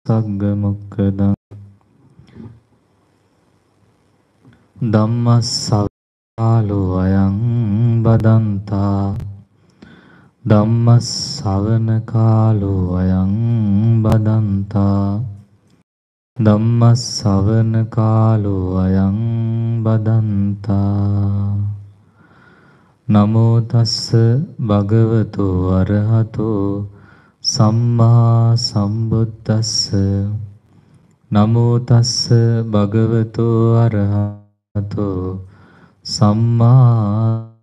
සග්ග මොක්ඛදං ධම්මස්සවකාලෝ අයං බදන්තා ධම්මස්සවන කාලෝ අයං බදන්තා ධම්මස්සවන කාලෝ අයං බදන්තා නමෝ තස්ස භගවතෝ අරහතෝ සම්මා සම්බුද්දස්ස නමෝ තස්ස භගවතෝ අරහතෝ සම්මා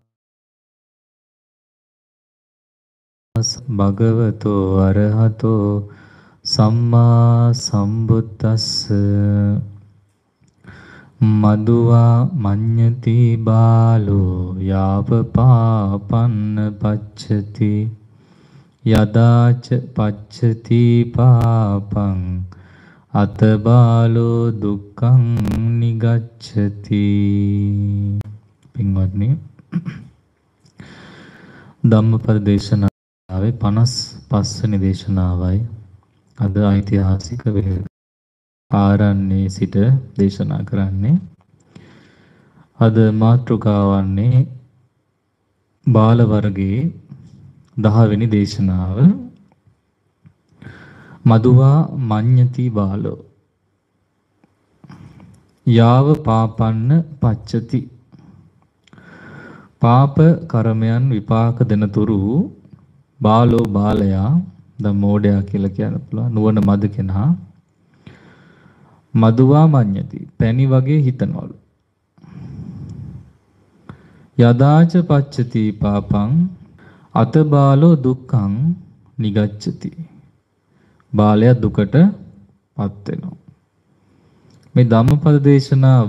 භගවතෝ අරහතෝ සම්මා සම්බුද්දස්ස මදුවා මඤ්ඤති බාලෝ යාව පාපන්න පච්චති යදාච පච්චති පාපං අත බාලෝ දුක්ඛං නිගච්ඡති. පින්වත්නි, ධම්මපද දේශනාවේ 55 වෙනි දේශනාවයි අද ඓතිහාසික ආරණ්‍යයේ සිට දේශනා කරන්නේ. අද මාතෘකාවන්නේ බාල වර්ගයේ 10 වෙනි දේශනාව. මදුවා මඤ්ඤති බාලෝ යාව පාපන්න පච්චති. පාප කර්මයන් විපාක දෙනතුරු බාලෝ බාලයා දැන් මෝඩයා කියලා කියන්න පුළුවන් නුවණ මද කෙනා මදුවා මඤ්ඤති පැණි වගේ හිතනවලු. යදාච පච්චති පාපං අත බාලෝ දුක්ඛං නිගච්ඡති. බාලයා දුකට පත් වෙනවා. මේ ධම්මපද දේශනාව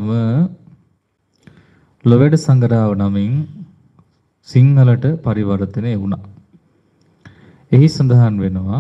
ලොවැඩ සංගරාව නමින් සිංහලට පරිවර්තනය වුණා. එහි සඳහන් වෙනවා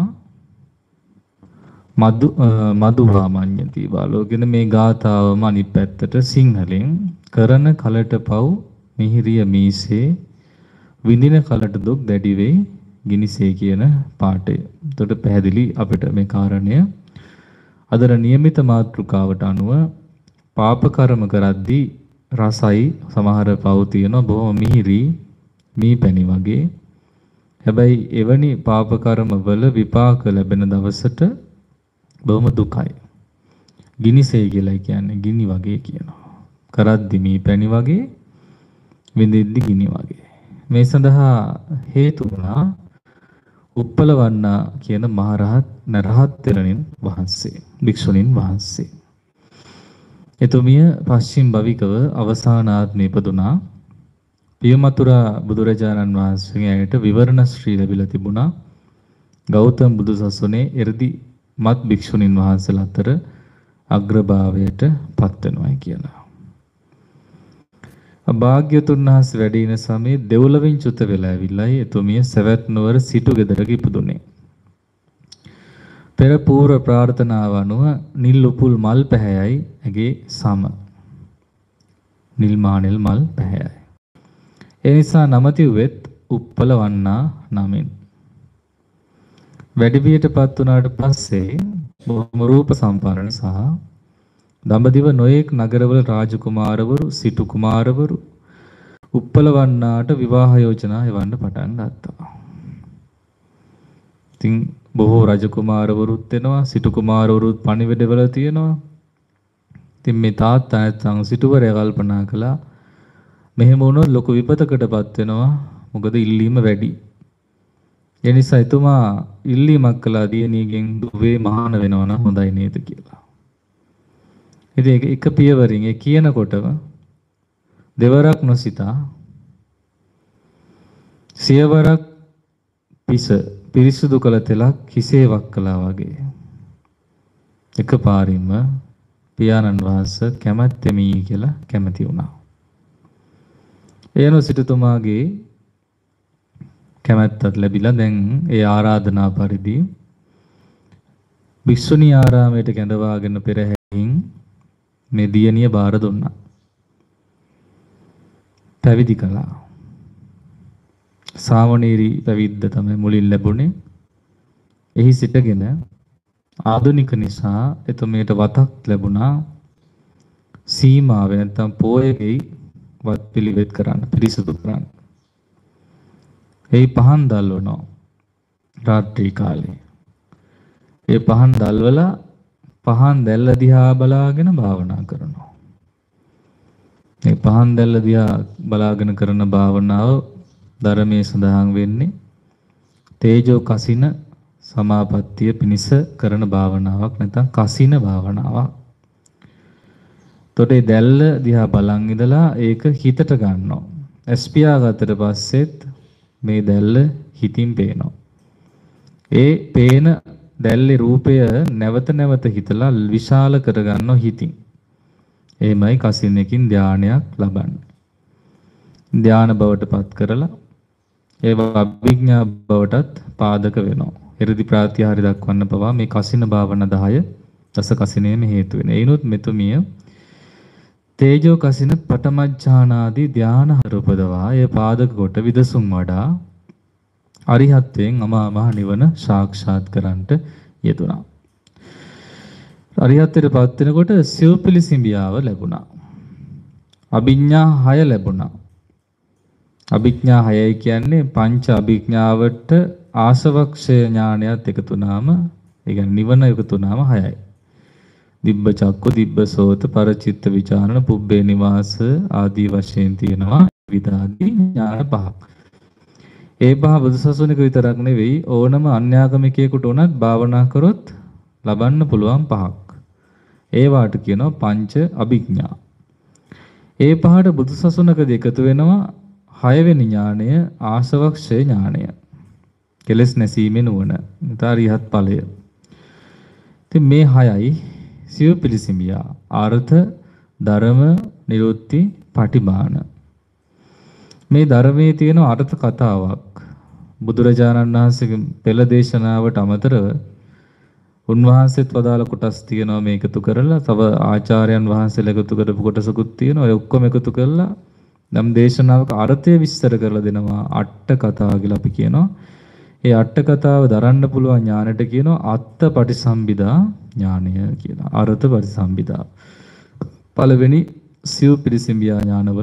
මදුවා මඤ්ඤති බාලෝ කියන මේ ගාථාවම අනිත් පැත්තට සිංහලෙන් කරන කලට පව් මිහිරිය මීසේ විඳින කලට දුක් දැඩි වෙයි ගිනිසේ කියන පාඩය. එතකොට පැහැදිලි අපිට මේ කාරණය අදර નિયમિત මාතෘකාවට අනුව පාප කර්ම කරද්දී රසයි සමහර පව් තියෙනවා බොහොම මිහිරි මී පැණි වගේ. හැබැයි එවැනි පාප කර්ම වල විපාක ලැබෙන දවසට බොහොම දුකයි. ගිනිසේ කියලා කියන්නේ ගිනි වගේ කියනවා. කරද්දී මී පැණි වගේ විඳිද්දී ගිනි වගේ. මේ සඳහා හේතු වුණා උප්පලවන්නා කියන මහරහත් නරහත් තෙරණින් වහන්සේ භික්ෂුණීන් වහන්සේ. එතුමිය පශ්චිම භවිකව අවසාන ආත්මේ ඉපදුනා. පියමතුරා බුදුරජාණන් වහන්සේගේ ඇයට විවරණ ශ්‍රී ලැබිලා තිබුණා. ගෞතම බුදුසසුනේ එර්දි මත් භික්ෂුණීන් වහන්සේලා අතර අග්‍රභාවයට පත් වෙනවායි කියලා. භාග්‍යතුන් වහන්සේ වැඩ ඉන සමයේ දෙව්ලොවින් චුත වෙලා ඇවිල්ලායි එතුමිය සවැත් නුවර සිටු ගෙදරක ඉපදුනේ. පෙර පූර්ව ප්‍රාර්ථනාව අනුව නිල් උපුල් මල් පැහැයයි ඇගේ සම. නිල් මානෙල් මල් පැහැයයි. ඒ නිසා නම තිව්වෙත් උප්පලවන්නා නමින්. වැඩිවියටපත් වුණාට පස්සේ බොහොම රූප සම්පන්න සහ දඹදිව නොයෙක් නගරවල රාජකුමාරවරු සිටු කුමාරවරු උප්පලවන්නාට විවාහ යෝජනා එවන්න පටන් ගත්තා. ඉතින් බොහෝ රජකුමාරවරුත් වෙනවා සිටු කුමාරවරුත් පණිවිඩවල තියෙනවා. ඉතින් මේ තාත්තා නැත්නම් සිටුවරයා කල්පනා කළා මෙහෙම වුණොත් ලොකු විපතකටපත් වෙනවා. මොකද ඉල්ලීම වැඩි. ඒ නිසා එතුමා ඉල්ලීමක් කළා දියණියගෙන් දුවේ මහාන වෙනවා නම් හොඳයි නේද කියලා. ඉතින් එක පියවරින් ඒ කියනකොටම දෙවරක් නොසිතා සියවරක් පිරිසුදු කළ තෙලක් හිසේ වක් කළා වගේ එකපාරින්ම පියාණන් වහන්සේ කැමැත්තෙමි කියලා කැමැති වුණා. එයනෝ සිටුතුමාගේ කැමැත්තත් ලැබිලා දැන් ඒ ආරාධනා පරිදි භික්ෂුණී ආරාමයට කැඳවාගෙන පෙරහැරින් මේ දියණිය බාර දුන්නා. පැවිදි කළා. සාමණේරි පැවිද්ද තමයි මුලින් ලැබුණේ. එහි සිටගෙන ආධුනික නිසා එතුමියට වතක් ලැබුණා සීමාව නැත්නම් පෝයකේ වත් පිළිවෙත් කරන්න පිරිසුදු කරන්න. ඒ පහන් දැල්වනවා රාත්‍රී කාලේ. ඒ පහන් දැල්වලා පහන් දැල්ල දිහා බලාගෙන භාවනා කරනවා. මේ පහන් දැල්ල දිහා බලාගෙන කරන භාවනාව ධර්මයේ සඳහන් වෙන්නේ තේජෝ කසින සමාපත්තිය පිණිස කරන භාවනාවක් නැත්නම් කසින භාවනාවක්. තොටේ දැල්ල දිහා බලන් ඉඳලා ඒක හිතට ගන්නවා. එස්පියා ගත්තට පස්සෙත් මේ දැල්ල හිතින් පේනවා. ඒ පේන දැල්ලේ රූපය නැවත නැවත හිතලා විශාල කරගන්නවා හිතින්. එහෙමයි කසිනකින් ධානයක් ලබන්නේ. ධාන බවට පත් කරලා ඒව අභිඥා බවටත් පාදක වෙනවා. එ르දි ප්‍රාත්‍යහාරය දක්වන්න පවා මේ කසින භාවන 10 දස කසිනේම හේතු වෙන. ඒනොත් මෙතුමිය තේජෝ කසින පඨමඥානාදී ධාන හරුපදවා ඒ පාදක කොට විදසුන් වඩා අරිහත්යෙන් අමා මහ නිවන සාක්ෂාත් කරන්නට යෙදුණා. අරිහත්ත්වයට පත් වෙනකොට සිව්පිලිසිඹියාව ලැබුණා. අභිඥා 6 ලැබුණා. අභිඥා 6යි කියන්නේ පංච අභිඥාවට ආසවක්ෂය ඥානයත් එකතු වුණාම ඒ කියන්නේ නිවන එකතු වුණාම 6යි. දිබ්බ චක්ක දිබ්බ සෝත පරචිත්ත විචාරණ පුබ්බේ නිවාස ආදී වශයෙන් තියෙනවා විදාදී ඥාන පහක්. ඒ පහ බුදුසසුනක විතරක් නෙවෙයි ඕනම අන්‍යාගමිකයෙකුට උනත් භාවනා කරොත් ලබන්න පුළුවන් පහක්. ඒවාට කියනවා පංච අභිඥා. ඒ පහට බුදුසසුනකදී එකතු වෙනවා 6 වෙනි ඥානය ආසවක්ෂය ඥානය. කෙලස් නැසීමේ නුවණ. ඊතරියත් ඵලය. ඉතින් මේ 6යි සිව්පිලිසිඹියා අර්ථ ධර්ම නිරුත්ති පටිභාන. මේ ධර්මයේ තියෙන අර්ථ කතාවක් බුදුරජාණන් වහන්සේගේ පෙළ දේශනාවට අමතරව උන්වහන්සේත් වදාළ කොටස් තියෙනවා මේ එකතු කරලා තව ආචාර්යයන් වහන්සේලා එකතු කරපු කොටසකුත් තියෙනවා. ඒ ඔක්කොම එකතු කරලා නම් දේශනාවක අර්ථය විස්තර කරලා දෙනවා අට කතාව කියලා අපි කියනවා. ඒ අට කතාව දරන්න පුළුවන් ඥානට කියනවා අත්ත පටිසම්භිදා ඥානය කියලා. අර්ථ පටිසම්භිදා. පළවෙනි සිව් පිරිසිඹියා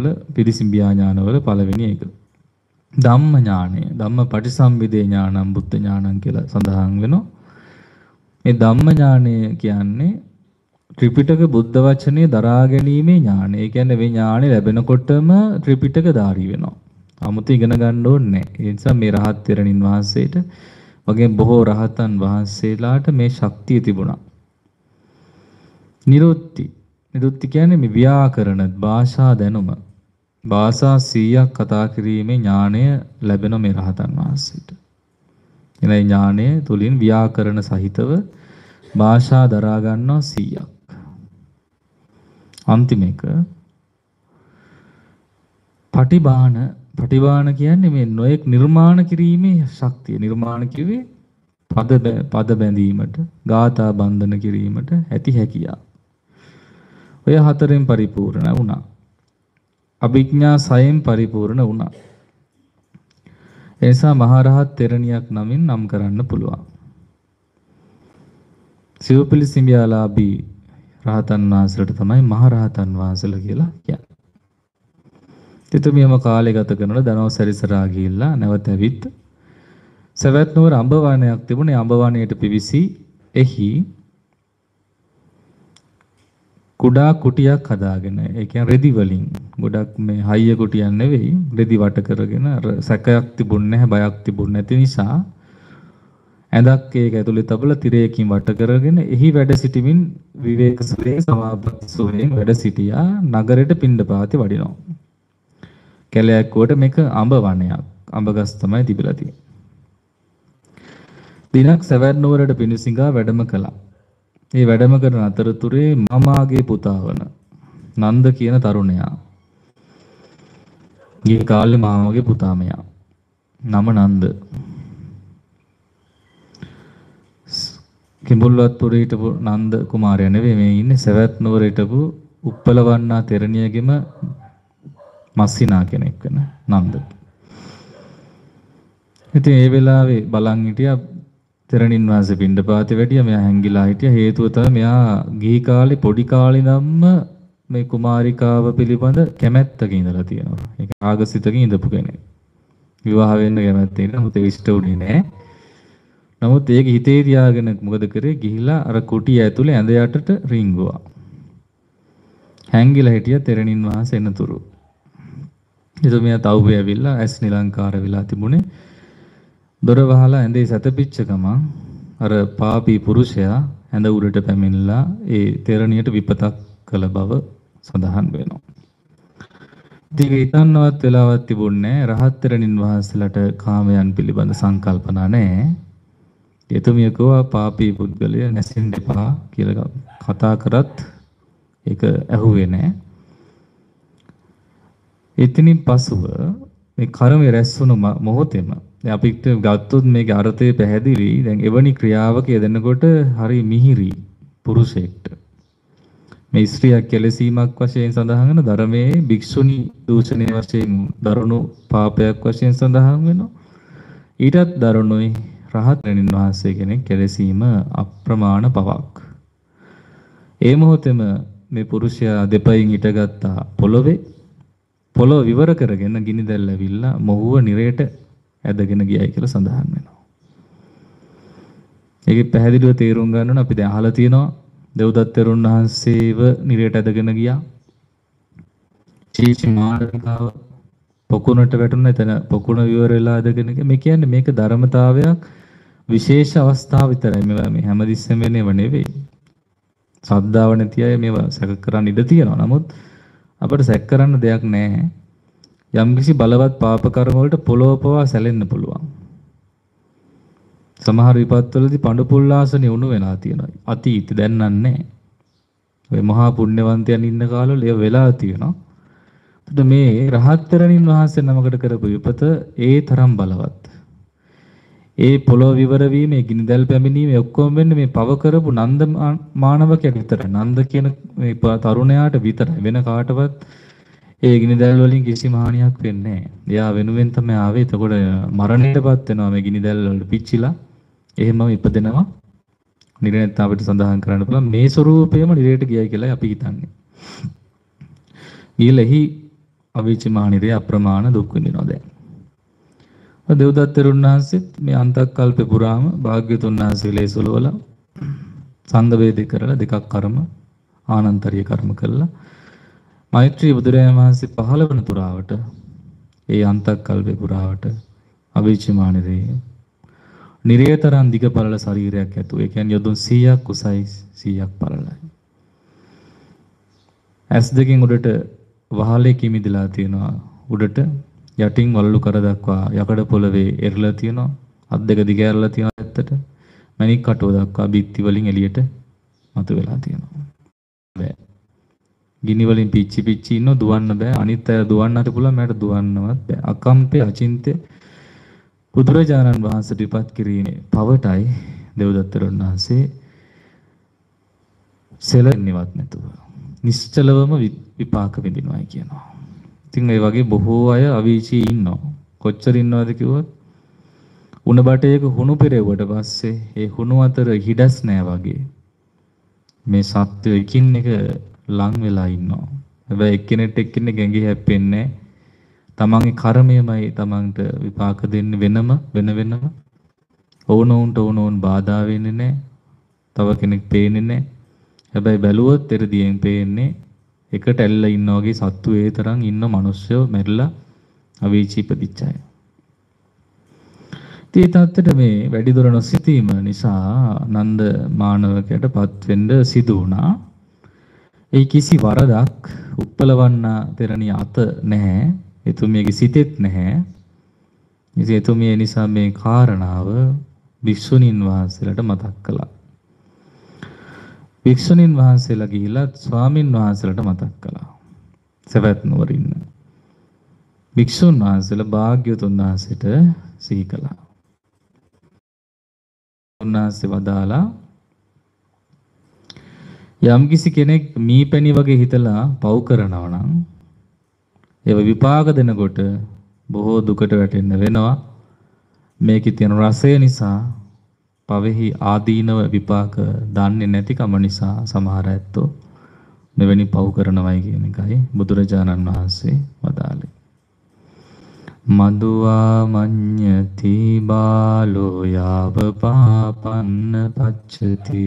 ඥානවල පළවෙනි එක. ධම්ම ඥානය. ධම්ම පටිසම්භිදේ ඥානං බුද්ධ ඥානං කියලා සඳහන් වෙනවා. මේ ධම්ම ඥානය කියන්නේ ත්‍රිපිටක බුද්ධ වචනේ දරා ගැනීමේ ඥානය. ඒ කියන්නේ මේ ඥානෙ ලැබෙනකොටම ත්‍රිපිටක ධාරී වෙනවා. 아무ත ඉගෙන ගන්න ඕනේ නැහැ. ඒ නිසා මේ රහත් තෙරණින් වහන්සේට වගේ බොහෝ රහතන් වහන්සේලාට මේ ශක්තිය තිබුණා. නිරුත්ති කියන්නේ මේ ව්‍යාකරණ භාෂා දැනුම. භාෂා 100ක් කතා කිරීමේ ඥානය ලැබෙන මේ රහතන් වහන්සේට. එනයි ඥානය තුලින් ව්‍යාකරණ සහිතව භාෂා දරා ගන්නවා 100ක්. අන්තිම එක පටිභාන කියන්නේ මේ නොයෙක් නිර්මාණ කිරීමේ ශක්තිය. නිර්මාණ කිව්වේ පද බැඳීමට, ගාථා බන්ධන කිරීමට ඇති හැකියාව. ඔය හතරෙන් පරිපූර්ණ වුණා. අභිඥා 6න් පරිපූර්ණ වුණා. ඒ නිසා මහරහත් තෙරණියක් නමින් නම් කරන්න පුළුවන්. සිව්පිලිසිඹියාලාභී රහතන් වහන්සේලාට තමයි මහරහතන් වහන්සේලා කියලා කියන්නේ. එතුමියම කාලය ගත කරනකොට දනව සැරිසරා ගිහිල්ලා නැවත ඇවිත් සවැත් නුවර අඹවණයක් තිබුණේ. අඹවණයට පිවිසි එහි කුඩා කුටියක් හදාගෙන, ඒ කියන්නේ රෙදි වලින්, ගොඩක් මේ හයිය කුටියක් නෙවෙයි, රෙදි වට කරගෙන සැකයක් තිබුණේ නැහැ, බයක් තිබුණේ නැති නිසා ඇඳක් ඒක ඇතුලේ තබලා තිරයකින් වට කරගෙන එහි වැඩ සිටිමින් විවේක සුවයෙන් සමාපatti සුවයෙන් වැඩ සිටියා. නගරෙට පිණ්ඩපාතේ වඩිනවා. කැලයක් කොට මේක අඹ වනයක්. අඹ ගස් තමයි තිබිලා තියෙන්නේ. දිනක් සවැත් නුවරට පිණුසිඟා වැඩම කළා. මේ වැඩම කරන අතරතුරේ මාමාගේ පුතා වන නන්ද කියන තරුණයා. ගිය කාලේ මාමාගේ පුතා මෙයා. නම නන්ද. කිඹුල්වත්පුරේ හිටපු නන්ද කුමාරයා නෙවෙයි මේ ඉන්නේ සවැත් නුවර හිටපු උප්පලවන්නා තෙරණියගේම මස්සිනා කෙනෙක් වෙන නන්ද. ඉතින් ඒ වෙලාවේ බලන් හිටියා තෙරණින් වහන්සේ පිණ්ඩපාතේ වැඩියා මෙයා හැංගිලා හිටියා. හේතුව තමයි මෙයා ගිහි කාලේ පොඩි කාලේ ඉඳන්ම මේ කුමාරිකාව පිළිබඳ කැමැත්තක ඉඳලා තියෙනවා. ඒක ආගසිතකින් ඉඳපු කෙනෙක්. විවාහ වෙන්න කැමැත්තේ ඉන්න නමුත් ඒක ඉෂ්ට වුණේ නැහැ. නමුත් ඒක හිතේ තියාගෙන මොකද කරේ? ගිහිලා අර කුටිය ඇතුලේ ඇඳ යටට රිංගුවා. හැංගිලා හිටියා තෙරණින් වහන්සේ එනතුරු. ඒක මෙයා තවුවේ ඇවිල්ලා ඇස් නිලංකාර වෙලා තිබුණේ. දොර වහලා ඇඳේ සැතපිච්ච ගමන් අර පාපී පුරුෂයා ඇඳ උඩට පැමිණලා ඒ තෙරණියට විපතක් කළ බව සඳහන් වෙනවා. ඉතින් හිතන්නවත් වෙලාවක් තිබුණේ රහත් තෙරණින් වහන්සේලාට කාමයන් පිළිබඳ සංකල්පනා නැහැ. එතුමිය කෝවා පාපී පුද්ගලය නැසින්න එපා කියලා කතා කරත් ඒක ඇහුවේ නැහැ. එතනින් පසුව මේ කර්මය රැස් වුණු මොහොතේම අපිට ගත්තොත් මේකේ අර්ථය පැහැදිලි. දැන් එවැනි ක්‍රියාවක යෙදෙනකොට හරි මිහිරි පුරුෂයෙක්ට මේ ස්ත්‍රියක් කෙලසීමක් වශයෙන් සඳහන් වෙන ධර්මයේ භික්ෂුණී දූෂණය වශයෙන් දරුණු පාපයක් වශයෙන් සඳහන් වෙනවා. ඊටත් දරුණුයි රහත් වෙනින් වහන්සේ කෙනෙක් කෙලසීම අප්‍රමාණ පවක්. ඒ මොහොතේම මේ පුරුෂයා දෙපයින් හිටගත්තා පොළොවේ. පොළොව විවර කරගෙන ගිනි දැල් ඇවිල්ලා මොහුව නිරේට ඇදගෙන ගියයි කියලා සඳහන් වෙනවා. ඒකේ පැහැදිලිව තේරුම් ගන්න ඕන අපි දැන් අහලා තියෙනවා දෙව්දත් තෙරුන් වහන්සේව නිරේට ඇදගෙන ගියා. චීචි මාර්ගාව පොකුණට වැටුණා. එතන පොකුණ විවර වෙලා ඇදගෙන ගියා. මේ කියන්නේ මේක ධර්මතාවයක් විශේෂ අවස්ථා විතරයි. මේවා මේ හැමතිස්සෙම වෙනව නෙවෙයි. ශ්‍රද්ධාව නැති අය මේවා සැක කරන්න ඉඩ තියෙනවා. නමුත් අපිට සැක කරන්න දෙයක් නැහැ. යම්කිසි බලවත් පාප කර්ම වලට පොළොව පවා සැලෙන්න පුළුවන්. සමහර විපත්වලදී පඬු පුල්ලාසනේ උණු වෙලා තියෙනවා. අතීත දැන් නැහැ. ඔය මහා පුණ්‍යවන්තයන් ඉන්න කාලවල ඒ වෙලා තියෙනවා. එතකොට මේ රහත් තෙරණින් වහන්සේ නමකට කරපු විපත ඒ තරම් බලවත්. ඒ පොළොව විවර වීම, ඒ ගිනිදැල් පැමිණීම ඔක්කොම වෙන්නේ මේ පව කරපු නන්ද මානවකයට විතරයි. නන්ද කියන මේ තරුණයාට විතරයි. වෙන කාටවත් ඒ ගිනිදැල් වලින් කිසිම හානියක් වෙන්නේ නැහැ. එයා වෙනුවෙන් තමයි ආවේ. එතකොට මරණයටපත් වෙනවා මේ ගිනිදැල් වලට පිච්චිලා. එහෙමම ඉපදෙනවා. නිරේත අපිට සඳහන් කරන්න පුළුවන් මේ ස්වරූපයම නිරේට ගියයි කියලා අපි හිතන්නේ. ඊළෙහි අවීචි මහනිරේ අප්‍රමාණ දුක් විඳිනවා දැන්. දෙව්දත් තෙරුන් වහන්සේත් මේ අන්තක්කල්පේ පුරාම භාග්‍යතුන් වහන්සේලේ සුලවල සංඝ වේදේ කරලා දෙකක් කර්ම ආනන්තරීය කර්ම කළා. මෛත්‍රී බුදුරජාණන් වහන්සේ 15 වන පුරාවට ඒ අන්තක්කල්පේ පුරාවට අවීචි මහනිරේ නිරේතරන් දිග පළල ශරීරයක් ඇතුව. ඒ කියන්නේ යොදුන් 100ක් උසයි 100ක් පළලයි. ඇස් දෙකෙන් උඩට වහලේ කිමිදලා තියෙනවා. උඩට යටින් වලලු කර දක්වා යකඩ පොළවේ එරලා තියෙනවා. අත් දෙක දිග ඇරලා තියෙනවා ඇත්තට. මණික් කටුව දක්වා බිත්ති වලින් එළියට මතුවලා තියෙනවා. බෑ. ගිනි වලින් පිච්චි පිච්චි ඉන්න දුවන්න බෑ. අනිත් අය දුවන්න හරි පුළුවන්. මට දුවන්නවත් බෑ. අකම්පේ අචින්තේ බුදුරජාණන් වහන්සේ විපත් කිරීමේ පවටයි දෙව්දත් තෙරුන් වහන්සේ සෙලෙන්නේවත් නැතුව නිශ්චලවම විපාක විඳිනවායි කියනවා. ඉතින් ඒ වගේ බොහෝ අය අවීචී ඉන්නවා. කොච්චර ඉන්නවද කිව්වොත් උණ බටේක හුණු පෙරෙව්වට පස්සේ ඒ හුණු අතර හිඩස් නෑ වගේ මේ සත්‍ය එකින් එක ලං වෙලා ඉන්නවා. හැබැයි එක්කෙනෙක් එක්කෙනෙක් ගැඟි හැප්පෙන්නේ තමන්ගේ කර්මයමයි තමන්ට විපාක දෙන්නේ වෙනම. ඕනෝන් බාධා වෙන්නේ නැහැ. තව කෙනෙක් පේන්නේ නැහැ. හැබැයි බැලුවොත් එරදියෙන් පේන්නේ එකට ඇල්ල ඉන්නා වගේ සත්තු ඒ තරම් ඉන්න මිනිස්සු මැරිලා අවීචී ඉපදිච්ච අය. ඉතින් තාත්තට මේ වැඩිදුර නොසිතීම නිසා නන්ද මානවකයටපත් වෙන්න සිදු වුණා. ඒ කිසි වරදක් උප්පලවන්න තෙරණිය අත නැහැ. එතුමියගේ සිතෙත් නැහැ. ඉතින් එතුමිය නිසා මේ කාරණාව භික්ෂුණීන් වහන්සේලාට මතක් කළා. භික්ෂුණීන් වහන්සේලා ගිහිලා ස්වාමින් වහන්සේලාට මතක් කළා. සවැත් නුවර ඉන්න භික්ෂුන් වහන්සේලා භාග්‍යවතුන් වහන්සේට සිහි කළා. උන්වහන්සේ වදාලා යම්කිසි කෙනෙක් මීපැණි වගේ හිතලා පව් කරනවා නම් ඒව විපාක දෙනකොට බොහෝ දුකට වැටෙන්න වෙනවා. මේකේ තියෙන රසය නිසා පවෙහි ආදීනව විපාක දන්නේ නැතිකම නිසා සමහර ඇත්තෝ මෙවැනි පව් කරනවයි කියන එකයි බුදුරජාණන් වහන්සේ වදාළේ. මදුවා මඤ්ඤති බාලෝ යාව පාපන්න පච්චති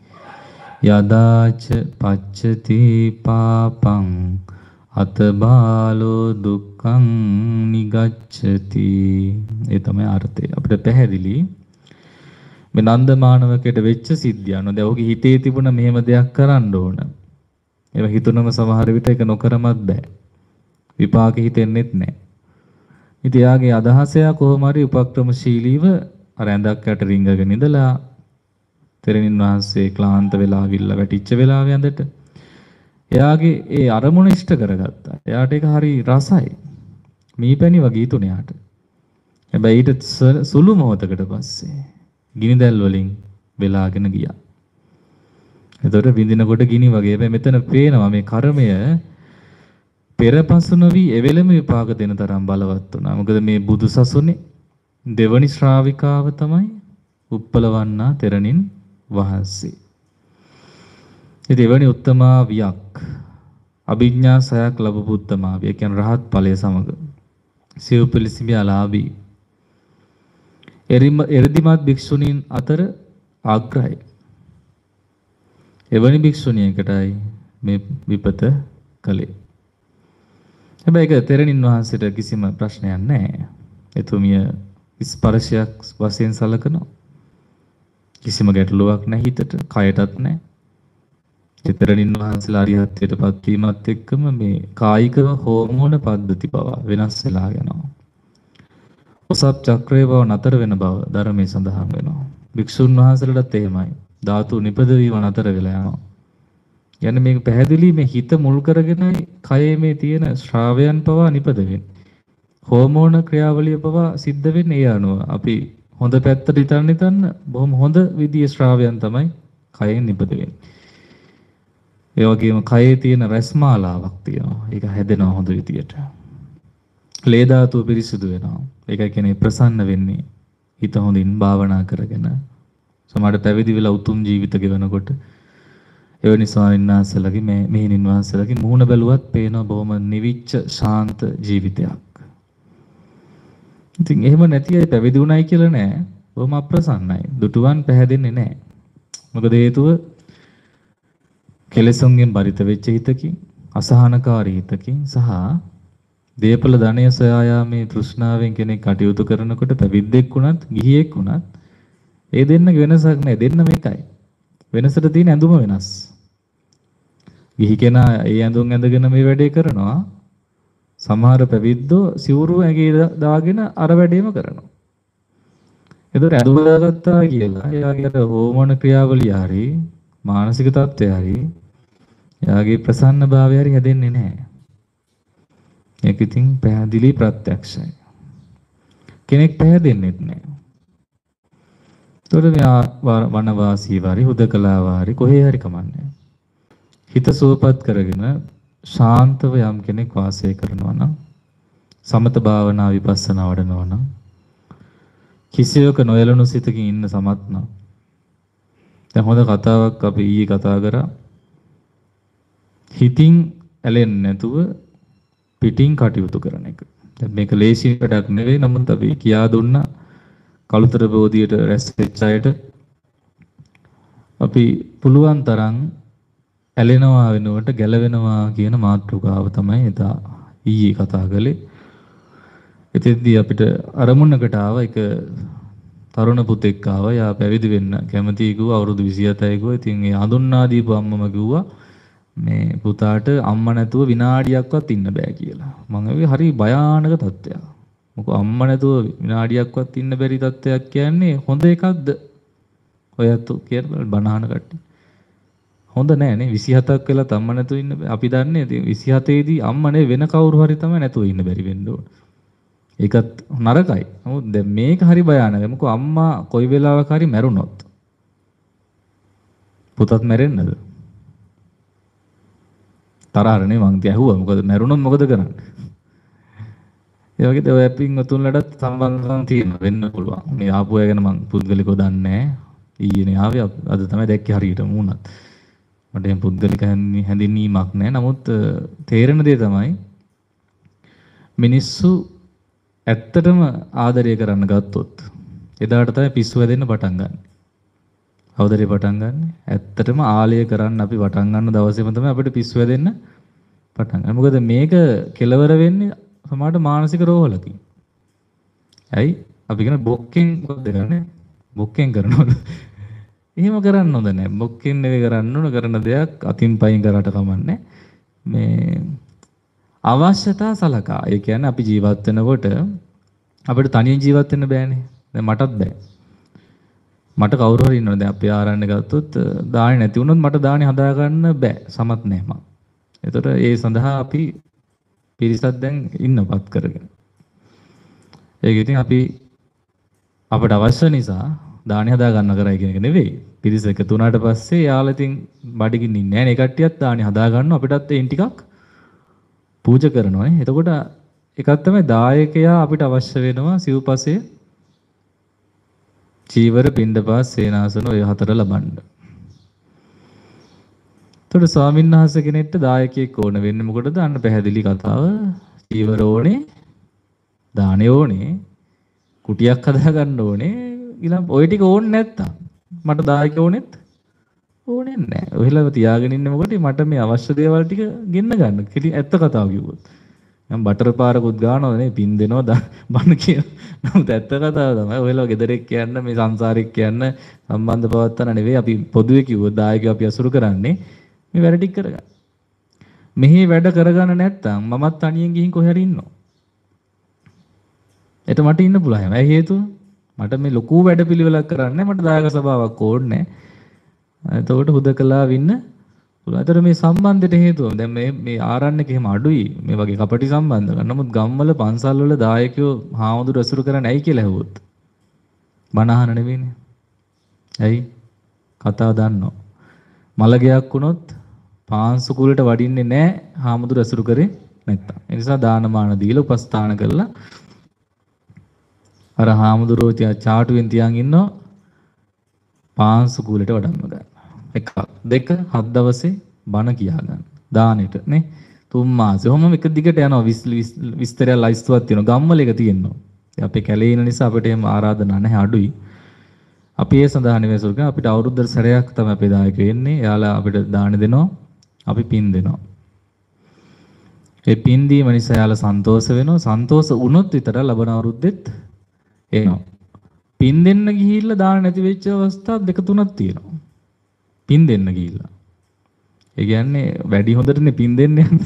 යදාච පච්චති පාපං අත බාලෝ දුක්ඛං නිගච්ඡති. ඒ තමයි අර්ථය. අපිට පැහැදිලි මේ නන්දමානවකයට වෙච්ච සිද්ධියන. දැන් ඔහුගේ හිතේ තිබුණ මෙහෙම දෙයක් කරන්න ඕන. ඒව හිතුනම සමහර විට ඒක නොකරමත් බෑ. විපාක හිතෙන්නෙත් නැහැ. ඉතින් එයාගේ අදහස කොහොම හරි උපක්‍රමශීලීව අර ඇඳක් යට රිංගගෙන ඉඳලා තෙරණින් වහන්සේ ක්ලාන්ත වෙලා අවිල්ල වැටිච්ච වෙලාවේ ඇඳට එයාගේ ඒ අරමුණ ඉෂ්ට කරගත්තා. එයාට ඒක හරි රසයි. මීපැණි වගේ තුන එයාට. හැබැයි ඊට සුළු මොහොතකට පස්සේ ගිනි දැල් වලින් වෙලාගෙන ගියා. එතකොට විඳිනකොට ගිනි වගේ. හැබැයි මෙතන පේනවා මේ කර්මය පෙරපසු නොවි එවෙලම විපාක දෙන තරම් බලවත් වුණා. මොකද මේ බුදු සසුනේ දෙවනි ශ්‍රාවිකාව තමයි උප්පලවන්නා තෙරණින් වහන්සේ. ඉතින් එවැනි උත්තමාවියක් අභිඥා සයක් ලැබපු උත්තමාවිය කියන්නේ රහත් ඵලය සමග සිව්පිලිසිමියාලාභී එරිදිමත් භික්ෂුණීන් අතර ආග්‍රහයි. එවැනි භික්ෂුණියකටයි මේ විපත කළේ. හැබැයි ඒක තෙරණින් වහන්සේට කිසිම ප්‍රශ්නයක් නැහැ. එතුමිය ස්පර්ශයක් වශයෙන් සලකනවා. කිසිම ගැටලුවක් නැහැ හිතට, කයටත් නැහැ. තෙරණින් වහන්සේලා අරිහත්ත්වයටපත් වීමත් එක්කම මේ කායිකව හෝමෝන පද්ධති පවා වෙනස් වෙලා යනවා. ඔසප් චක්‍රය බව නතර වෙන බව ධර්මයේ සඳහන් වෙනවා. භික්ෂුන් වහන්සේලාටත් එහෙමයි. ධාතු නිපදවීම නතර වෙලා යනවා. යන්නේ මේක පැහැදිලි මේ හිත මුල් කරගෙනයි කයේ මේ තියෙන ශ්‍රාවයන් පවා නිපද වෙන්නේ. හෝමෝන ක්‍රියාවලිය පවා සිද්ධ වෙන්නේ ඒ අනුව. අපි හොඳ පැත්තට හිතන්න බොහොම හොඳ විදියේ ශ්‍රාවයන් තමයි කයෙන් නිපද වෙන්නේ. ඒ වගේම කයේ තියෙන රස්මාලාවක් තියෙනවා. ඒක හැදෙනවා හොඳ විදියට. ලේ ධාතුව පිරිසිදු වෙනවා. ඒකයි කියන්නේ ප්‍රසන්න වෙන්නේ. හිත හොඳින් භාවනා කරගෙන සමහරට පැවිදි වෙලා උතුම් ජීවිත ගෙවනකොට එවැනි ස්වාමීන් වහන්සේලාගේ මේ මෙහෙණින් වහන්සේලාගේ මුහුණ බැලුවත් පේනවා බොහොම නිවිච්ච ශාන්ත ජීවිතයක්. ඉතින් එහෙම නැති අය පැවිදි වුණයි කියලා නෑ. බොහොම අප්‍රසන්නයි. දුටුවන් පැහැදෙන්නේ නෑ. මොකද හේතුව කෙලෙසුන්ගෙන් බරිත වෙච්ච හිතකින්, අසහනකාරී හිතකින් සහ දේපල ධනය සොයා යාමේ තෘෂ්ණාවෙන් කෙනෙක් කටයුතු කරනකොට පැවිද්දෙක් වුණත්, ගිහියෙක් වුණත් ඒ දෙන්නගේ වෙනසක් නෑ. දෙන්නම එකයි. වෙනසට තියෙන ඇඳුම වෙනස්. ගිහි කෙනා ඒ ඇඳුම් ඇඳගෙන මේ වැඩේ කරනවා. සමහර පැවිද්දෝ සිවුරු ඇඟේ දාගෙන අර වැඩේම කරනවා. ඒතර ඇඳුම දාගත්තා කියලා එයාගේ හෝමෝන ක්‍රියාවලිය හරි මානසික තත්ත්වය හරි එයාගේ ප්‍රසන්න භාවය හරි හැදෙන්නේ නැහැ. ඒක ඉතින් පැහැදිලි ප්‍රත්‍යක්ෂයි. කෙනෙක් පැහැදෙන්නේ නැහැ. ඒතර මේ වනවාසී වාරි හුදකලා වාරි කොහේ හරි කමන්නේ. හිත සුවපත් කරගෙන ශාන්තව යම් කෙනෙක් වාසය කරනවා නම් සමත භාවනා විපස්සනා වඩනවා නම් කිසියක නොයලුණු සිතකින් ඉන්න සමත් නම් දැන් හොඳ කතාවක් අපි ඊයේ කතා කරා හිතින් ඇලෙන්නේ නැතුව පිටින් කටයුතු කරන එක. දැන් මේක ලේසි වැඩක් නෙවෙයි. නමුත් අපි කියා දුන්නා කලුතර බෝධියට රැස් වෙච්ච අයට අපි පුළුවන් තරම් ඇලෙනවා වෙනුවට ගැලවෙනවා කියන මාතෘකාව තමයි එදා ඊයේ කතා කළේ. එතෙන්දී අපිට අරමුණකට ආව එක තරුණ පුතෙක් ආවා. යා පැවිදි වෙන්න කැමතියි කිව්වා. අවුරුදු 27යි කිව්වා. ඉතින් ඒ හඳුන්වා දීපු අම්මම කිව්වා මේ පුතාට අම්මා නැතුව විනාඩියක්වත් ඉන්න බෑ කියලා. මම හරි භයානක තත්ත්වයක්. මොකද අම්මා නැතුව විනාඩියක්වත් ඉන්න බැරි තත්ත්වයක් කියන්නේ හොඳ එකක්ද? ඔයත් කියලා බනහන කට්ටිය. හොඳ නෑ නේ 27ක් වෙලා අම්මා නැතුව ඉන්න බෑ. අපි දන්නේ 27 දී අම්මා නේ වෙන කවුරු හරි තමයි නැතුව ඉන්න බැරි වෙන්න ඕන. ඒකත් නරකයි. නමුත් දැන් මේක හරි භයානකයි. මොකද අම්මා කොයි වෙලාවක හරි මැරුණොත් පුතත් මැරෙන්නද? තරහරනේ මං ඇහුවා. මොකද මැරුණොත් මොකද කරන්නේ? ඒ වගේ ඔය පින් ඔතුන්ලටත් සම්බන්ධකම් තියෙනවා වෙන්න පුළුවන්. මේ ආපු අය ගැන මං පුද්ගලිකව දන්නේ නැහැ. ඊයේනේ ආවේ අද තමයි දැක්කේ හරියටම වුණත්. මට එහෙම පුද්ගලික හැඳින්වීමක් නැහැ. නමුත් තේරෙන දේ තමයි මිනිස්සු ඇත්තටම ආදරය කරන්න ගත්තොත් එදාට තමයි පිස්සු හැදෙන්න පටන් ගන්න. අවදරේ පටන් ගන්න. ඇත්තටම ආලය කරන්න අපි පටන් ගන්න දවසේම තමයි අපිට පිස්සු හැදෙන්න පටන් ගන්න. මොකද මේක කෙලවර වෙන්නේ සමහරට මානසික රෝහලකින්. ඇයි? අපි කියන බොක්කෙන් මොකද කරන්නේ? බොක්කෙන් කරනවලු. එහෙම කරන්න හොඳ නැහැ. බොක්කෙන් නෙවෙයි කරන්න ඕන කරන දෙයක් අතින් පයින් කරාට කමන්නේ. මේ අවශ්‍යතා සලකා. ඒ කියන්නේ අපි ජීවත් වෙනකොට අපිට තනියෙන් ජීවත් වෙන්න බෑනේ. දැන් මටත් බෑ. මට කවුරු හරි ඉන්නවද? දැන් අපි ආරණ්‍ය ගත්තොත් දාහනේ නැති වුණොත් මට දාහනේ හදා ගන්න බෑ. සමත් නැහැ මම. ඒතර ඒ සඳහා අපි පිරිසක් දැන් ඉන්නපත් කරගෙන. ඒක ඉතින් අපි අපට අවශ්‍ය නිසා දාහනේ හදා ගන්න කරයි කියන එක නෙවෙයි. පිරිස එකතු වුණාට පස්සේ යාළුවා ඉතින් බඩගින්න ඉන්නේ නැහැ නේ. ඒ කට්ටියත් දාහනේ හදා ගන්නවා. අපිටත් එයින් ටිකක් පූජා කරනවා නේ. එතකොට එකක් තමයි දායකයා අපිට අවශ්‍ය වෙනවා සිව්පසයේ චීවර පින්ඩපාත සේනාසන ඔය හතර ලබන්න. එතකොට ස්වාමීන් වහන්සේ කෙනෙක්ට දායකයෙක් ඕන වෙන්නේ මොකටද? අන්න පැහැදිලි කතාව. චීවර ඕනේ, දානේ ඕනේ, කුටියක් හදා ගන්න ඕනේ. ඊළඟ ඔය ටික ඕනේ නැත්තම් මට දායක ඕනෙත් ඕනේ නැහැ. ඔයලා තියාගෙන ඉන්නේ මොකටද? මට මේ අවශ්‍ය දේවල් ටික ගෙන්න ගන්න. කිලි ඇත්ත කතාව කිව්වොත්. මම බටර් පාරකුත් ගානවද නේ පින් දෙනවා බන්න කියන. නමුත් ඇත්ත කතාව තමයි ඔයලා ගෙදරෙක් කියන්න මේ සංසාරෙක් කියන්න සම්බන්ධ පවත්තන නෙවෙයි අපි පොදුවේ කිව්වොත් දායකයෝ අපි අසුරු කරන්නේ මේ වැඩ ටික කරගන්න. මෙහි වැඩ කරගන්න නැත්තම් මමත් තනියෙන් ගිහින් කොහේ හරි ඉන්නවා. එතකොට මට ඉන්න පුළුවන්. හැබැයි හේතුව මට මේ ලොකු වැඩ පිළිවෙලක් කරන්න මට දායක සභාවක් ඕනේ නැහැ. එතකොට හුදකලා වින්න පුළුවන්. ඒතර මේ සම්බන්ධයට හේතුව දැන් මේ ආරණ්‍යක එහෙම අඩුයි මේ වගේ කපටි සම්බන්ධ කරන. නමුත් ගම්වල පන්සල් වල දායකයෝ හාමුදුරු අසුරු කරන්නේ ඇයි කියලා ඇහුවොත් බණ අහන නෙවෙයිනේ. ඇයි? කතාව දන්නවා. මලගයක් වුණොත් පාංශු කුලට වඩින්නේ නැහැ හාමුදුරු අසුරු කරේ නැත්තම්. ඒ නිසා දානමාන දීලා උපස්ථාන කරලා අර හාමුදුරුවෝ චාටුවෙන් තියන් ඉන්නවා පාංශු කුලට වඩන්න ගන්න. එකක් දෙක හත් දවසේ බණ කියා ගන්න. දානෙට නේ. තුන් මාසෙ. ඔහොම එක දිගට යනවා විස්තරය ලයිස්තුවක් තියෙනවා. ගම්වල එක තියෙනවා. අපේ කැලේ ඉන්න නිසා අපිට එහෙම ආරාධනා නැහැ අඩුයි. අපි ඒ සඳහා නෙවෙයි සුර්ග අපිට අවුරුද්දට සැරයක් තමයි අපේ දායකයෝ එන්නේ. එයාලා අපිට දාන දෙනවා. අපි පින් දෙනවා. ඒ පින් දීම නිසා එයාලා සන්තෝෂ වෙනවා. සන්තෝෂ වුණොත් විතර ලබන අවුරුද්දෙත් එනවා. පින් දෙන්න ගිහිල්ලා දාන නැති වෙච්ච අවස්ථා දෙක තුනක් තියෙනවා. පින් දෙන්න ගිහිල්ලා. ඒ කියන්නේ වැඩි හොඳටනේ පින් දෙන්න යන්නේ.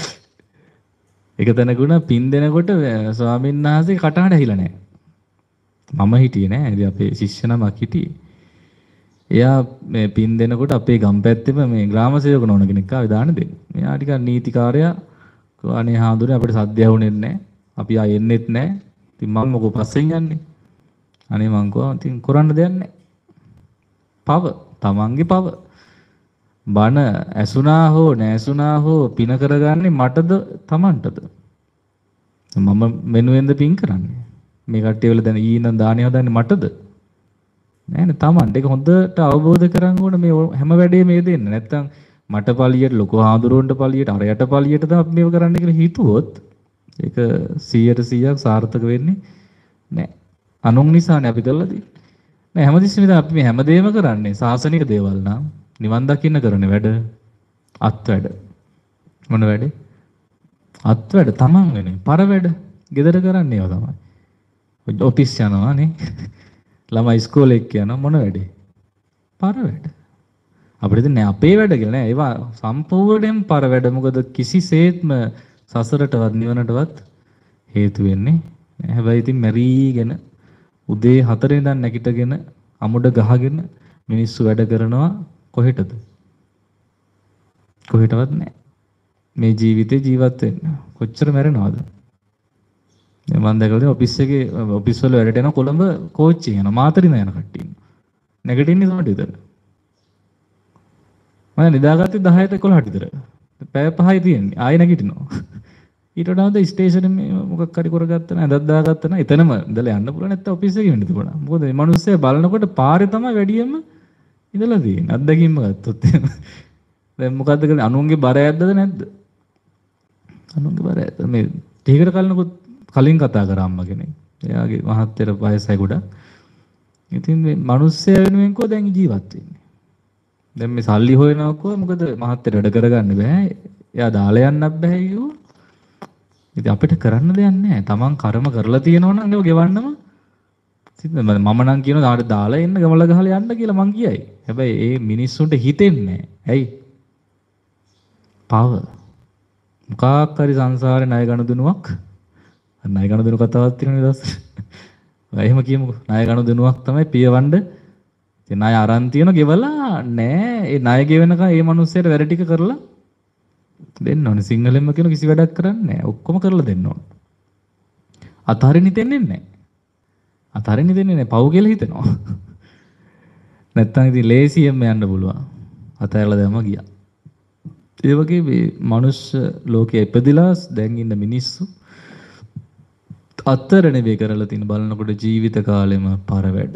එක තැනකුණ පින් දෙනකොට ස්වාමීන් වහන්සේ කටහඬ ඇහිලා නැහැ. මම හිටියේ නෑ. ඉතින් අපේ ශිෂ්‍ය නමක් හිටියේ. එයා මේ පින් දෙනකොට අපේ ගම් පැත්තේම මේ ග්‍රාම සේවක නෝන කෙනෙක් ආවේ දාන දෙන්න. මෙයා ටිකක් නීතිකාරයා අනේ හාඳුනේ අපිට සද්ද ඇහුනෙත් නෑ. අපි ආ එන්නෙත් නෑ. ඉතින් මම මොකෝ පස්සෙන් යන්නේ. අනේ මං කිව්වා ඉතින් කරන්න දෙයක් නෑ. පව තමන්ගේ පව. බණ ඇසුනා හෝ නැසුනා හෝ පින කරගන්නේ මටද තමන්ටද? මම මෙනුවෙන්ද පින් කරන්නේ? මේ කට්ටිය වල දැන් ඊනම් දානිය හදන්නේ මටද? නෑනේ තමන්ට. ඒක හොඳට අවබෝධ කරගන්න ඕන මේ හැම වැඩේම මේ දෙන්න. නැත්තම් මට පළියට ලොකු හාඳුරුවන්ට පළියට අරයට පළියට තමයි අපි මේව කරන්න කියලා හිතුවොත් ඒක 100% සාර්ථක වෙන්නේ නෑ. අනුන් නිසානේ අපි කරලා තියෙන්නේ. නෑ හැමතිස්සෙම ඉතින් අපි මේ හැමදේම කරන්නේ සාසනික දේවල් නම් නිවන් දකින්න කරන වැඩ අත් වැඩ. මොන වැඩේ? අත් වැඩ තමන් වෙන්නේ. පර වැඩ ගෙදර කරන්නේ ඒවා තමයි. ඔෆිස් යනවා නේ. ළමයි ඉස්කෝලේ යනවා මොන වැඩේ? පර වැඩ. අපිට ඉතින් නෑ අපේ වැඩ කියලා නෑ. ඒවා සම්පූර්ණයෙන් පර වැඩ. මොකද කිසිසේත්ම සසරටවත් නිවනටවත් හේතු වෙන්නේ නෑ. හැබැයි ඉතින් මැරීගෙන උදේ 4 ඉඳන් නැගිටගෙන අමුඩ ගහගෙන මිනිස්සු වැඩ කරනවා කොහෙටද? කොහෙටවත් නෑ. මේ ජීවිතේ ජීවත් වෙන්න. කොච්චර මැරෙනවද? මම දැකලා ඔෆිස් එකේ ඔෆිස් වල වැඩට යන කොළඹ කෝච්චිය යන මාතරින යන කට්ටිය ඉන්නවා. නැගිටින්නේ සමට විතර. මම නිදාගත්තේ 10ට 11ට විතර. පැය 5යි තියෙන්නේ. ආයෙ නැගිටිනවා. ඊට වඩා හොඳ ස්ටේෂන් මොකක් හරි කරගත්තා නම් ඇඳක් දාගත්තා නම් එතනම ඉඳලා යන්න පුළුවන් නැත්නම් ඔෆිස් එකේ වෙන්න තිබුණා. මොකද මේ මිනිස්සයා බලනකොට පාරේ තමයි වැඩියෙන්ම ඉඳලා තියෙන්නේ. අත්දැකීම ගත්තොත් එහෙම. දැන් මොකද්ද කරන්නේ? අනුන්ගේ බර ඇද්දද නැද්ද? අනුන්ගේ බර ඇද්ද? මේ ටිකකට කලින් කතා කරා අම්මා කෙනෙක්. එයාගේ මහත්තයර වයසයි ගොඩක්. ඉතින් මේ මිනිස්සයා වෙනුවෙන් කෝ දැන් ජීවත් වෙන්නේ. දැන් මේ සල්ලි හොයනවා කෝ මොකද මහත්තයර වැඩ කරගන්න බෑ. එයා දාලා යන්නත් බෑ කිව්වා. ඉතින් අපිට කරන්න දෙයක් නැහැ. Taman කර්ම කරලා තියෙනවා නම් ඒක ගෙවන්නම මම නම් කියනවා ආට දාලා එන්න ගමල ගහලා යන්න කියලා මං කියයි. හැබැයි ඒ මිනිස්සුන්ට හිතෙන්නේ නැහැ. ඇයි? පව. මොකක් හරි සංසාරේ ණය ගනුදෙනුවක්. ණය ගනුදෙනු කතාවක් තියෙනනේ දවස්. එහෙම කියමුකෝ. ණය ගනුදෙනුවක් තමයි පියවන්න. ඉතින් ණය අරන් තියෙන ගෙවලා නෑ. ඒ ණය ගෙවනකම් ඒ මිනිස්සයාට වැඩ ටික කරලා දෙන්න ඕනේ. සිංහලෙන්ම කියන කිසි වැඩක් කරන්නේ නැහැ. ඔක්කොම කරලා දෙන්න ඕනේ. අතහරින්න දෙන්නේ නැහැ. අතහරින්න දෙන්නේ නැහැ. පව් කියලා හිතෙනවා. නැත්තම් ඉතින් ලේසියෙන්ම යන්න පුළුවන්. අතහැරලා දැම්ම ගියා. ඒ වගේ මේ මනුෂ්‍ය ලෝකයේ ඉපදිලා දැන් ඉන්න මිනිස්සු අතර නෙවෙයි කරලා තියෙන බලනකොට ජීවිත කාලෙම පර වැඩ.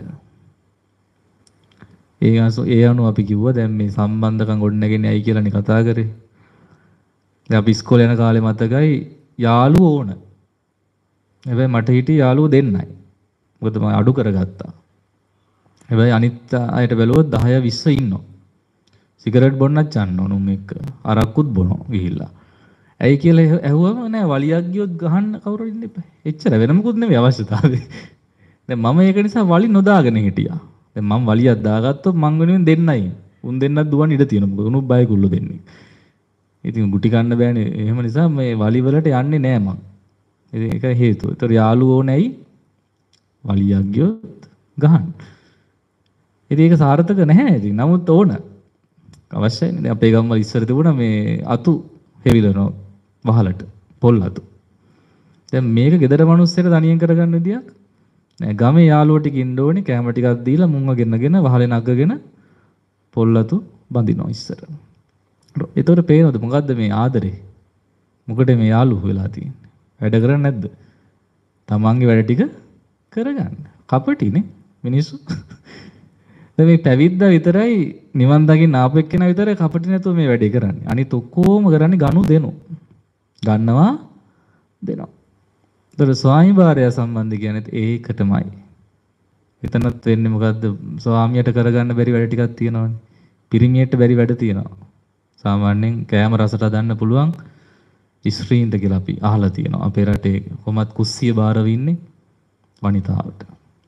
ඒ අනුව අපි කිව්වා දැන් මේ සම්බන්ධකම් ගොඩනගන්නේ ඇයි කියලානේ කතා කරේ. දැන් අපි ඉස්කෝලේ යන කාලේ මතකයි යාළුවෝ ඕන. හැබැයි මට හිටියේ යාළුවෝ දෙන්නයි. මොකද මම අඩු කරගත්තා. හැබැයි අනිත් අයට බැලුවොත් 10 20 ඉන්නවා. සිගරට් බොන්නත් යන්න ඕන උන් එක්ක. අරක්කුත් බොනවා ගිහිල්ලා. ඇයි කියලා ඇහුවම නෑ වලියක් ගියොත් ගහන්න කවුරු ඉන්න එපා. එච්චර වෙන මොකුත් නෙමෙයි අවශ්‍යතාවය. දැන් මම ඒක නිසා වලි නොදාගෙන හිටියා. දැන් මම වලියක් දාගත්තොත් මං වෙනුවෙන් දෙන්නයි. උන් දෙන්නත් දුවන් ඉඩ තියෙනවා. මොකද උනුත් බයකුල්ල දෙන්නේ. ඉතින් ගුටි කන්න බෑනේ. එහෙම නිසා මේ වලි වලට යන්නේ නෑ මං. ඉතින් ඒක හේතුව. ඒතර යාළුවෝ නැයි වලියක් ගියොත් ගහන්න. ඉතින් ඒක සාර්ථක නැහැ. ඉතින් නමුත් ඕන. අවශ්‍යයි නේ. අපේ ගම්වල ඉස්සර තිබුණා මේ අතු හෙවිලනවා වහලට. පොල් අතු. දැන් මේක ගෙදර මිනිස්සුන්ට තනියෙන් කරගන්න විදියක් නෑ. ගමේ යාළුවෝ ටික ඉන්න ඕනේ. කැම ටිකක් දීලා මුංග ගෙන්නගෙන වහලේ නගගෙන පොල් අතු බඳිනවා ඉස්සර. ඒතකොට පේනවද මොකද්ද මේ ආදරේ? මොකටද මේ යාළුවෝ වෙලා තියෙන්නේ? වැඩ කරන්නේ නැද්ද? තමන්ගේ වැඩ ටික කරගන්න. කපටිනේ මිනිස්සු. දැන් මේ පැවිද්දා විතරයි නිවන් දකින්න ආපු එක්කෙනා විතරයි කපටි නැතුව මේ වැඩේ කරන්නේ. අනිත් ඔක්කොම කරන්නේ ගනු දෙනු. ගන්නවා දෙනවා. ඒතර ස්වාමිභාර්ය සම්බන්ධ කියන්නේ ඒකටමයි. එතනත් වෙන්නේ මොකද්ද? ස්වාමියට කරගන්න බැරි වැඩ ටිකක් තියෙනවනේ. පිරිමියට බැරි වැඩ තියෙනවා. සාමාන්‍යයෙන් කෑම රසට හදන්න පුළුවන් ස්ත්‍රීන්ට කියලා අපි අහලා තියෙනවා. අපේ රටේ කොහොමත් කුස්සිය බාරව ඉන්නේ වනිතාවට.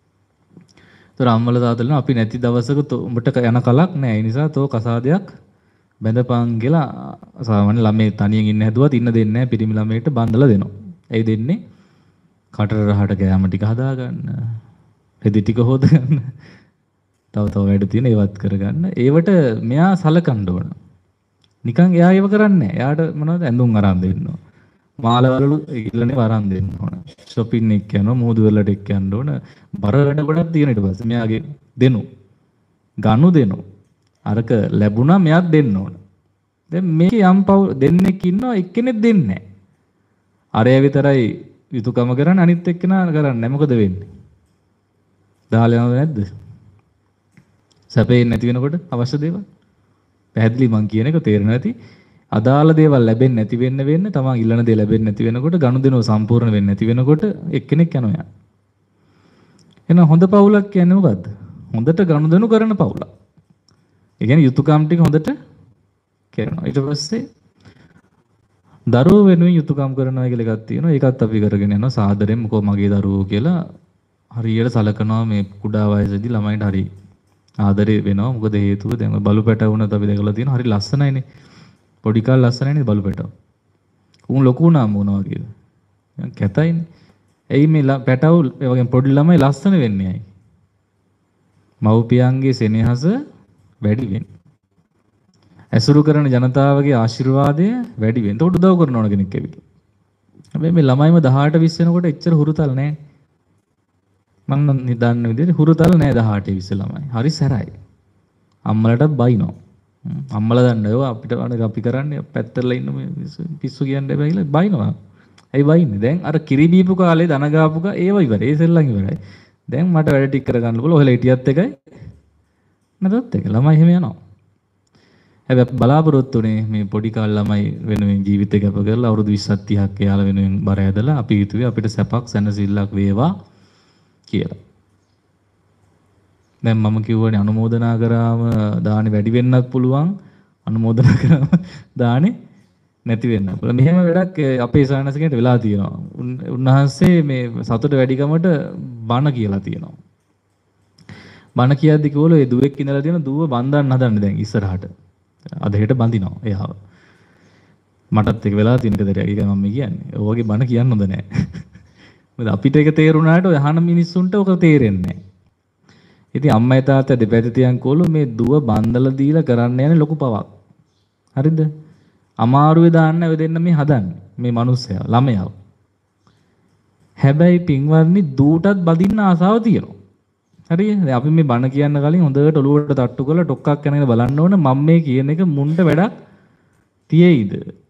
ඒතර අම්මලා තාත්තලා අපි නැති දවසක උඹට යන කලක් නැහැ. ඒ නිසා තෝ කසාදයක් බැඳපන් කියලා සාමාන්‍ය ළමයි තනියෙන් ඉන්න හැදුවත් ඉන්න දෙන්නේ නැහැ. පිරිමි ළමයට බඳලා දෙනවා. ඒ දෙන්නේ කටර රහට කෑම ටික හදාගන්න. රෙදි ටික හොදගන්න. තව වැඩ තියෙන ඒවත් කරගන්න. ඒවට මෙයා සලකන්න ඕන. නිකන් එයා ඒව කරන්නේ නැහැ. එයාට මොනවද ඇඳුම් අරන් දෙන්න ඕන. මාළවලු ඉල්ලන්නේ වරන් දෙන්න ඕන. shopping එක යනවා, මූදු වලට එක්ක යන්න ඕන. බර වැඩ ගොඩක් තියෙන ඊට පස්සේ මෙයාගේ දෙනු. ගනු දෙනු. අරක ලැබුණා මෙයාත් දෙන්න ඕන. දැන් මේකේ යම් දෙන්නෙක් ඉන්නවා එක්කෙනෙක් දෙන්නේ නැහැ. අරය විතරයි යුතුයකම කරන්නේ අනිත් එක්කෙනා කරන්නේ නැහැ. මොකද වෙන්නේ? දාලා යනවද නැද්ද? සැපේ නැති වෙනකොට අවශ්‍ය දේවල් පැහැදිලි මං කියන එක තේරෙන්නේ නැති අදාළ දේවල් ලැබෙන්නේ නැති වෙන්න තමන් ඉල්ලන දේ ලැබෙන්නේ නැති වෙනකොට ගනුදෙනුව සම්පූර්ණ වෙන්නේ නැති වෙනකොට එක්කෙනෙක් යනවා යා. එහෙනම් හොඳ පවුලක් කියන්නේ මොකද්ද? හොඳට ගනුදෙනු කරන පවුලක්. ඒ කියන්නේ යුතුයකම් ටික හොඳට කරනවා. ඊට පස්සේ දරුවෝ වෙනුවෙන් යුතුයකම් කරනවා කියලා එකක් තියෙනවා. ඒකත් අපි කරගෙන යනවා සාදරයෙන් මොකෝ මගේ දරුවෝ කියලා හරියට සලකනවා මේ කුඩා වයසේදී ළමයින්ට හරි ආදරේ වෙනවා. මොකද හේතුව දැන් බලු පැටව වුණත් අපි දැකලා තියෙනවා. හරි ලස්සනයිනේ. පොඩි කාල ලස්සනයිනේ බලු පැටව. උන් ලොකු වුණාම මොනවා වගේද? කැතයිනේ. එයි මේ පැටව ඒ වගේ පොඩි ළමයි ලස්සන වෙන්නේ ඇයි? මව්පියන්ගේ සෙනෙහස වැඩි වෙන්නේ. ඇසුරු කරන ජනතාවගේ ආශිර්වාදය වැඩි වෙන්නේ. ඒකට උදව් කරන ඕන කෙනෙක් ඇවිල්ලා. හැබැයි මේ ළමයිම 18 20 වෙනකොට එච්චර හුරුතල් නැහැ. මම නිදන්න විදිහට හුරුතල් නැහැ 18 20 ළමයි. හරි සැරයි. අම්මලට බයිනෝ. අම්මලා දන්නේ ඔය අපිට අපි කරන්නේ පැත්තටලා ඉන්න මේ පිස්සු කියන්නේ බෑ කියලා බයිනවා. ඇයි වයින්නේ? දැන් අර කිරි බීපු කාලේ දන ගාපු කා ඒව ඉවරයි. ඒ සෙල්ලම් ඉවරයි. දැන් මට වැඩ ටික කරගන්න පුළුවන්. ඔහෙලා හිටියත් එකයි නැතත් එකයි. ළමයි එහෙම යනවා. හැබැයි බලාපොරොත්තු වෙන්නේ මේ පොඩි කාලේ ළමයි වෙනුවෙන් ජීවිතේ ගත කරලා අවුරුදු 20ක් 30ක් එයාලා වෙනුවෙන් බර ඇදලා අපි හිතුවේ අපිට සැපක් සැනසෙල්ලක් වේවා කියලා. දැන් මම කිව්වනේ අනුමෝදනා කරාම දානි වැඩි වෙන්නත් පුළුවන්. අනුමෝදනා කරාම දානි නැති වෙන්න පුළුවන්. මෙහෙම වැඩක් අපේ සානසිකයට වෙලා තියෙනවා. උන්වහන්සේ මේ සතුට වැඩිකමට බණ කියලා තියෙනවා. බණ කියද්දි කිව්වලු ඒ දුවෙක් ඉඳලා තියෙන දුව බන්දන්න හදන්නේ දැන් ඉස්සරහට. අද හෙට බඳිනවා එයාව. මටත් ඒක වෙලා තියෙන කතරයක්. ඒක මම කියන්නේ. ඔය වගේ බණ කියන්න හොඳ නැහැ. මොකද අපිට ඒක තේරුණාට ඔය අහන මිනිස්සුන්ට ඔක තේරෙන්නේ නැහැ. ඉතින් අම්මයි තාත්තා දෙපැත්ත තියන් කොළු මේ දුව බන්දලා දීලා කරන්න යන්නේ ලොකු පවක්. හරිද? අමාරුවේ දාන්න ඔය දෙන්න මේ හදන්නේ. මේ මිනිස්සයා ළමයාව. හැබැයි පින්වත්නි දූටත් බදින්න ආසාව තියෙනවා. හරිද? දැන් අපි මේ බණ කියන්න කලින් හොඳට ඔලුවට තට්ටු කරලා ටොක්ක්ක් කරගෙන බලන්න ඕන මම මේ කියන එක මුන්ට වැඩක් තියෙයිද?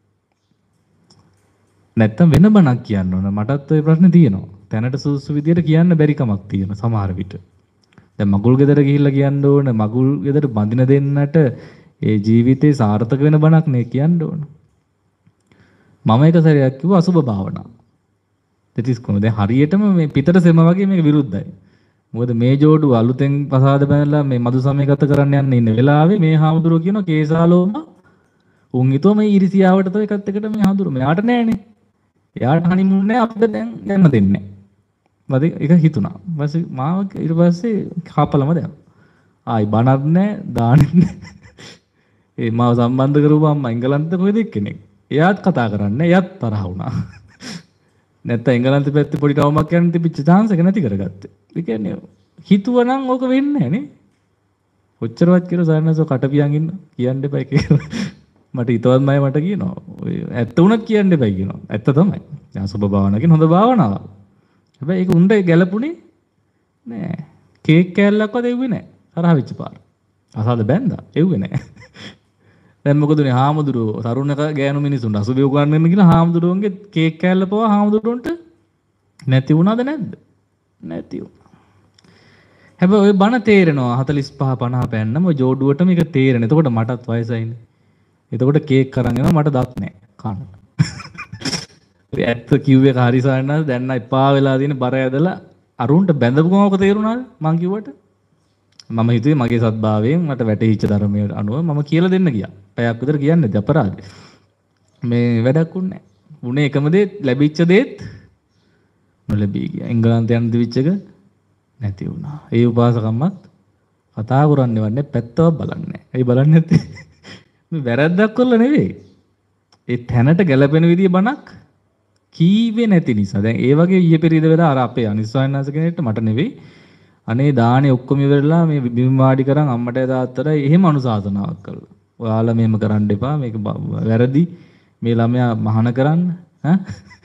නැත්තම් වෙන බණක් කියන්න ඕන. මටත් ওই ප්‍රශ්නේ තියෙනවා. තැනට සුසු විදියට කියන්න බැරි කමක් තියෙනවා සමහර විට. දැන් මගුල් ගෙදර ගිහිල්ලා කියන්න ඕන මගුල් ගෙදර බඳින දෙන්නට ඒ ජීවිතේ සාර්ථක වෙන බණක් නේ කියන්න ඕන. මම එක සැරයක් කිව්වා අසුබ භාවනා. දෙතිස් කොහොමද? දැන් හරියටම මේ පිටට සෙම වගේ මේක විරුද්ධයි. මොකද මේ ජෝඩුව අලුතෙන් පසාද බැලලා මේ මදු සමය ගත කරන්න යන්න ඉන්න වෙලාවේ මේ හාමුදුරුවෝ කියනවා කේසාලෝම උන් හිතුව මේ ඉරිසියාවට තෝ එකත් එකට මේ හාමුදුරුවෝ මෙයාට නෑනේ. එයාට හනිමුන් නෑ අපිට දැන් යන්න දෙන්නේ නෑ. මද ඒක හිතුණා. ඊපස්සේ මාව ඊට පස්සේ කාපලම දැන්. ආයි බණක් නෑ දාන්නෙත් නෑ. ඒ මාව සම්බන්ධ කරපු අම්මා එංගලන්තේ කොහෙද එක්කෙනෙක්. එයාත් කතා කරන්නේ එයාත් තරහ වුණා. නැත්තම් එංගලන්තේ පැත්තේ පොඩි ටවුමක් යන්න තිබිච්ච chance එක නැති කරගත්තේ. ඒ කියන්නේ හිතුවනම් ඕක වෙන්නේ නැහැ නේ. කොච්චරවත් කියලා සාරනසෝ කටපියන් ඉන්න කියන්න එපා කියලා. මට හිතවත් මම මට කියනවා. ඔය ඇත්ත උනත් කියන්න එපා කියනවා. ඇත්ත තමයි. දැන් සුබ භාවනාවකින් හොඳ භාවනාවක්. හැබැයි ඒක උණ්ඩේ ගැලපුණේ නෑ. කේක් කෑල්ලක්වත් එව්වේ නෑ. තරහ වෙච්ච පාර. අසාද බැන්දා. එව්වේ නෑ. දැන් මොකද උනේ හාමුදුරුවෝ තරුණ ගෑනු මිනිසුන් අසුබේ උගන්වන්න කියලා හාමුදුරුවන්ගේ කේක් කෑල්ල පවා හාමුදුරුවන්ට නැති වුණාද නැද්ද? නැති වුණා. හැබැයි ඔය බණ තේරෙනවා 45 50 පෑන්නම ඔය ජෝඩුවට මේක තේරෙන. එතකොට මටත් වයසයිනේ. එතකොට කේක් අරන් එනවා මට දත් නැහැ කන්න. ඇත්ත කිව්වේ හරි සාරණාද දැන් එපා වෙලා තියෙන බර ඇදලා අරුන්ට බැඳපුවම ඔක තේරුණාද මං කිව්වට? මම හිතුවේ මගේ සත්භාවයෙන් මට වැටහිච්ච ධර්මයට අනුව මම කියලා දෙන්න ගියා. පැයක් විතර කියන්නේ නැති අපරාධේ. මේ වැඩක් උන්නේ නැහැ. උනේ එකම දේ ලැබිච්ච දේත් නොලැබී ගියා. එංගලන්තේ යන දිවිච්ච එක නැති වුණා. ඒ උපාසකම්මත් කතා කරන්නේ වන්නේ පැත්තව බලන්නේ. ඇයි බලන්නේ නැත්තේ? මේ වැරද්දක් කරලා නෙවෙයි. ඒ තැනට ගැලපෙන විදිය බණක් කීවේ නැති නිසා. දැන් ඒ වගේ ඊයේ පෙරේද වෙලා අර අපේ අනිස්වායනාස කෙනෙක්ට මට නෙවෙයි. අනේ දානේ ඔක්කොම ඉවරලා මේ බිම් වාඩි කරන් අම්මට තාත්තට එහෙම අනුශාසනාවක් කළා. ඔයාලා මෙහෙම කරන්න එපා. මේක වැරදි. මේ ළමයා මහාන කරන්න. ඈ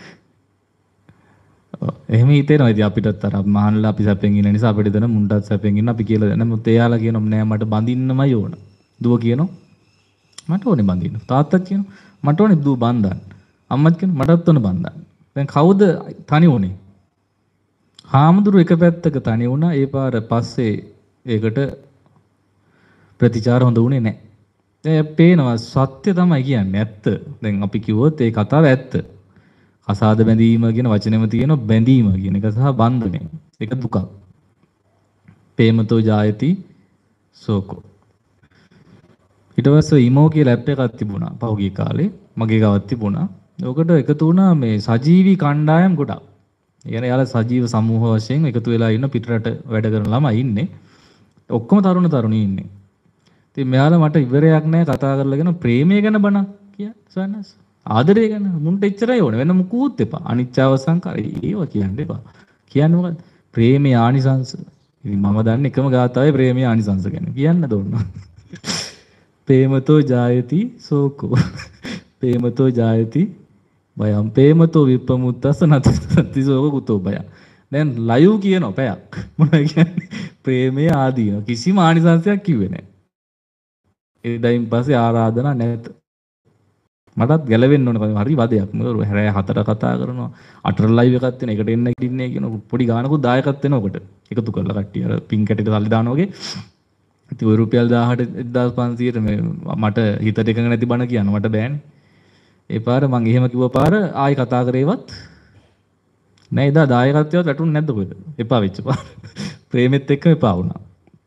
එහෙම හිතේනවා. ඉතින් අපිටත් අර මහානලා අපි සැපෙන් ඉන්න නිසා අපිට දෙන මුන්ටත් සැපෙන් ඉන්න අපි කියලා දෙන. මොකද එයාලා කියනවා නෑ මට බඳින්නමයි ඕන. දුව කියනවා මට ඕනේ බඳින්න. තාත්තත් කියනවා මට ඕනේ දුව බඳින්න. අම්මත් කියනවා මටත් ඕනේ බඳින්න. දැන් කවුද තනි වුනේ? හාමුදුරු එක පැත්තක තනි වුණා. ඒ පාර පස්සේ ඒකට ප්‍රතිචාර හොඳ වුණේ නැහැ. දැන් පේනවා සත්‍ය තමයි කියන්නේ ඇත්ත. දැන් අපි කිව්වොත් ඒ කතාව ඇත්ත. අසාද බැඳීම කියන වචනේම තියෙන බැඳීම කියන එක සහ බන්ධනය. ඒක දුකක්. ප්‍රේමතෝ ජායති සෝකෝ. ඊට පස්සේ ඉමෝ කියලා ඇප් එකක් තිබුණා පහුගිය කාලේ. මගේ ගාවත් තිබුණා. ඔකට එකතු වුණා මේ සජීවී කණ්ඩායම් ගොඩක්. ඒ කියන්නේ යාලා සජීව සමූහ වශයෙන් එකතු වෙලා ඉන්න පිටරට වැඩ කරන ළමයි ඉන්නේ. ඔක්කොම තරුණ තරුණී ඉන්නේ. ඉතින් මෙයාලා මට ඉවරයක් නැහැ කතා කරලාගෙන ප්‍රේමය ගැන බණක් කිය සවනස්. ආදරය ගැන මුන්ට එච්චරයි ඕනේ. වෙන මුකුත් එපා. අනිච්චව සංකාරය ඒව කියන්න එපා. කියන්නේ මොකද්ද? ප්‍රේමයේ ආනිසංස. ඉතින් මම දන්නේ එකම ගාතාවේ ප්‍රේමයේ ආනිසංස ගැන. කියන්න දෝන්න. ප්‍රේමතෝ ජායති සෝකෝ. ප්‍රේමතෝ ජායති බයම් ප්‍රේමතෝ විප්පමුත්තස නති සෝක කුතෝ බය. දැන් ලයු කියනවා පැයක්. මොනවද කියන්නේ? ප්‍රේමයේ ආදීන කිසිම ආනිසංසයක් කිව්වේ නැහැ. එදයින් පස්සේ ආරාධනා නැත. මටත් ගැලවෙන්න ඕන. හරි වදයක්. මොකද හැරය 4 කතා කරනවා. 8 ලයිව් එකක් තියෙන. එකට එන්න ඉන්නේ කියන පොඩි ගානකුත් දායකත් වෙනවා ඔකට. එකතු කරලා කට්ටිය අර පින් කැටේට සල්ලි දානවා වගේ. ඉතින් ඔය රුපියල් 18 1500ට මේ මට හිතට එකඟ නැති බණ කියන්න මට බෑනේ. ඒ පාර මං එහෙම කිව්ව පාර ආයි කතා කරේවත් නෑ. එදා දායකත්වයට වැටුනේ නැද්ද කොහෙද? එපා වෙච්ච පාර. ප්‍රේමෙත් එක්ක එපා වුණා.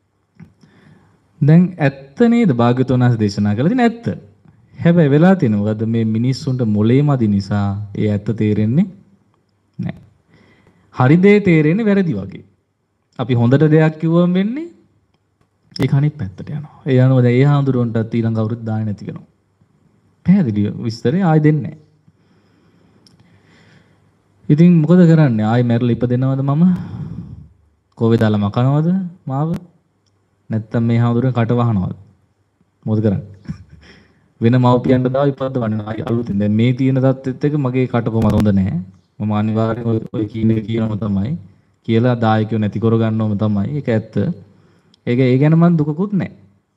දැන් ඇත්ත නේද භාග්‍යවතුන් වහන්සේ දේශනා කළා තියෙන ඇත්ත. හැබැයි වෙලා තියෙන මොකද්ද මේ මිනිස්සුන්ට මොලේ මදි නිසා ඒ ඇත්ත තේරෙන්නේ නෑ. හරි දේ තේරෙන්නේ වැරදි වගේ. අපි හොඳට දෙයක් කිව්වම වෙන්නේ ඒක අනිත් පැත්තට යනවා. ඒ අනුව දැන් ඒ හාමුදුරුවන්ටත් ඊළඟ අවුරුද්ද දාන්නේ නැති වෙනවා. පැහැදිලිව විස්තරේ ආයෙ දෙන්නේ නැහැ. ඉතින් මොකද කරන්නේ? ආයෙ මැරලා ඉපදෙනවද මම? කෝවේ දාලා මකනවද මාව? නැත්තම් මේ හාමුදුරුවෝ කට වහනවද? මොකද කරන්නේ? වෙන මව්පියන්ට දාව ඉපදවන්න ආයෙ අලුතින්. දැන් මේ තියෙන தත්ත්වෙත් එක මගේ කට කොහමද හොඳ නැහැ. මම අනිවාර්යෙන් ඔය කියන එක කියනම තමයි. කියලා දායකයෝ නැති කරගන්නවම තමයි. ඒක ඇත්ත. ඒ ගැන මම දුකකුත් නැහැ.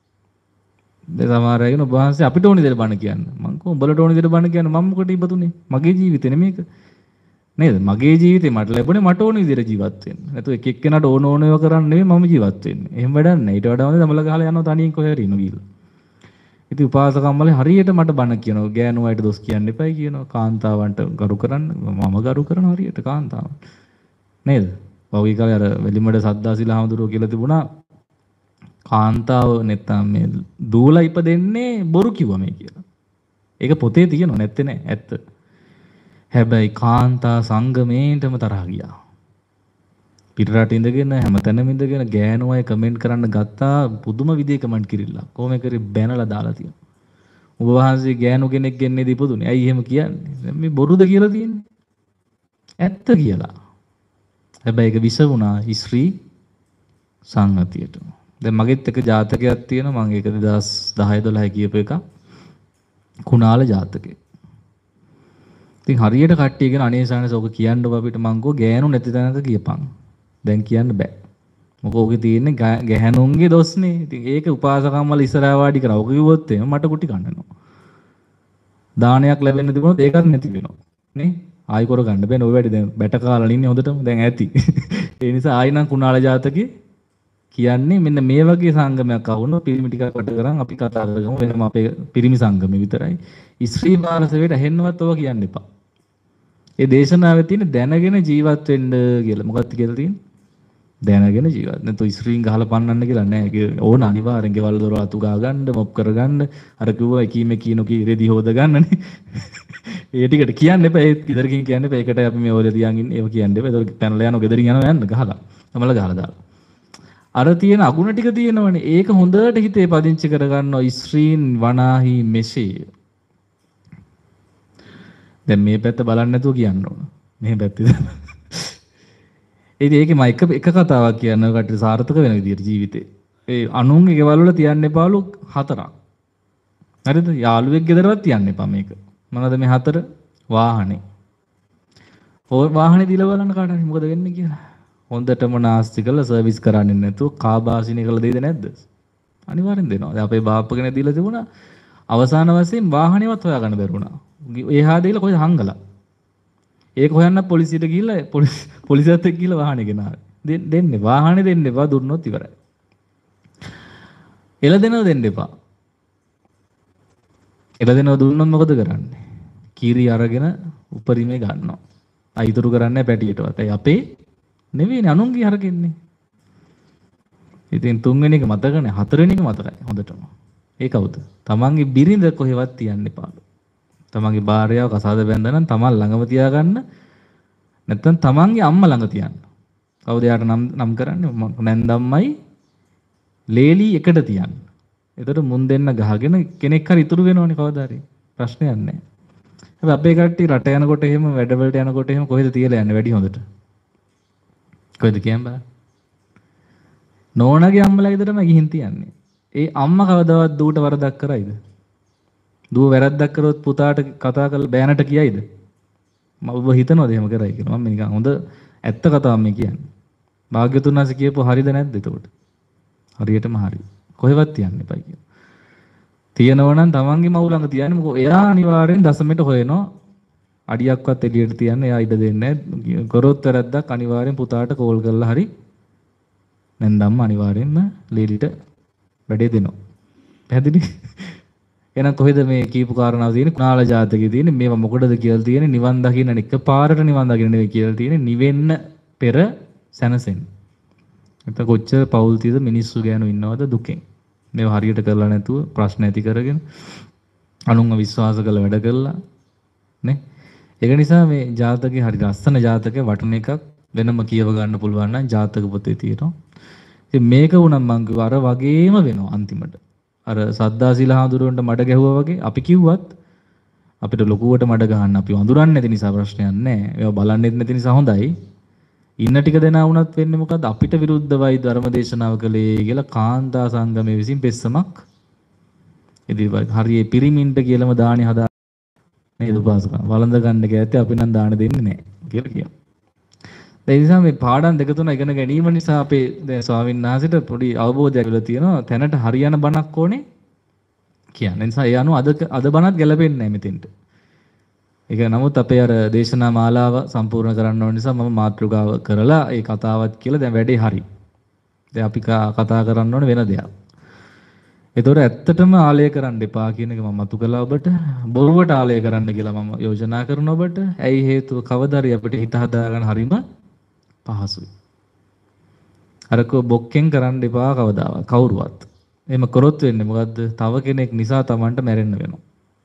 දැන් සමහර අය කියන ඔබ වහන්සේ අපිට ඕනි දෙයට බණ කියන්න. මං කෝ උඹලට ඕනි දෙයට බණ කියන්න මම මොකටද ඉපදුනේ? මගේ ජීවිතේනේ මේක. නේද? මගේ ජීවිතේ මට ලැබුණේ මට ඕනි විදිහට ජීවත් වෙන්න. නැතු එක එක්කෙනාට ඕන ඕන ඒවා කරන්න නෙවෙයි මම ජීවත් වෙන්නේ. එහෙම වැඩක් නැහැ. ඊට වඩා හොඳ දමල ගහලා යනවා තනියෙන් කොහේ හරි ඉන්න ගිහලා. ඉතින් උපාසකම්මලේ හරියට මට බණ කියනවා. ගෑනු අයට දොස් කියන්න එපයි කියනවා. කාන්තාවන්ට ගරු කරන්න. මම ගරු කරන හරියට කාන්තාවන්. නේද? පෞගී කාලේ අර වෙලිමඩ සද්දාසිලා හඳුරෝ කියලා තිබුණා. කාන්තාව නැත්තම් මේ දූලා ඉපදෙන්නේ බොරු කිව්වා මේ කියලා. ඒක පොතේ තියෙනව නැත්තේ නෑ ඇත්ත. හැබැයි කාන්තා සංගමේන්ටම තරහ ගියා. පිටරට ඉඳගෙන හැමතැනම ඉඳගෙන ගෑනු අය කමෙන්ට් කරන්න ගත්තා පුදුම විදිහේ කමෙන්ට් කිරිල්ලා. කොහොම කරේ බැනලා දාලා තියෙනවා. ඔබ වහන්සේ ගෑනු කෙනෙක් ගෙන්නේ දීපදුනේ. ඇයි එහෙම කියන්නේ? දැන් මේ බොරුද කියලා තියෙන්නේ. ඇත්ත කියලා. හැබැයි ඒක විස වුණා ස්ත්‍රී සංගතියට. දැන් මගෙත් එක ජාතකයක් තියෙනවා. මම ඒක 2010 12 කියපු එක. කුණාල ජාතකේ. ඉතින් හරියට කට්ටිය කියන අනේ සානස ඔක කියන්න අපිට මං කෝ ගෑනු නැති තැනක කියපන්. දැන් කියන්න බෑ. මොකද ඔකේ තියෙන්නේ ගැහැණුන්ගේ දොස්නේ. ඉතින් ඒක උපාසකම්මල ඉස්සරහා වාඩි කරා. ඔක කිව්වොත් එහෙම මට කුටි කන්නනවා. දානයක් ලැබෙන්න තිබුණොත් ඒකත් නැති වෙනවා. නේ? ආයි කර ගන්න බෑනේ. ඔය වැඩි දැන් බැට කාලා ඉන්නේ හොඳටම දැන් ඇති. ඒ නිසා ආයි නම් කුණාල ජාතකේ කියන්නේ මෙන්න මේ වගේ සංගමයක් ආවොත් පිරිමි ටිකක් වට කරන් අපි කතා කරගමු. වෙනම අපේ පිරිමි සංගමේ විතරයි. ස්ත්‍රී මානසයට ඇහෙන්නවත් ඔව කියන්න එපා. ඒ දේශනාවේ තියෙන දැනගෙන ජීවත් වෙන්න කියලා. මොකක්ද කියලා තියෙන්නේ? දැනගෙන ජීවත්. නැත්නම් ස්ත්‍රීන් ගහලා පන්නන්න කියලා නෑ. ඒක ඕන අනිවාර්යෙන් ගෙවල් දොර අතු ගා ගන්න, මොප් කර ගන්න, අර කිව්වා එකීමේ කී රෙදි හොද ගන්නනේ. ඒ ටිකට කියන්න එපා. ඒ ගෙදරකින් කියන්න එපා. ඒකට අපි මේ ඔය තියන් ඉන්නේ. ඒක කියන්න එපා. ඒක පැනලා යනවා ගෙදරින් යනවා යන්න ගහලා. තමල ගහලා දාලා. අර තියෙන අගුණ ටික තියෙනවනේ. ඒක හොඳට හිතේ පදිංචි කරගන්නවා ස්ත්‍රීන් වනාහි මෙසේ. දැන් මේ පැත්ත බලන්න නැතුව කියන්න ඕන. මේ පැත්තේ. ඉතින් ඒකේ මම එක කතාවක් කියන්න කටට සාර්ථක වෙන විදිහට ජීවිතේ. ඒ අනුන්ගේ ගෙවල් වල තියන්න එපාලු 4ක්. හරිද? යාළුවෙක් ගෙදරවත් තියන්න එපා මේක. මොනවද මේ 4? වාහනේ. ඔය වාහනේ දීලා බලන්න කාට හරි මොකද වෙන්නේ කියලා. හොඳටම නාස්ති කරලා සර්විස් කරන්නේ නැතුව කාබාසිනේ කරලා දෙයිද නැද්ද? අනිවාර්යෙන් දෙනවා. දැන් අපේ බාප්පගෙන දීලා තිබුණා. අවසාන වශයෙන් වාහනේවත් හොයාගන්න බැරුණා. එහා දෙයිලා කොහෙද හංගලා. ඒක හොයන්න පොලිසියට ගිහිල්ලා පොලිසියත් එක්ක ගිහිල්ලා වාහනේ ගෙනාවා. දෙන්නේ වාහනේ දෙන්න එපා දුන්නොත් ඉවරයි. එළදෙනව දෙන්න එපා. එළදෙනව දුන්නොත් මොකද කරන්නේ? කීරි අරගෙන උපරිමේ ගන්නවා. අයිතුරු කරන්නේ පැටියටවත්. ඒ අපේ නෙවෙයිනේ අනුන්ගේ අරගෙන්නේ. ඉතින් තුන්වෙනි එක මතක නැහැ. හතරවෙනි එක මතකයි හොඳටම. ඒ කවුද? තමන්ගේ බිරිඳ කොහෙවත් තියන්න එපාලු. තමන්ගේ භාර්යාව කසාද බැඳලා නම් තමන් ළඟම තියාගන්න. නැත්නම් තමන්ගේ අම්මා ළඟ තියන්න. කවුද යාට නම් කරන්නේ? නැන්දම්මයි ලේලි එකට තියන්න. එතකොට මුන් දෙන්න ගහගෙන කෙනෙක් හරි ඉතුරු වෙනවනේ කවදා හරි. ප්‍රශ්නයක් නැහැ. හැබැයි අපේ කට්ටිය රට යනකොට එහෙම වැඩවලට යනකොට එහෙම කොහෙද තියලා යන්නේ වැඩි හොඳට? කොහෙද කියන්නේ? නෝනාගේ අම්මලා ගෙදරම ගිහින් තියන්නේ. ඒ අම්මා කවදාවත් දුවට වරදක් කරයිද? දුව වැරද්දක් කරොත් පුතාට කතා කරලා බෑනට කියයිද? ඔබ හිතනවද එහෙම කරයි කියලා? මම නිකන් හොඳ ඇත්ත කතාවක් මේ කියන්නේ. භාග්‍යතුන් වහන්සේ කියපුව හරිද නැද්ද එතකොට? හරියටම හරි. කොහෙවත් තියන්න එපා කියලා. තියෙනවා නම් තමන්ගේ මව් ළඟ තියන්නේ. මොකද එයා අනිවාර්යෙන් දසමෙට හොයනවා. අඩියක්වත් එළියට තියන්න එයා ඉඩ දෙන්නේ නැහැ. කරොත් වැරද්දක් අනිවාර්යෙන් පුතාට කෝල් කරලා හරි නැන්දම්ම අනිවාර්යෙන්ම ලීලිට වැඩේ දෙනවා. පැහැදිලි? එහෙනම් කොහෙද මේ කීපු කාරණාව තියෙන්නේ? කුණාල ජාතකයේ තියෙන්නේ. මේවා මොකටද කියලා තියෙන්නේ? නිවන් දකින්න එකපාරට නිවන් දකින්න නෙවෙයි කියලා තියෙන්නේ. නිවෙන්න පෙර සැනසෙන්න. එතකොට කොච්චර පෞල් තියද මිනිස්සු ගෑනු ඉන්නවද දුකෙන්. මේවා හරියට කරලා නැතුව ප්‍රශ්න ඇති කරගෙන අනුන්ව විශ්වාස කරලා වැඩ කළා නේ. ඒක නිසා මේ ජාතකේ හරි ලස්සන ජාතකේ වටන එකක් වෙනම කියව ගන්න පුළුවන් නම් ජාතක පොතේ තියෙනවා. ඉතින් මේක වුණා මං කිව්වා අර වගේම වෙනවා අන්තිමට. අර සද්දාසීල හාමුදුරුවන්ට මඩ ගැහුවා වගේ අපි කිව්වත් අපිට ලොකුවට මඩ ගහන්න අපි වඳුරන්නේ නැති නිසා ප්‍රශ්නයක් නැහැ. ඒවා බලන්නෙත් නැති නිසා හොඳයි. ඉන්න ටික දෙනා වුණත් වෙන්නේ මොකද්ද? අපිට විරුද්ධවයි ධර්මදේශනාව කළේ කියලා කාන්තා සංගමයේ විසින් පෙස්සමක් ඉදිරිපත්. හරියේ පිරිමින්ට කියලාම දානි හදා නේද උපාසකා. වළඳ ගන්න කැත්තේ අපි නම් දාන දෙන්නේ නැහැ කියලා කියනවා. ඒ නිසා මේ පාඩම් දෙක තුන ඉගෙන ගැනීම නිසා අපේ දැන් ස්වාමීන් වහන්සේට පොඩි අවබෝධයක් ලැබිලා තියෙනවා. තැනට හරියන බණක් ඕනේ කියන්නේ. නිසා ඒ අනුව අද බණත් ගැලපෙන්නේ නැහැ මෙතෙන්ට. ඒක නමුත් අපේ අර දේශනා මාලාව සම්පූර්ණ කරන්න ඕන නිසා මම මාතෘකාව කරලා ඒ කතාවත් කියලා දැන් වැඩේ හරි. දැන් අපි කතා කරන්න ඕනේ වෙන දෙයක්. ඒතොර ඇත්තටම ආලය කරන්න එපා කියන එක මම මතු කළා ඔබට. බොරුවට ආලය කරන්න කියලා මම යෝජනා කරනවා ඔබට. ඇයි හේතුව කවදාරි අපිට හිත හදාගන්න හරීම පහසුයි. අරක බොක්කෙන් කරන්න එපා කවදාවත් කවුරුවත්. එහෙම කරොත් වෙන්නේ මොකද්ද? තව කෙනෙක් නිසා Tamanට මැරෙන්න වෙනවා.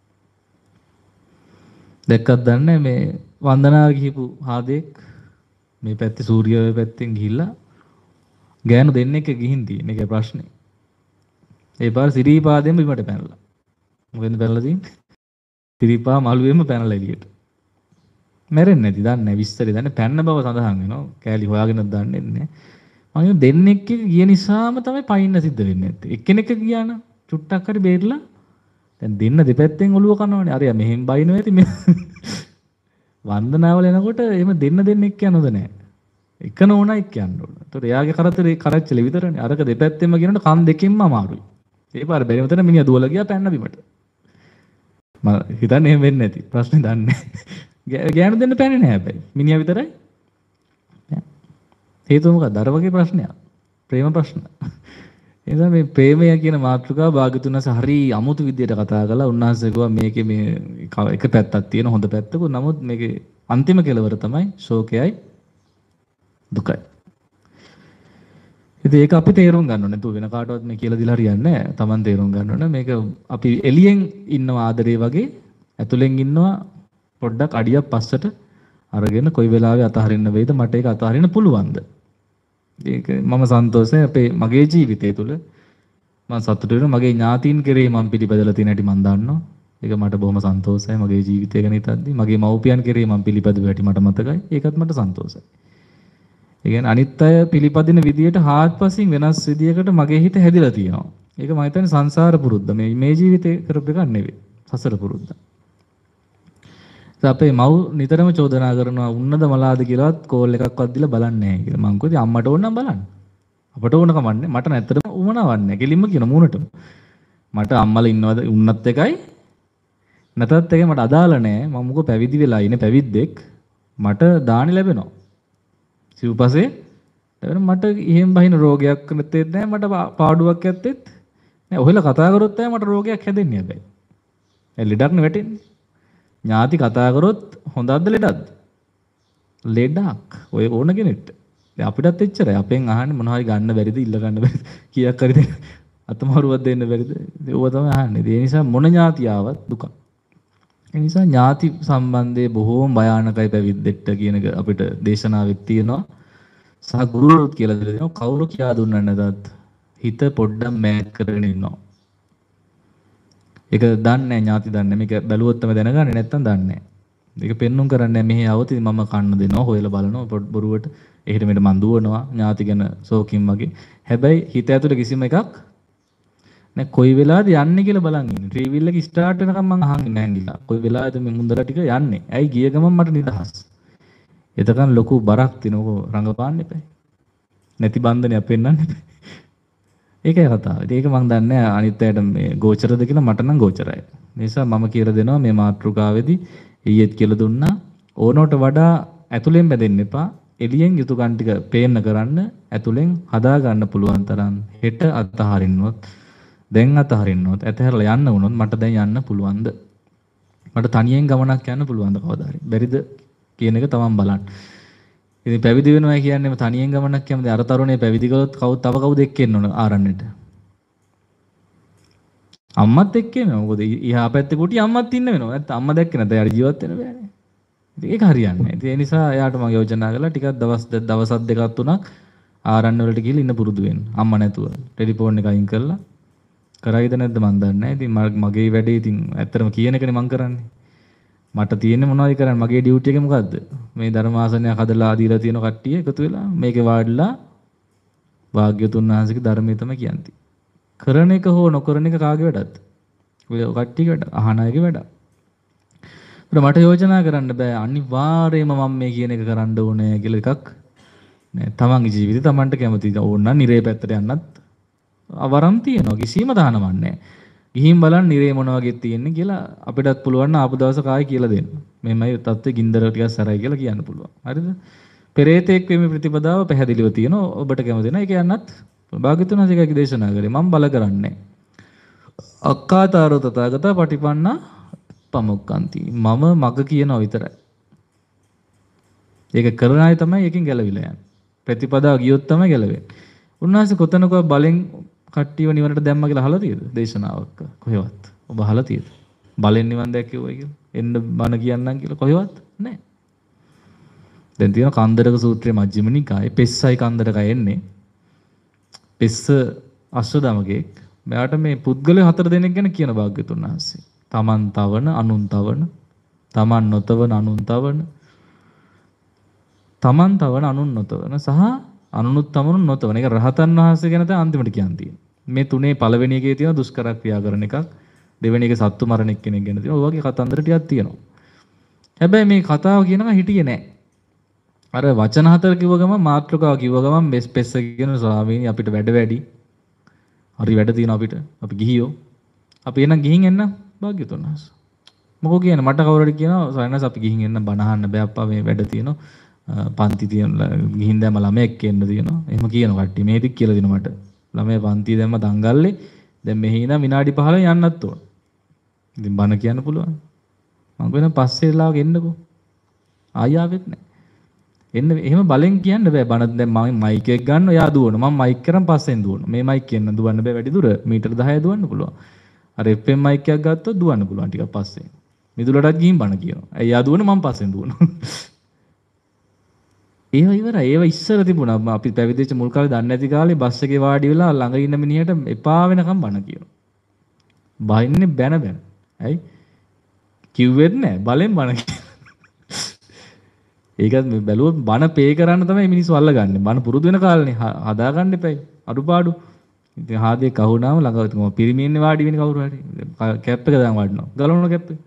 දැක්කත් දන්නේ මේ වන්දනා ගිහපු හාදෙක් මේ පැත්තේ සූර්යෝදය පැත්තෙන් ගිහිල්ලා ගෑනු දෙන්නෙක් ගිහින් තියෙන එක ප්‍රශ්නේ. ඒ පාර සිරීපාදෙම බිමට පැනලා. මොකෙන්ද පැනලා තියෙන්නේ? සිරීපා මළුවෙම පැනලා එළියට. මැරෙන්නේ නැති දන්නේ විස්තරي දන්නේ පැන්න බව සඳහන් වෙනවා. කෑලි හොයාගෙනත් දන්නේ නැහැ. මම දෙන්නෙක් ගිය නිසාම තමයි පයින්න සිද්ධ වෙන්නේ නැත්තේ. එක්කෙනෙක් ගියා නම් චුට්ටක් හරි බේරලා දැන් දෙන්න දෙපැත්තෙන් ඔළුව කනවනේ. අරයා මෙහෙන් බයිනෝ ඇති මේ වන්දනාවල එනකොට එහෙම දෙන්නෙක් යනොද නැහැ. එක නෝනයික් යන්න ඕන. ඒතකොට එයාගේ කරතරේ කරච්චලේ විතරනේ. අරක දෙපැත්තෙන්ම ගෙනනට කන් දෙකෙන්ම අමාරුයි. ඒ පාර බැරිම තැන මිනිහා දුවලා ගියා පැන්න බිමට. මම හිතන්නේ එහෙම වෙන්නේ නැති. ප්‍රශ්නේ දන්නේ. ගෑනු දෙන්න පැන්නේ නැහැ හැබැයි. මිනිහා විතරයි. හේතුව මොකක්ද? අර වගේ ප්‍රශ්නයක්. ප්‍රේම ප්‍රශ්න. ඒ නිසා මේ ප්‍රේමය කියන මාතෘකාව භාග්‍යතුන් වහන්සේ හරි අමුතු විදියට කතා කළා. උන්වහන්සේ කිව්වා මේකේ මේ එක පැත්තක් තියෙන හොඳ පැත්තකුත්. නමුත් මේකේ අන්තිම කෙලවර තමයි ශෝකයයි දුකයි. ඉතින් ඒක අපි තේරුම් ගන්න ඕනේ. නේද? වෙන කාටවත් මේ කියලා දීලා හරියන්නේ නැහැ. Taman තේරුම් ගන්න ඕනේ. මේක අපි එළියෙන් ඉන්නවා ආදරේ වගේ ඇතුලෙන් ඉන්නවා පොඩ්ඩක් අඩියක් පස්සට අරගෙන කොයි වෙලාවෙ අතහරින්න වෙයිද මට ඒක අතහරින්න පුළුවන්ද? ඒක මම සන්තෝෂයි අපේ මගේ ජීවිතය තුළ මම සතුටු වෙනවා. මගේ ඥාතීන් කෙරෙහි මම පිළිපැදලා තියෙන හැටි මම දන්නවා. ඒක මට බොහොම සන්තෝෂයි. මගේ ජීවිතය ගැන හිතද්දි මගේ මව්පියන් කෙරෙහි මම පිළිපැදුව හැටි මට මතකයි. ඒකත් මට සන්තෝෂයි. ඒ කියන්නේ අනිත් අය පිළිපදින විදියට හාත්පසින් වෙනස් විදියකට මගේ හිත හැදිලා තියෙනවා. ඒක මම හිතන්නේ සංසාර පුරුද්ද. මේ ජීවිතේ කරපු එකක් නෙවෙයි. සසර පුරුද්ද. අපේ මව් නිතරම චෝදනා කරනවා උන්නද මලාද කියලාත් කෝල් එකක්වත් දීලා බලන්නේ නැහැ කියලා. මං කිව්වා අම්මට ඕන නම් බලන්න. අපට ඕන කමන්නේ. මට නැත්තටම උමනාවක් නැහැ. කෙලින්ම කියන මූණටම. මට අම්මලා ඉන්නවද උන්නත් එකයි නැතත් එකයි මට අදාළ නැහැ. මම මොකෝ පැවිදි වෙලා ඉන්නේ පැවිද්දෙක්. මට දානි ලැබෙනවා. සිව්පසේ මට එහෙම බහින රෝගයක් නැත්තේ නැහැ. මට පාඩුවක් ඇත්තෙත් නෑ. ඔහෙලා කතා කරොත් තමයි මට රෝගයක් හැදෙන්නේ හැබැයි. ඒ ලෙඩක් නෙ වැටෙන්නේ. ඥාති කතා කරොත් හොඳක්ද ලෙඩක්ද? ලෙඩක්. ඔය ඕන කෙනෙක්ට. දැන් අපිටත් එච්චරයි. අපෙන් අහන්නේ මොනවා හරි ගන්න බැරිද, ඉල්ල ගන්න බැරිද, කීයක් හරි දෙන්න අතමාරුවක් දෙන්න බැරිද? ඒව තමයි අහන්නේ. ඒ නිසා මොන ඥාති ආවත් දුක. ඒ නිසා ඥාති සම්බන්ධයේ බොහෝම භයානකයි පැවිද්දෙක්ට කියන එක අපිට දේශනාවෙත් තියෙනවා. සහ ගුරුවරුත් කියලා දෙනවා. කවුරු කියා දුන්නා නැතත් හිත පොඩ්ඩක් මෑත් කරගෙන ඉන්නවා. ඒක දන්නේ නැහැ ඥාති දන්නේ. මේක බැලුවොත් තමයි දැනගන්නේ නැත්තම් දන්නේ නැහැ. ඒක පෙන්눔 කරන්නේ මෙහි આવති මම කන්න දෙනවා හොයලා බලනවා බොරුවට එහෙට මෙහෙට මන් දුවනවා ඥාති ගැන සෝකින් වගේ. හැබැයි හිත ඇතුලේ කිසිම එකක් නෑ. කොයි වෙලාවද යන්නේ කියලා බලන් ඉන්නේ. ට්‍රීවිල් එක ස්ටාර්ට් වෙනකම් මං අහන්නේ නැහැ නිලා. කොයි වෙලාවද මේ මුන්දර ටික යන්නේ? ඇයි ගිය ගමන් මට නිදහස්. එතකන් ලොකු බරක් තිනෝක රඟපාන්න එපා. නැති බන්ධනයක් පෙන්වන්න එපා. ඒකයි කතාව. ඉතින් ඒක මම දන්නේ නැහැ අනිත් අයට මේ ගෝචරද කියලා මට නම් ගෝචරයි. ඒ නිසා මම කියලා දෙනවා මේ මාතෘකාවේදී ඊයේත් කියලා දුන්නා ඕනෝට වඩා ඇතුලෙන් බැඳෙන්න එපා. එළියෙන් යුතුයකම් ටික පේන්න කරන්න ඇතුලෙන් හදා ගන්න පුළුවන් තරම් හෙට අතහරින්නොත් දැන් අතහරින්නොත් ඇතහැරලා යන්න වුණොත් මට දැන් යන්න පුළුවන්ද? මට තනියෙන් ගමනක් යන්න පුළුවන්ද කවදා හරි? බැරිද කියන එක තමන් බලන්න. ඉතින් පැවිදි වෙනවා කියන්නේම තනියෙන් ගමනක් යමුද? අර තරුණේ පැවිදි කළොත් තව කවුද එක්ක එන්න ඕන ආරණ්‍යට? අම්මත් එක්ක එනවා. මොකද ඉහා පැත්තේ කුටි අම්මත් ඉන්න වෙනවා. නැත්නම් අම්මා දැක්කේ නැත්නම් යාට ජීවත් වෙන්න බෑනේ. ඉතින් ඒක හරියන්නේ නැහැ. ඉතින් ඒ නිසා එයාට මම යෝජනා කළා ටිකක් දවස් දෙකක් තුනක් ආරණ්‍ය වලට ගිහලා ඉන්න පුරුදු වෙන්න. අම්මා නැතුව. ටෙලිෆෝන් එක අයින් කරලා කරයිද නැද්ද මන් දන්නේ නැහැ. ඉතින් මගේ වැඩේ ඉතින් ඇත්තටම කියන එකනේ මං කරන්නේ. මට තියෙන්නේ මොනවද කරන්නේ? මගේ ඩියුටි එක මොකද්ද? මේ ධර්මාසනයක් හදලා දීලා තියෙන කට්ටිය එකතු වෙලා මේකේ වාඩිලා භාග්‍යතුන් වහන්සේගේ ධර්මයේ තමයි කියන්නේ. කරන එක හෝ නොකරන එක කාගේ වැඩක්ද? ඔය කට්ටියගේ වැඩ. අහන අයගේ වැඩ. මට යෝජනා කරන්න බෑ අනිවාර්යයෙන්ම මම මේ කියන එක කරන්න ඕනේ කියලා එකක් නෑ. තමන්ගේ ජීවිතේ තමන්ට කැමති ඕන නම් නිරේ පැත්තට යන්නත් අවරම් තියෙනවා. කිසිම තහනමක් නෑ. ගිහින් බලන්න නිරේ මොන වගේ තියෙන්නේ කියලා අපිටත් පුළුවන් ආපු දවසක ආයෙ කියලා දෙන්න. මෙහෙමයි තත්ත්වෙ ගින්දර ටිකක් සැරයි කියලා කියන්න පුළුවන්. හරිද? පෙරේතෙක් වෙමි ප්‍රතිපදාව පැහැදිලිව තියෙනවා. ඔබට කැමති නැහැ ඒක යන්නත් භාග්‍යතුන් හසේකගේ දේශනා කරේ. මම බල කරන්නේ. අක්කාතාරෝ තථාගත පටිපන්නා පමුක්කන්ති. මම මග කියනවා විතරයි. ඒක කරන අය තමයි එකකින් ගැලවිලා යන්නේ. ප්‍රතිපදාව ගියොත් තමයි ගැලවෙන්නේ. උන්වහන්සේ කොතනක බලෙන් කට්ටියව නිවනට දැම්ම කියලා අහලා තියෙද? දේශනාවක් කොහෙවත්. ඔබ අහලා තියෙද? බලෙන් නිවන් දැක්කේ කියලා. එන්න බණ කියන්නම් කියලා කොහෙවත් නැහැ. දැන් තියෙන කන්දරක සූත්‍රයේ මජ්ක්‍ධිම නිකායේ පෙස්සයි කන්දරක එන්නේ. පෙස්ස අශ්වදමකෙක්. මෙයාට මේ පුද්ගලයෝ 4 දෙනෙක් ගැන කියන භාග්‍යතුන් වහන්සේ. තමන් තවන, අනුන් තවන, තමන් නොතවන, අනුන් තවන, තමන් තවන, අනුන් නොතවන සහ අනුනුත් තමනුත් නොතවන. ඒක රහතන් වහන්සේ ගැන තමයි අන්තිමට කියන්නේ. මේ තුනේ පළවෙනි එකේ තියෙන දුෂ්කර ක්‍රියා කරන එකක්. දෙවෙනි එකේ සත්තු මරණ කෙනෙක් ගැන තියෙනවා. ඔය වගේ කතන්දර ටිකක් තියෙනවා. හැබැයි මේ කතාව කියනවා හිටියේ නැහැ. අර වචන 4 කිව්ව ගමන් මාත්‍රකාව කිව්ව ගමන් පෙස්ස කියන ස්වාමීනි අපිට වැඩ වැඩි. හරි වැඩ තියෙනවා අපිට. අපි ගිහියෝ. අපි එනම් ගිහින් එන්න භාග්‍යතුන් වහන්සේ. මොකෝ කියන්නේ මට කවුරු හරි කියනවා සයනස් අපි ගිහින් එන්න බණ අහන්න බෑ අප්පා මේ වැඩ තියෙනවා. පන්ති තියෙන ගිහින් දැම්ම ළමයෙක් එන්න තියෙනවා. එහෙම කියන කට්ටිය මේ දික් කියලා දෙනවා මට. ළමයා පන්ති දැම්ම දංගල්ලේ දැන් මෙහි ඉඳන් විනාඩි 15 යන්නත් ඕන. ඉතින් බණ කියන්න පුළුවන්. මම කියන පස්සේ ලාවක එන්නකෝ. ආයාවෙත් නැහැ. එන්න එහෙම බලෙන් කියන්න බෑ. බණ දැන් මම මයික් එක ගන්න ඔයා දුවන. මම මයික් කරන් පස්සෙන් දුවන. මේ මයික් කියන්න දුවන්න බෑ වැඩි දුර. මීටර 10 දුවන්න පුළුවන්. අර FM මයික් එකක් ගත්තොත් දුවන්න පුළුවන් ටිකක් පස්සෙන්. මිදුලටත් ගිහින් බණ කියනවා. ඇයි යා දුවන මම පස්සෙන් දුවනවා. ඒව ඉවරයි. ඒව ඉස්සර තිබුණා. අපි පැවිදිච්ච මුල් කාලේ දන්නේ නැති කාලේ බස් එකේ වාඩි වෙලා ළඟ ඉන්න මිනිහට එපා වෙනකම් බණ කියනවා. බයින්නේ බැන බැන. ඇයි? කිව්වෙත් නෑ බලෙන් බණ කියනවා. ඒකත් මේ බැලුවොත් බණ පේ කරන්න තමයි මිනිස්සු අල්ලගන්නේ. බණ පුරුදු වෙන කාලේනේ හදාගන්න එපයි. අඩුපාඩු. ඉතින් හාදේ කහුණාම ළඟ පිරිමින්නේ වාඩි වෙන කවුරු හරි කැප් එක දාන් වඩනවා. ගලවනවා කැප් එක.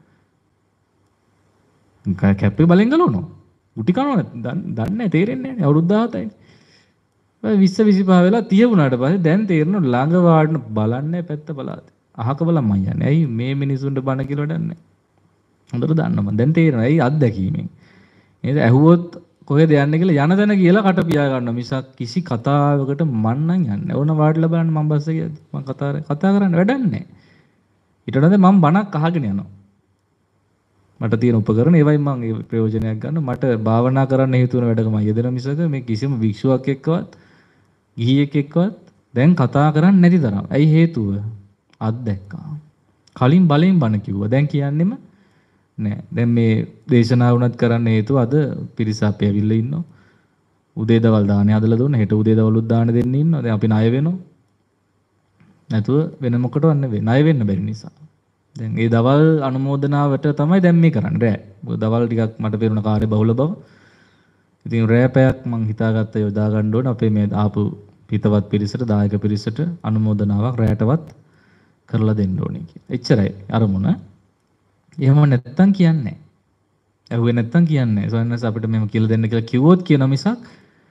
කැප් එක බලෙන් ගලවනවා. උටි කනවා දන්නේ නැහැ තේරෙන්නේ නැහැ. අවුරුදු 17යි. 20 25 වෙලා 30 වුණාට පස්සේ දැන් තේරෙනවා ළඟ වාඩන බලන්නේ පැත්ත බලාද. අහක බලන් මං යන්නේ. ඇයි මේ මිනිසුන්ට බණ කියලා වඩන්නේ? හොඳට දන්නවා. දැන් තේරෙනවා. ඇයි අත්දැකීමෙන්. නේද? ඇහුවොත් කොහෙද යන්නේ කියලා යන තැන කියලා කට පියා ගන්නවා. මිසක් කිසි කතාවකට මන් නම් යන්නේ. ඕන වාඩිලා බලන්න මම බස් එකේ යද්දි. මම කතා කරන්න වැඩක් නැහැ. ඊට වඩා මම බණක් අහගෙන යනවා. මට තියෙන උපකරණ ඒවයි මම ඒ ප්‍රයෝජනයක් ගන්න. මට භාවනා කරන්න හේතු වෙන වැඩකම යෙදෙන මිසක මේ කිසිම භික්ෂුවක් එක්කවත් ගිහියෙක් එක්කවත් දැන් කතා කරන්නේ නැති තරම්. ඇයි හේතුව? අත්දැක්කා. කලින් බලෙන් බණ කිව්වා. දැන් කියන්නෙම නෑ. දැන් මේ දේශනාව උනත් කරන්න හේතුව අද පිරිස අපි ඇවිල්ලා ඉන්නවා. උදේ දවල් දානේ හදලා දුන්න. හෙට උදේ දවලුත් දාන දෙන්න ඉන්නවා. දැන් අපි ණය වෙනවා. නැතුව වෙන මොකටවත් නෙවෙයි. ණය වෙන්න බැරි නිසා. දැන් ඒ දවල් අනුමෝදනාවට තමයි දැන් මේ කරන්නේ රෑ. මොකද දවල් ටිකක් මට පේන කාර්ය බහුල බව. ඉතින් රෑ පැයක් මං හිතාගත්ත යොදා ගන්න ඕන අපේ මේ ආපු හිතවත් පිරිසට දායක පිරිසට අනුමෝදනාවක් රෑටවත් කරලා දෙන්න ඕනේ කියලා. එච්චරයි අරමුණ. එහෙම නැත්තම් කියන්නේ නැහැ. ඇහුවේ නැත්තම් කියන්නේ නැහැ. සොයන්නස් අපිට මෙහෙම කියලා දෙන්න කියලා කිව්වොත් කියන මිසක්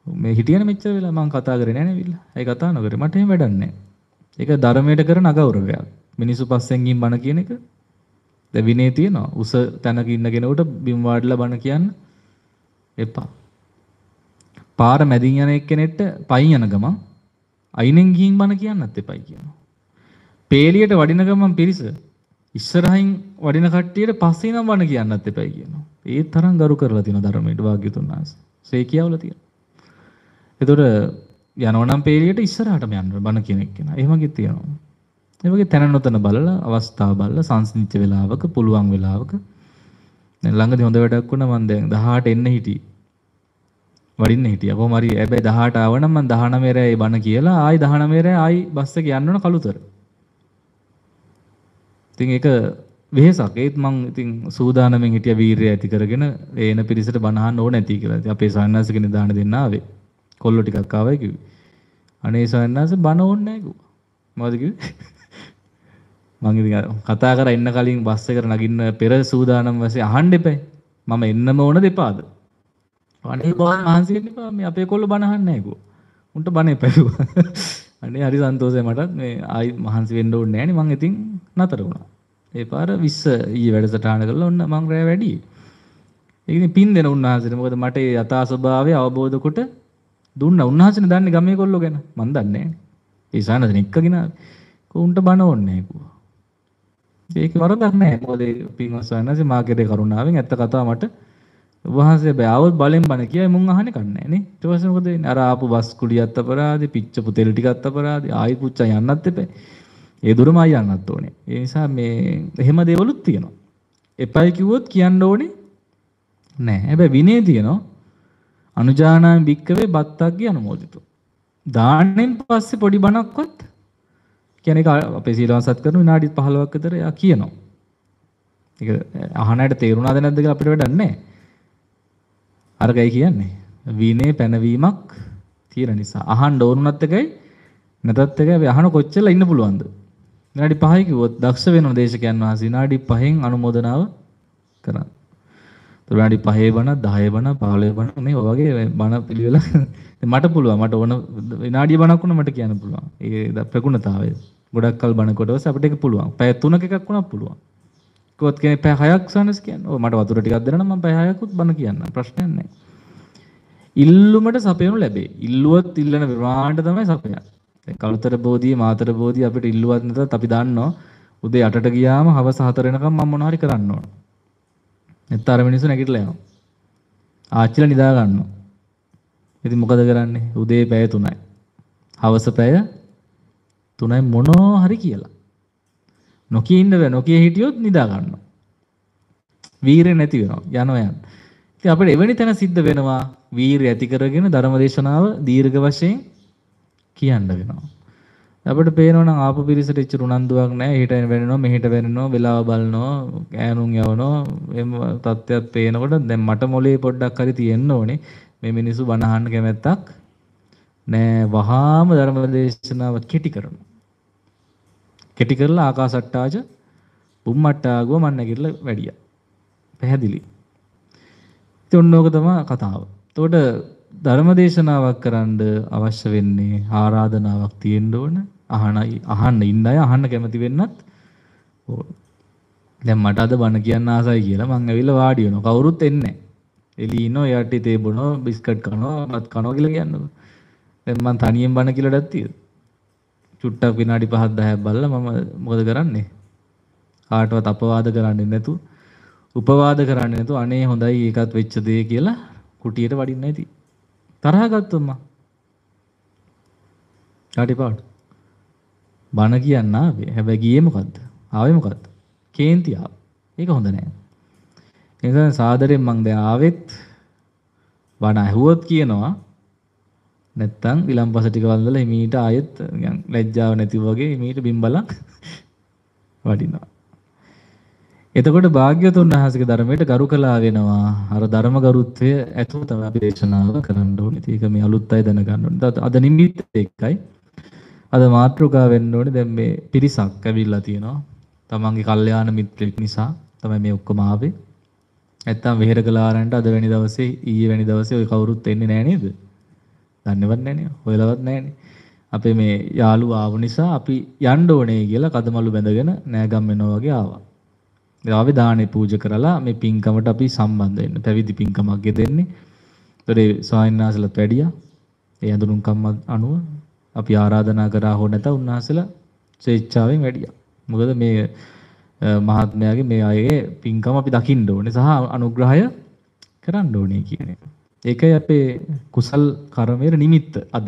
මේ හිටියන මෙච්චර වෙලා මම කතා කරේ නැහැ නේවිල්ලා. ඒ කතා නොකරේ මට එහෙම වැඩක් නැහැ. ඒක ධර්මයට කරන අගෞරවයක්. මිනිස්සු පස්සෙන් ගින් බණ කියන එක දැන් විනේ තියනවා. උස තැනක ඉන්න කෙනෙකුට බිම් වාඩිලා බණ කියන්න එපා. පාර මැදින් යන එක්කෙනෙක්ට පයින් යන ගමන් අයිනෙන් ගිහින් බණ කියන්නත් එපයි කියනවා. පේලියට වඩින ගමන් පිරිස ඉස්සරහින් වඩින කට්ටියට පස්සේ නම් බණ කියන්නත් එපයි කියනවා. ඒ තරම් ගරු කරලා තියෙන ධර්මයට වාග්යතුන් වහන්සේ. සේ කියවලා තියෙනවා. ඒතකොට යනවා නම් පේලියට ඉස්සරහටම යන්න බණ කියන එක කෙනා. එහෙමගේ තියෙනවා. ඒ වගේ තැන නොතන බලලා අවස්ථාව බලලා සංසිඳිච්ච වෙලාවක පුළුවන් වෙලාවක දැන් ළඟදී හොඳ වැඩක් වුණා මම දැන් 18 එන්න හිටියේ. වඩින්න හිටියා. කොහොම හරි හැබැයි 18 ආවනම් මම 19 රැයි බණ කියලා ආයි 19 රැයි ආයි බස් එක යන්න ඕන කලුතර. ඉතින් ඒක වෙහසක්. ඒත් මං ඉතින් සූදානම්ෙන් හිටියා වීරිය ඇති කරගෙන එන පිරිසට බණ අහන්න ඕන නැති කියලා. ඉතින් අපේ සායනාස කෙනෙක් දාන දෙන්න ආවේ. කොල්ලෝ ටිකක් ආවයි කිව්වේ. අනේ සායනාස බණ ඕනේ නැහැ කිව්වා. මොකද කිව්වේ? මං ඉතින් කතා කරා එන්න කලින් බස් එකට නගින්න පෙර සූදානම් වශයෙන් අහන්න එපා. මම එන්නම ඕන දෙපාද. අනේ බණ මහන්සි වෙන්න එපා. මේ අපේ කොල්ලෝ බණ අහන්නේ නැහැ කිව්වා. උන්ට බණ එපා කිව්වා. අනේ හරි සන්තෝෂයි මටත් මේ ආයි මහන්සි වෙන්න ඕනේ නැහැ නේ. මං ඉතින් නතර වුණා. ඒ පාර 20 ඊයේ වැඩසටහන කරලා ඔන්න මං රැ වැඩි. ඒක ඉතින් පින් දෙන උන්වහන්සේට. මොකද මට ඒ යථා ස්වභාවය අවබෝධ කොට දුන්නා. උන්වහන්සේනේ දන්නේ ගමේ කොල්ලෝ ගැන. මං දන්නේ නැහැ. ඒ සානදෙන එක්කගෙන උන්ට බණ ඕනේ නැහැ කිව්වා. ඒක වරදක් නැහැ. මොකද පින්වත් සානසේ මාගේ කරුණාවෙන් ඇත්ත කතාව මට වහන්සේ බෑවොත් බලෙන් බණ කියයි මුන් අහන්නේ කන්නේ නේ. ඊට පස්සේ මොකද වෙන්නේ? අර ආපු බස් කුලියත් අපරාධේ, පිච්චපු තෙල් ටිකත් අපරාධේ, ආයි පුච්චා යන්නත් එපා. ඒ දුරම ආයි යන්නත් ඕනේ. ඒ නිසා මේ එහෙම දේවලුත් තියෙනවා. එපයි කිව්වොත් කියන්න ඕනේ නෑ. හැබැයි විනේ තියෙනවා. අනුජානාමි භික්කවේ බත්තග්ගේ අනුමෝදිතෝ. දාන්නෙන් පස්සේ පොඩි බණක්වත් කියන්නේ අපේ සීලවන්සත් කරන විනාඩි 15ක් විතර යා කියනවා. ඒක අහනට තේරුණාද නැද්ද කියලා අපිට වැඩක් නැහැ. අරගයි කියන්නේ විනේ පැනවීමක් තියෙන නිසා අහන්න ඕනුනත් එකයි නැතත් එකයි අපි අහන කොච්චර ඉන්න පුළුවන්ද? විනාඩි 5යි කිව්වොත් දක්ෂ වෙන දේශකයන් වහන්සේ විනාඩි 5න් අනුමೋದනාව කරනවා. විනාඩි 5 බණ 10 බණ 15 බණ මේ වගේ බණ පිළිවෙල මට පුළුවන්. මට ඕන විනාඩිය බණක් වුණා මට කියන්න පුළුවන්. ඒ ප්‍රගුණතාවය. ගොඩක් කල් බණ කොටවස අපිට ඒක පුළුවන්. පැය 3ක එකක් වුණා පුළුවන්. කොහොත් කෙනෙක් පැය 6ක් සනස් කියන්නේ. ඔව් මට වතුර ටිකක් දෙන්න නම් මම පැය 6කුත් බණ කියන්න. ප්‍රශ්නයක් නැහැ. ඉල්ලුමට සපයනු ලැබේ. ඉල්ලුවත් ඉල්ලන විරාණ්ඩ තමයි සපයන්නේ. දැන් කලුතර බෝධිය මාතර බෝධිය අපිට ඉල්ලුවත් නැතත් අපි දන්නවා උදේ 8ට ගියාම හවස 4 වෙනකම් මම මොනවා හරි කරන්න ඕන. නැත්නම් අර මිනිස්සු නැගිටලා යනවා. ආච්චිලා නිදා ගන්නවා. ඉතින් මොකද කරන්නේ? උදේ පැය 3යි. හවස පැය 3යි මොනවා හරි කියලා. නොකිය ඉන්න බෑ. නොකිය හිටියොත් නිදා ගන්නවා. වීරිය නැති වෙනවා. යනවා යන. ඉතින් අපිට එවැනි තැන සිද්ධ වෙනවා වීරිය ඇති කරගෙන ධර්මදේශනාව දීර්ඝ වශයෙන් කියන්න වෙනවා. අපිට පේනවා නම් ආපු පිරිසට ඉච්ච උනන්දුවක් නැහැ. හෙට වෙනනවා මෙහෙට වෙනනවා වෙලාව බලනවා ඈනුන් යවනවා එම් තත්ත්වයක් පේනකොට දැන් මට මොලේ පොඩ්ඩක් හරි තියෙන්න ඕනේ. මේ මිනිස්සු බණ අහන්න කැමැත්තක් නෑ. වහාම ධර්මදේශනාව කෙටි කරනවා. කෙටි කරලා ආකාසට්ටාජ බුම්මට්ටාගුව මන් නැගිටලා වැඩියා. පැහැදිලි. ඉතින් ඔන්නෝක තමයි කතාව. එතකොට ධර්මදේශනාවක් කරන්න අවශ්‍ය වෙන්නේ ආරාධනාවක් තියෙන්න ඕන. අහන්න ඉන්න අය අහන්න කැමති වෙන්නත් ඕන. දැන් මට අද බණ කියන්න ආසයි කියලා මං ඇවිල්ලා වාඩි වෙනවා. කවුරුත් එන්නේ නැහැ. එළිනෝ යටි තේ බොනෝ බිස්කට් කනවා මත් කනවා කියලා කියනවා. දැන් මං තනියෙන් බණ කියලා දැත්තියද? චුට්ටක් විනාඩි 5ක් 10ක් බලලා මම මොකද කරන්නේ? කාටවත් අපවාද කරන්නේ නැතුව උපවාද කරන්නේ නැතුව අනේ හොඳයි ඒකත් වෙච්ච දේ කියලා කුටියට වඩින්න නැති. තරහ ගත්තොත් මම කාටිපාඩු බණ කියන්න ආවේ. හැබැයි ගියේ මොකද්ද? ආවේ මොකද්ද? කේන්ති ආවා. ඒක හොඳ නෑ. ඒ නිසා සාදරයෙන් මං දැන් ආවෙත් බණ ඇහුවොත් කියනවා නැත්තම් ඊළම්පස ටික වන්දලා හිමීට ආයෙත් නිකන් ලැජ්ජාව නැති වගේ හිමීට බිම්බලක් වඩිනවා. එතකොට භාග්‍යවතුන් වහන්සේගේ ධර්මයට ගරු කළා වෙනවා. අර ධර්ම ගරුත්වය ඇතුව තමයි අපි දේශනාව කරන්න ඕනේ. ඒක මේ අලුත් අය දැනගන්න ඕනේ. අද නිමිත්ත එකයි. අද මාතෘකාව වෙන්න ඕනේ. දැන් මේ පිරිසක් ඇවිල්ලා තියෙනවා. තමන්ගේ කල්යාණ මිත්‍රෙක් නිසා තමයි මේ ඔක්කොම ආවේ. නැත්තම් වෙහෙරකලාරන්ට අද වැනි දවසේ ඊයේ වැනි දවසේ ඔය කවුරුත් එන්නේ නැහැ නේද? දන්නේවත් නැහනේ. හොයලවත් නැහනේ. අපේ මේ යාළුවා ආව නිසා අපි යන්න ඕනේ කියලා කදමලු බැඳගෙන නෑගම් වෙනවා වගේ ආවා. ආවේ දානේ පූජා කරලා මේ පින්කමට අපි සම්බන්ධ වෙන්න. පැවිදි පින්කමක් ගෙදෙන්නේ. ඒතරේ ස්වාමීන් වහන්සේලාත් වැඩියා. ඒ අඳුරුම්කම් අනුව අපි ආරාධනා කරා හෝ නැත උන්වහන්සේලා ස්වේච්ඡාවෙන් වැඩියා. මොකද මේ මහත්මයාගේ මේ අයගේ පින්කම අපි දකින්න ඕනේ සහ අනුග්‍රහය කරන්න ඕනේ කියන එක. ඒකයි අපේ කුසල් කර්මයේ නිමිත්ත අද.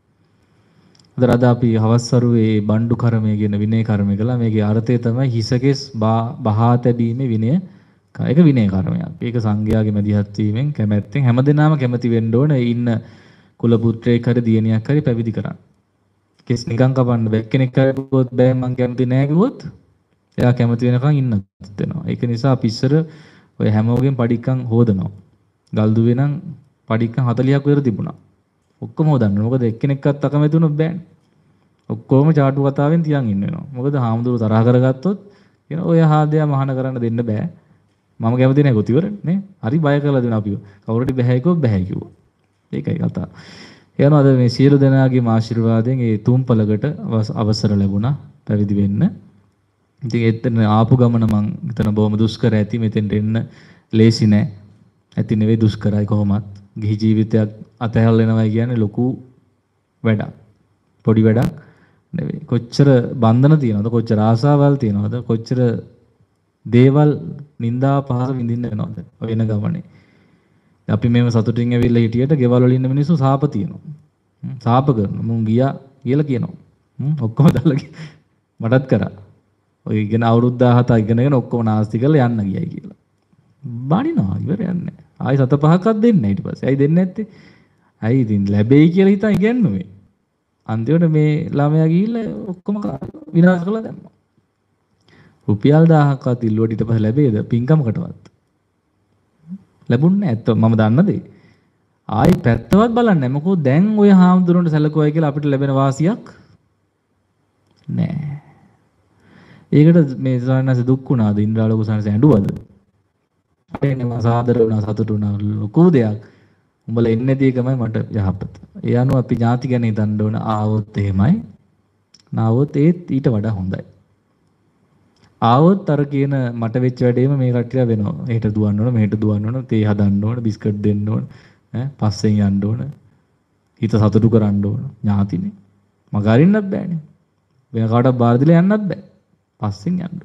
අද අපි හවස්සරුවේ බණ්ඩු කර්මය කියන විනය කර්මය කළා. මේකේ අර්ථය තමයි හිසකෙස් බහා තැබීමේ විනය. ඒක විනය කර්මයක්. ඒක සංඝයාගේ මැදිහත් වීමෙන් කැමැත්තෙන් හැමදෙනාම කැමති වෙන්න ඕන. ඉන්න කුල පුත්‍රයෙක් හරි දියණියක් හරි පැවිදි කරන්න. කෙස් නිකන් කපන්න බෑ. කෙනෙක් කරපුවොත් බෑ මං කැමති නෑ කිව්වොත් එයා කැමති වෙනකන් ඉන්නත් වෙනවා. ඒක නිසා අපි ඉස්සර ඔය හැමෝගෙන් පඩික්කම් හොදනවා. ගල්දුවේ නම් පඩික්කම් 40ක් විතර තිබුණා. ඔක්කොම හොදන්න. මොකද එක්කෙනෙක්වත් අකමැති වුණොත් බෑනේ. ඔක්කොම චාටු කතාවෙන් තියන් ඉන්න වෙනවා. මොකද හාමුදුරුවෝ තරහ කරගත්තොත් කියන ඔය හාදයා මහාන කරන්න දෙන්න බෑ. මම කැමති නෑ ගොතිවර නේ. හරි බය කරලා දෙනවා අපිව. කවුරුට බෑ කිව්වොත් බෑ කිව්වා. ඒකයි කතාව. එනවා අද මේ සියලු දෙනාගේම ආශිර්වාදයෙන් ඒ තුම්පලකට අවසර ලැබුණා පැවිදි වෙන්න. ඉතින් එතන ආපු ගමන මං හිතන බොහොම දුෂ්කර ඇති. මෙතෙන්ට එන්න ලේසි නෑ. ඇති නෙවෙයි දුෂ්කරයි කොහොමත්. ගිහි ජීවිතයක් අතහැරලා එනවා කියන්නේ ලොකු වැඩක්. පොඩි වැඩක් නෙවෙයි. කොච්චර බන්ධන තියනවද? කොච්චර ආසාවල් තියනවද? කොච්චර දේවල් නිന്ദා පහස විඳින්න වෙනවද? ඔය එන ගමනේ. අපි මේව සතුටින් ඇවිල්ලා හිටියට ගෙවල් වල ඉන්න මිනිස්සු සාප තියනවා. සාප කරනවා. මුන් ගියා කියලා කියනවා. ඔක්කොම දාලා මටත් කරා. ඔය ඉගෙන අවුරුදු 17 ඉගෙනගෙන ඔක්කොම නාස්ති කරලා යන්න ගියයි කියලා. බනිනවා ඉවර යන්නේ. ආයි 7-5ක්වත් දෙන්නේ නැහැ ඊට පස්සේ. ඇයි දෙන්නේ නැත්තේ? ඇයි ඉතින් ලැබෙයි කියලා හිතා ඉගෙනුවේ. අන්තිමට මේ ළමයා ගිහිල්ලා ඔක්කොම විනාශ කරලා දැම්මා. රුපියල් 1000ක්වත් ඉල්ලුවට ඊට පස්සේ ලැබෙයිද පින්කමකටවත්? ලැබුණේ නැත්නම් මම දන්නද? ආයි පැත්තවත් බලන්නේ නැහැ. මොකද දැන් ඔය හාමුදුරන්ට සැලකුවයි කියලා අපිට ලැබෙන වාසියක් නැහැ. ඒකට මේ සානස දුක් වුණාද? ඉන්ද්‍රාලෝක සානස ඇඬුවද? අපේනේ මා සාදර වුණා සතුටු වුණා ලොකු දෙයක්. උඹලා එන්නේ නැති එකමයි මට යහපත. ඒ අනුව අපි ඥාති ගැන හිතන්න ඕන. ආවොත් එහෙමයි. නාවොත් ඒත් ඊට වඩා හොඳයි. ආවොත් අර කියන මට වෙච්ච වැඩේම මේ කට්ටිය වෙනවා. එහෙට දුවන්න ඕන, මෙහෙට දුවන්න ඕන, තේ හදන්න ඕන, බිස්කට් දෙන්න ඕන, පස්සෙන් යන්න ඕන. හිත සතුටු කරන්න ඕන. ඥාතිනේ. මග අරින්නත් බෑනේ. වෙන කාටවත් බාර දීලා යන්නත් බෑ. පස්සෙන් යන්න.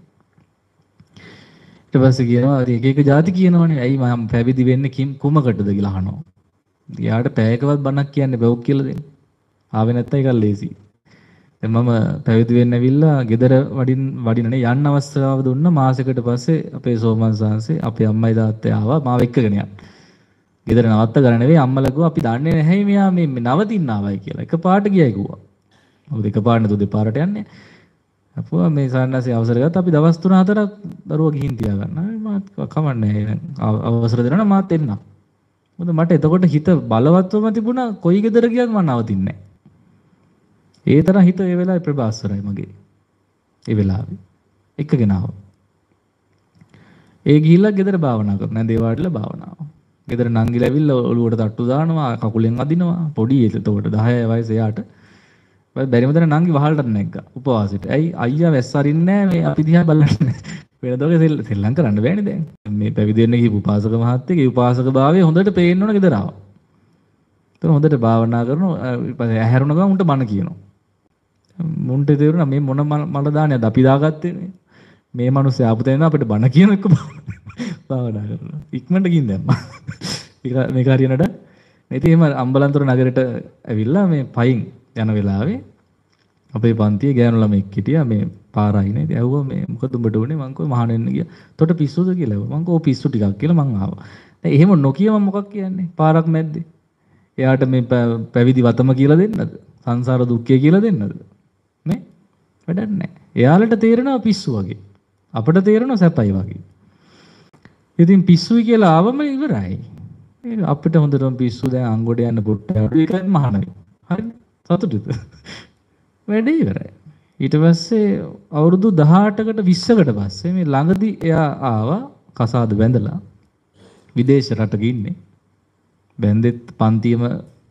ඊට පස්සේ කියනවා එක එක ಜಾති කියනවනේ. ඇයි මම පැවිදි වෙන්නේ කුමකටද කියලා අහනවා. යාට පැයකවත් බණක් කියන්න බෑ ඔක් කියලා දෙන්න. ආවේ නැත්තම් ඒක ලේසි. දැන් මම පැවිදි වෙන්න ඇවිල්ලා ගෙදර වඩිනනේ යන්න අවස්ථාව දුන්නා. මාසෙකට පස්සේ අපේ සෝමන් සාංශේ අපේ අම්මයි තාත්තයි ආවා මාව එක්කගෙන යන්න. ගෙදර නවත්ත ගන්න නෙවෙයි අම්මලා කිව්වා අපි දන්නේ නැහැ මෙයා මේ නවතින්න ආවයි කියලා. එකපාරට ගියයි කිව්වා. මොකද එකපාරට නේද දෙපාරට යන්නේ. අපුවා මේ සාන්නාසේ අවසර ගත්තා. අපි දවස් 3-4ක් දරුවා ගිහින් තියාගන්න. මාත් කමන්නේ අවසර දෙනවා මාත් එන්නම්. මොකද මට එතකොට හිත බලවත්වම තිබුණා කොයි ගෙදර ගියත් මම නවතින්නේ නැහැ. ඒ තරම් හිත ඒ වෙලාවේ ප්‍රබාස්වරයි මගේ. ඒ වෙලාවේ එක්කගෙන ආවා. ඒ ගිහිල්ලා ගෙදර භාවනා කරනවා. දේවාඩිලා භාවනාව. ගෙදර නංගිලා ඇවිල්ලා ඔලුවට තට්ටු දානවා, කකුලෙන් අදිනවා. පොඩි එතකොට 10 වයස එයාට. බැරිම දන නංගි වහලට නැග්ගා උපවාසෙට. ඇයි අයියා වැස්ස අරින්නේ නැහැ මේ අපි දිහා බලන්නේ. වෙනදෝගේ සෙල්ලම් කරන්න බෑනේ දැන්. මේ පැවිදි වෙන්න ගිහපු උපාසක මහත්තයෙක් උපාසක භාවයේ හොඳට පේන්න ඕන ගෙදර ආවා. ඒතර හොඳට භාවනා කරනවා. ඊපස්සේ ඇහැරුණ ගමන් උන්ට මන කියනවා. මුන්ට තේරුණා මේ මොන මල දාන්නේද අපි දාගත්තේ මේ මිනිස්සු ආපු තැන අපිට බණ කියන එක භාවනා කරනවා. ඉක්මනට ගින් දැම්මා. මේක හරියනට ඉතින් එහෙම අම්බලන්තොට නගරෙට ඇවිල්ලා මේ පයින් යන වෙලාවේ අපේ පන්තියේ ගෑනු ළමෙක් හිටියා මේ පාරයි නේ. ඉතින් ඇහුවා මේ මොකද උඹට උනේ? මං කිව්වා මහාන වෙන්න ගියා. "තොට පිස්සුද?" කියලා ඇහුවා. මං කිව්වා "ඔව් පිස්සු ටිකක්" කියලා මං ආවා. දැන් එහෙම නොකිය මම මොකක් කියන්නේ? පාරක් මැද්දේ. එයාට මේ පැවිදි වතම කියලා දෙන්නද? සංසාර දුක්ඛය කියලා දෙන්නද? නේ? වැඩක් නැහැ. එයාලට තේරෙනවා පිස්සු වගේ. අපට තේරෙනවා සැපයි වගේ. ඉතින් පිස්සුයි කියලා ආවම ඉවරයි. අපිට හොඳටම පිස්සු දැන් අංගොඩ යන්න පුට්ට ඒකත් මහානයි. හරිද? සතුටුද? වැඩේ ඉවරයි. ඊට පස්සේ අවුරුදු 18කට 20කට පස්සේ මේ ළඟදී එයා ආවා කසාද බැඳලා විදේශ රටක ඉන්නේ. බැන්දෙත් පන්තියම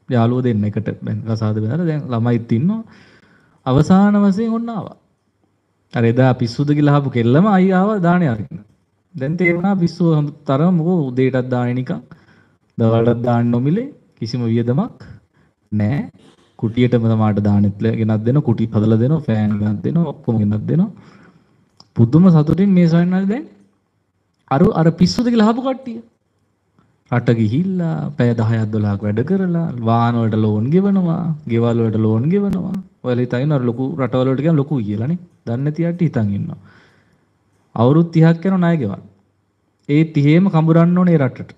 යාළුවෝ දෙන්න එකට කසාද බඳලා දැන් ළමයිත් ඉන්නවා. අවසාන වශයෙන් ඔන්න ආවා. අර එදා පිස්සුද කියලා අහපු කෙල්ලම අයියා ආවා දාණය අරගෙන. දැන් තේරුණා පිස්සුව හොඳ තරම මොකෝ උදේටත් දාන්නේ නිකන්. දවල්ටත් දාන්න නොමිලේ කිසිම වියදමක් නැහැ. කුටියටම තමාට දාන්නෙත් ගෙනත් දෙනවා, කුටි හදලා දෙනවා, ෆෑන් ගෙනත් දෙනවා, ඔක්කොම ගෙනත් දෙනවා. පුදුම සතුටින් මේ සොයන්නාලේ දැන් අර පිස්සුද කියලා අහපු කට්ටිය. රට ගිහිල්ලා පැය 10ක් 12ක් වැඩ කරලා වාහන වලට ලෝන් ගෙවනවා, ගෙවල් වලට ලෝන් ගෙවනවා. ඔයාලා හිතන්නේ අර ලොකු රටවල වලට ගියාම ලොකු කියලානේ. දන්නේ නැති යටි හිතන් ඉන්නවා. අවුරුදු 30ක් යනවා ණය ගෙවන්න. ඒ 30ෙම කඹරන්න ඕනේ රටට.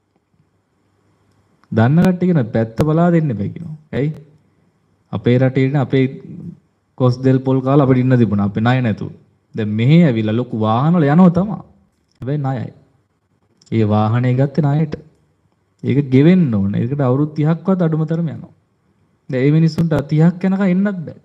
දන්න කට්ටිය කියන පැත්ත බලා දෙන්න බෑ කියනවා. ඇයි? අපේ රටේ ඉන්න අපේ කොස් දෙල් පොල් කාලා අපිට ඉන්න තිබුණා. අපේ ණය නැතුව. දැන් මෙහෙ ඇවිල්ලා ලොකු වාහන වල යනවා තමයි. හැබැයි ණයයි. ඒ වාහනේ ගත්තේ ණයට. ඒක ගෙවෙන්න ඕනේ. ඒකට අවුරුදු 30ක්වත් අඩුම තරම යනවා. දැන් මේ මිනිස්සුන්ට 30ක් යනකම් එන්නත් බෑ.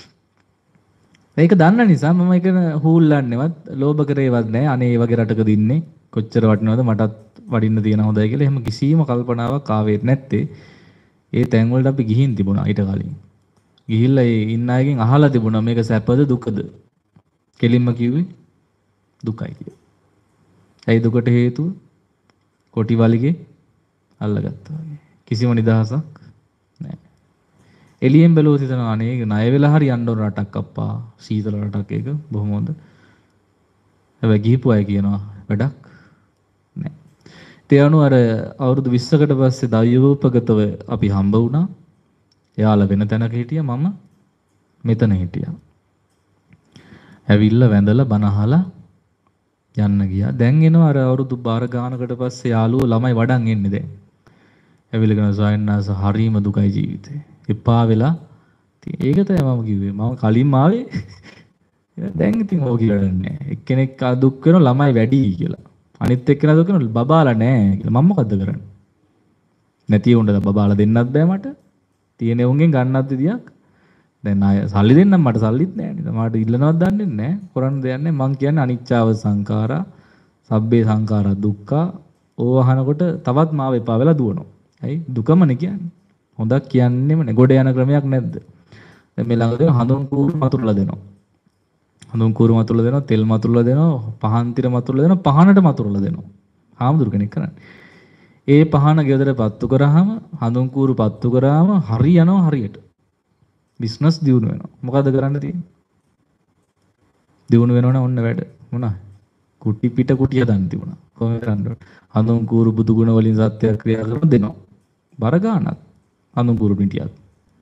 ඒක දන්න නිසා මම ඒක හූල්ලන්නේවත් ලෝභ කරේවත් නැහැ. අනේ මේ වගේ රටක දින්නේ කොච්චර වටිනවද මටත් වඩින්න තියෙන හොඳයි කියලා එහෙම කිසිම කල්පනාවක් ආවේ නැත්තේ. ඒ තැන් වලට අපි ගිහින් තිබුණා ඊට කලින්. ගිහිල්ලා ඒ ඉන්න අයගෙන් අහලා තිබුණා මේක සැපද දුකද? කෙලින්ම කිව්වේ දුකයි කියලා. ඇයි දුකට හේතුව? කොටි වලිගේ අල්ලගත්තා වගේ. කිසිම නිදහසක් නැහැ. එළියෙන් බැලුවොත් හිතනවා අනේ ණය වෙලා හරි යන්න ඕන රටක් අප්පා. සීතල රටක් ඒක බොහොම හොඳ. හැබැයි ගිහපු අය කියනවා වැඩක් නැහැ. ඒ අනුව අර අවුරුදු 20කට පස්සේ දෛවෝපගතව අපි හම්බ වුණා. එයාලා වෙන තැනක හිටියා මම මෙතන හිටියා. ඇවිල්ලා වැඳලා බණ අහලා යන්න ගියා. දැන් එනවා අර අවුරුදු බාර ගානකට පස්සේ යාළුවෝ ළමයි වඩන් එන්නේ දැන්. ඇවිල්ලා කියන සොයන්නාස හරීම දුකයි ජීවිතේ. එපා වෙලා ඒක තමයි මම කිව්වේ. මම කලින් ආවේ. දැන් ඉතින් ඕක කියලා නෑ. එක්කෙනෙක් දුක් වෙනවා ළමයි වැඩි කියලා. අනිත් එක්කෙනා දුක් වෙනවා බබාලා නෑ කියලා. මම මොකද්ද කරන්නේ? නැති උන්ට බබාලා දෙන්නත් බෑ මට. තියෙන උන්ගෙන් ගන්නත් විදියක්. දැන් ආය සල්ලි දෙන්නම් මට සල්ලිත් නෑ නේද? මට ඉල්ලනවත් දන්නේ නෑ. කරන්න දෙයක් නෑ. මං කියන්නේ අනිච්චාව සංඛාරා, සබ්බේ සංඛාරා දුක්ඛා. ඕව අහනකොට තවත් මාව එපා වෙලා දුවනවා. ඇයි? දුකමනේ කියන්නේ. හොඳක් කියන්නේම නෑ. ගොඩ යන ක්‍රමයක් නැද්ද? දැන් මේ ළඟ දෙන හඳුන් කූරු මතුරලා දෙනවා. හඳුන් කූරු මතුරලා දෙනවා, තෙල් මතුරලා දෙනවා, පහන් තිර මතුරලා දෙනවා, පහනට මතුරලා දෙනවා. හාමුදුරු කෙනෙක් කරන්නේ. ඒ පහන ගෙදර පත්තු කරාම, හඳුන් කූරු පත්තු කරාම හරි යනවා හරියට. බිස්නස් දියුණු වෙනවා. මොකද කරන්න තියෙන්නේ? දියුණු වෙනවනම් ඔන්න වැඩ. මොනවා? කුටි පිට කුටි හදන්න තිබුණා. කොහොමද කරන්නේ? හඳුන් කූරු බුදු ගුණ වලින් සත්‍ය ක්‍රියා කරන දෙනවා. බර ගන්නත් හඳුන් කූරු පිටියක්.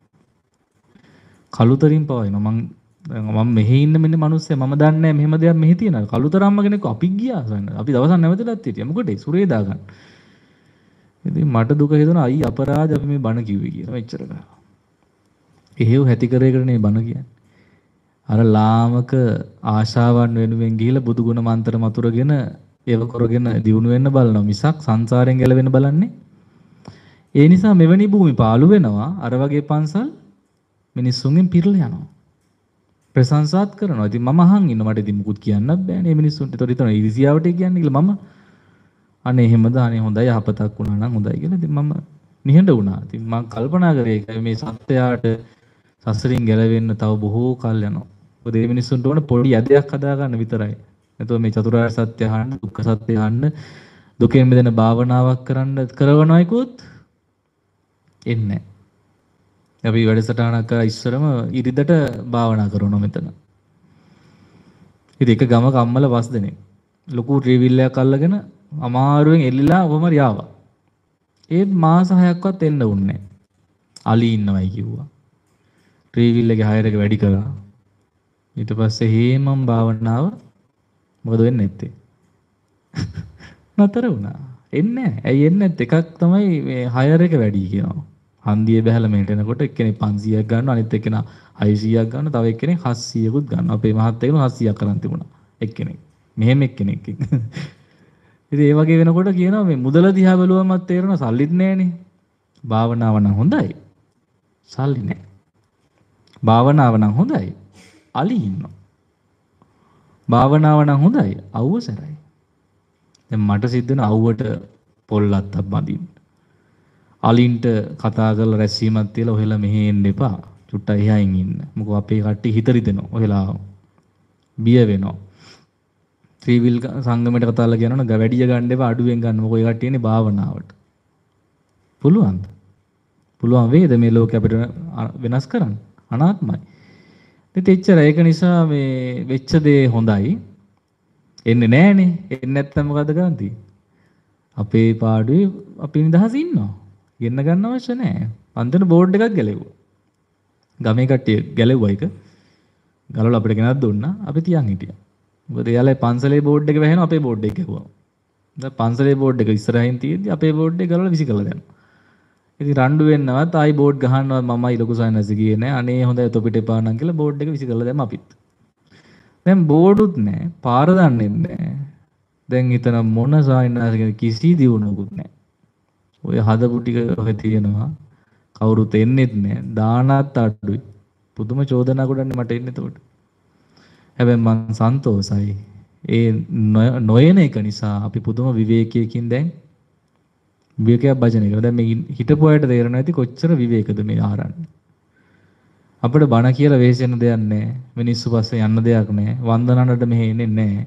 කලුතරින් පවයිනවා. මම මෙහි ඉන්න මෙන්න මිනිස්සයා මම දන්නේ නැහැ මෙහෙම දෙයක් මෙහි තියෙනවා. කලුතරම්ම කෙනෙක් අපි ගියා සන්න. අපි දවසක් නැවතලත් හිටියා. මොකටද? සුරේ දාගන්න. ඉතින් මට දුක හිතුණා අයි අපරාධ අපි මේ බණ කිව්වේ කියලා. මෙච්චර කරා. එහෙව් හැටි කරේකට නේ බණ කියන්නේ. අර ලාමක ආශාවන් වෙනුවෙන් ගිහිලා බුදු ගුණ මන්ත්‍ර මතුරගෙන ඒව කරගෙන දියුණු වෙන්න බලනවා මිසක් සංසාරයෙන් ගැලවෙන්න බලන්නේ. ඒ නිසා මෙවැනි භූමි පාළු වෙනවා. අර වගේ පන්සල් මිනිස්සුන්ගෙන් පිරලා යනවා. ප්‍රශංසාත් කරනවා. ඉතින් මම අහන් ඉන්න මට ඉතින් මුකුත් කියන්නත් බෑනේ මේ මිනිස්සුන්ට. ඒතකොට හිතනවා ඉරිසියාවට කියන්නේ කියලා මම අනේ එහෙමද අනේ හොඳයි යහපතක් වුණා නම් හොඳයි කියලා. ඉතින් මම නිහඬ වුණා. ඉතින් මම කල්පනා කරේ ඒකයි මේ සත්‍යයට සසරින් ගැලවෙන්න තව බොහෝ කල් යනවා. මොකද මේ මිනිස්සුන්ට ඕන පොඩි යදයක් හදා ගන්න විතරයි. නැතුව මේ චතුරාර්ය සත්‍ය අහන්න, දුක්ඛ සත්‍ය අහන්න, දුකෙන් මිදෙන භාවනාවක් කරන්න කරනවයිකොත් එන්නේ නැහැ. අපි වැඩසටහනක් කරා ඉස්සරම ඉරිදට භාවනා කරනවා මෙතන. ඉතින් එක ගමක අම්මල වස් දෙනෙක් ලොකු ට්‍රීවිල් එකක් අල්ලගෙන අමාරුවෙන් එල්ලිලා ඔබම රියාවා. ඒත් මාස 6ක්වත් එන්න උන්නේ නැහැ. අලි ඉන්නවයි කිව්වා. ට්‍රීවිල් එකේ හයර් එක වැඩි කරා. ඊට පස්සේ හේමම් භාවනාව මොකද වෙන්නේ නැත්තේ? නතර වුණා. එන්නේ නැහැ. ඇයි එන්නේ නැත්තේ? එකක් තමයි මේ හයර් එක වැඩි කියනවා. හන්දියේ බහැලා මෙහෙට එනකොට එක්කෙනෙක් 500ක් ගන්නවා අනිත් එක්කෙනා 600ක් ගන්නවා තව එක්කෙනෙක් 700කුත් ගන්නවා. අපේ මහත්තයෙක් 700ක් කරන් තිබුණා. එක්කෙනෙක්. මෙහෙම එක්කෙනෙක්. ඉතින් ඒ වගේ වෙනකොට කියනවා මේ මුදල දිහා බැලුවමත් තේරෙනවා සල්ලිත් නැහනේ. භාවනාව නම් හොඳයි. සල්ලි නැහැ. භාවනාව නම් හොඳයි. අලි ඉන්නවා. භාවනාව නම් හොඳයි. අවුව සැරයි. දැන් මට සිද්ධ වෙන අවුවට පොල්ලත්තක් බඳින්න. අලින්ට කතා කරලා රැස්වීමක් තියලා ඔහෙලා මෙහෙ එන්න එපා. චුට්ටක් එහායින් ඉන්න. මොකද අපේ කට්ටිය හිතරි දෙනවා. ඔහෙලා බිය වෙනවා. ත්‍රිවිල් සංගමයට කතාලා කියනවනේ වැඩිය ගන්න එපා අඩුවෙන් ගන්න. මොකද ඒ කට්ටියනේ භාවනාවට. පුළුවන්ද? පුළුවන් වේද මේ ලෝකෙ අපිට වෙනස් කරන්න? අනාත්මයි. ඉතින් එච්චර ඒක නිසා මේ වෙච්ච දේ හොඳයි. එන්නේ නැහනේ. එන්නේ නැත්නම් මොකද කරන්නේ? අපේ පාඩුවේ අපි නිදහස ඉන්නවා. ගෙන්න ගන්න අවශ්‍ය නැහැ. අන්තිම බෝඩ් එකක් ගැලෙව්වා. ගමේ කට්ටිය ගැලෙව්වා ඒක. ගලවලා අපිට ගෙනත් දුන්නා. අපි තියන් හිටියා. මොකද එයාලා පන්සලේ බෝඩ් එක වැහෙනවා අපේ බෝඩ් එක ගැහුවා. දැන් පන්සලේ බෝඩ් එක ඉස්සරහින් තියෙද්දි අපේ බෝඩ් එක ගලවලා විසි කළා දැන්. ඉතින් රණ්ඩු වෙන්නවත් ආයි බෝඩ් ගහන්නවත් මමයි ලොකු සයන්ස් ගියේ නෑ. අනේ හොඳයි තොපිට එපා නම් කියලා බෝඩ් එක විසි කළා දැන් අපිත්. දැන් බෝඩුත් නෑ. පාර දන්නේ නෑ. දැන් හිතන මොන සයන්ස් කිසි දියුණුවකුත් නෑ. ඔය හදපු ටික ඔය තියෙනවා. කවුරුත් එන්නෙත් නෑ. දානත් අඩුයි. පුදුම චෝදනා ගොඩන්නේ මට එන්නේ එතකොට. හැබැයි මං සන්තෝසයි. ඒ නොයන එක නිසා අපි පුදුම විවේකයකින් දැන් විවේකයක් භජනය කරනවා. දැන් මේ හිටපු අයට තේරෙනවා ඇති කොච්චර විවේකද මේ ආරන්නේ. අපිට බණ කියලා වෙහෙසෙන්න දෙයක් නැහැ. මිනිස්සු පස්සේ යන්න දෙයක් නැහැ. වන්දනනට මෙහෙ එන්නේ නැහැ.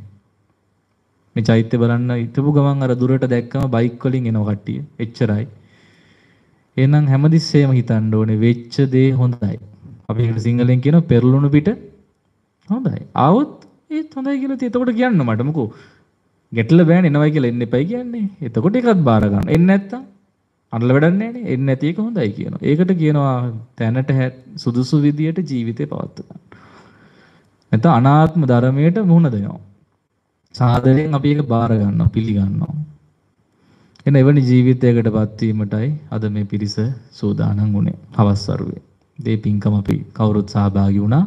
මේ චෛත්‍ය බලන්න හිටපු ගමන් අර දුරට දැක්කම බයික් වලින් එනවා කට්ටිය. එච්චරයි. එහෙනම් හැමතිස්සෙම හිතන්න ඕනේ වෙච්ච දේ හොඳයි. අපි ඒකට සිංහලෙන් කියනවා පෙරළුණු පිට හොඳයි. ආවොත් ඒත් හොඳයි කියලා තියෙ. එතකොට කියන්න මට මොකෝ ගැටල බෑනේ එනවයි කියලා එන්න එපයි කියන්නේ. එතකොට ඒකත් බාර ගන්න. එන්නේ නැත්තම් අරල වැඩක් නැහැනේ. එන්නේ නැති එක හොඳයි කියනවා. ඒකට කියනවා තැනට සුදුසු විදියට ජීවිතේ පවත්ව ගන්න. නැත්නම් අනාත්ම ධර්මයට මුහුණ දෙනවා. සාදරයෙන් අපි ඒක බාර ගන්නවා, පිළිගන්නවා. එන එවැනි ජීවිතයකටපත් වීමටයි අද මේ පිරිස සූදානම් වුණේ. හවස්වරුවේ. මේ පින්කම අපි කවුරුත් සහභාගී වුණා.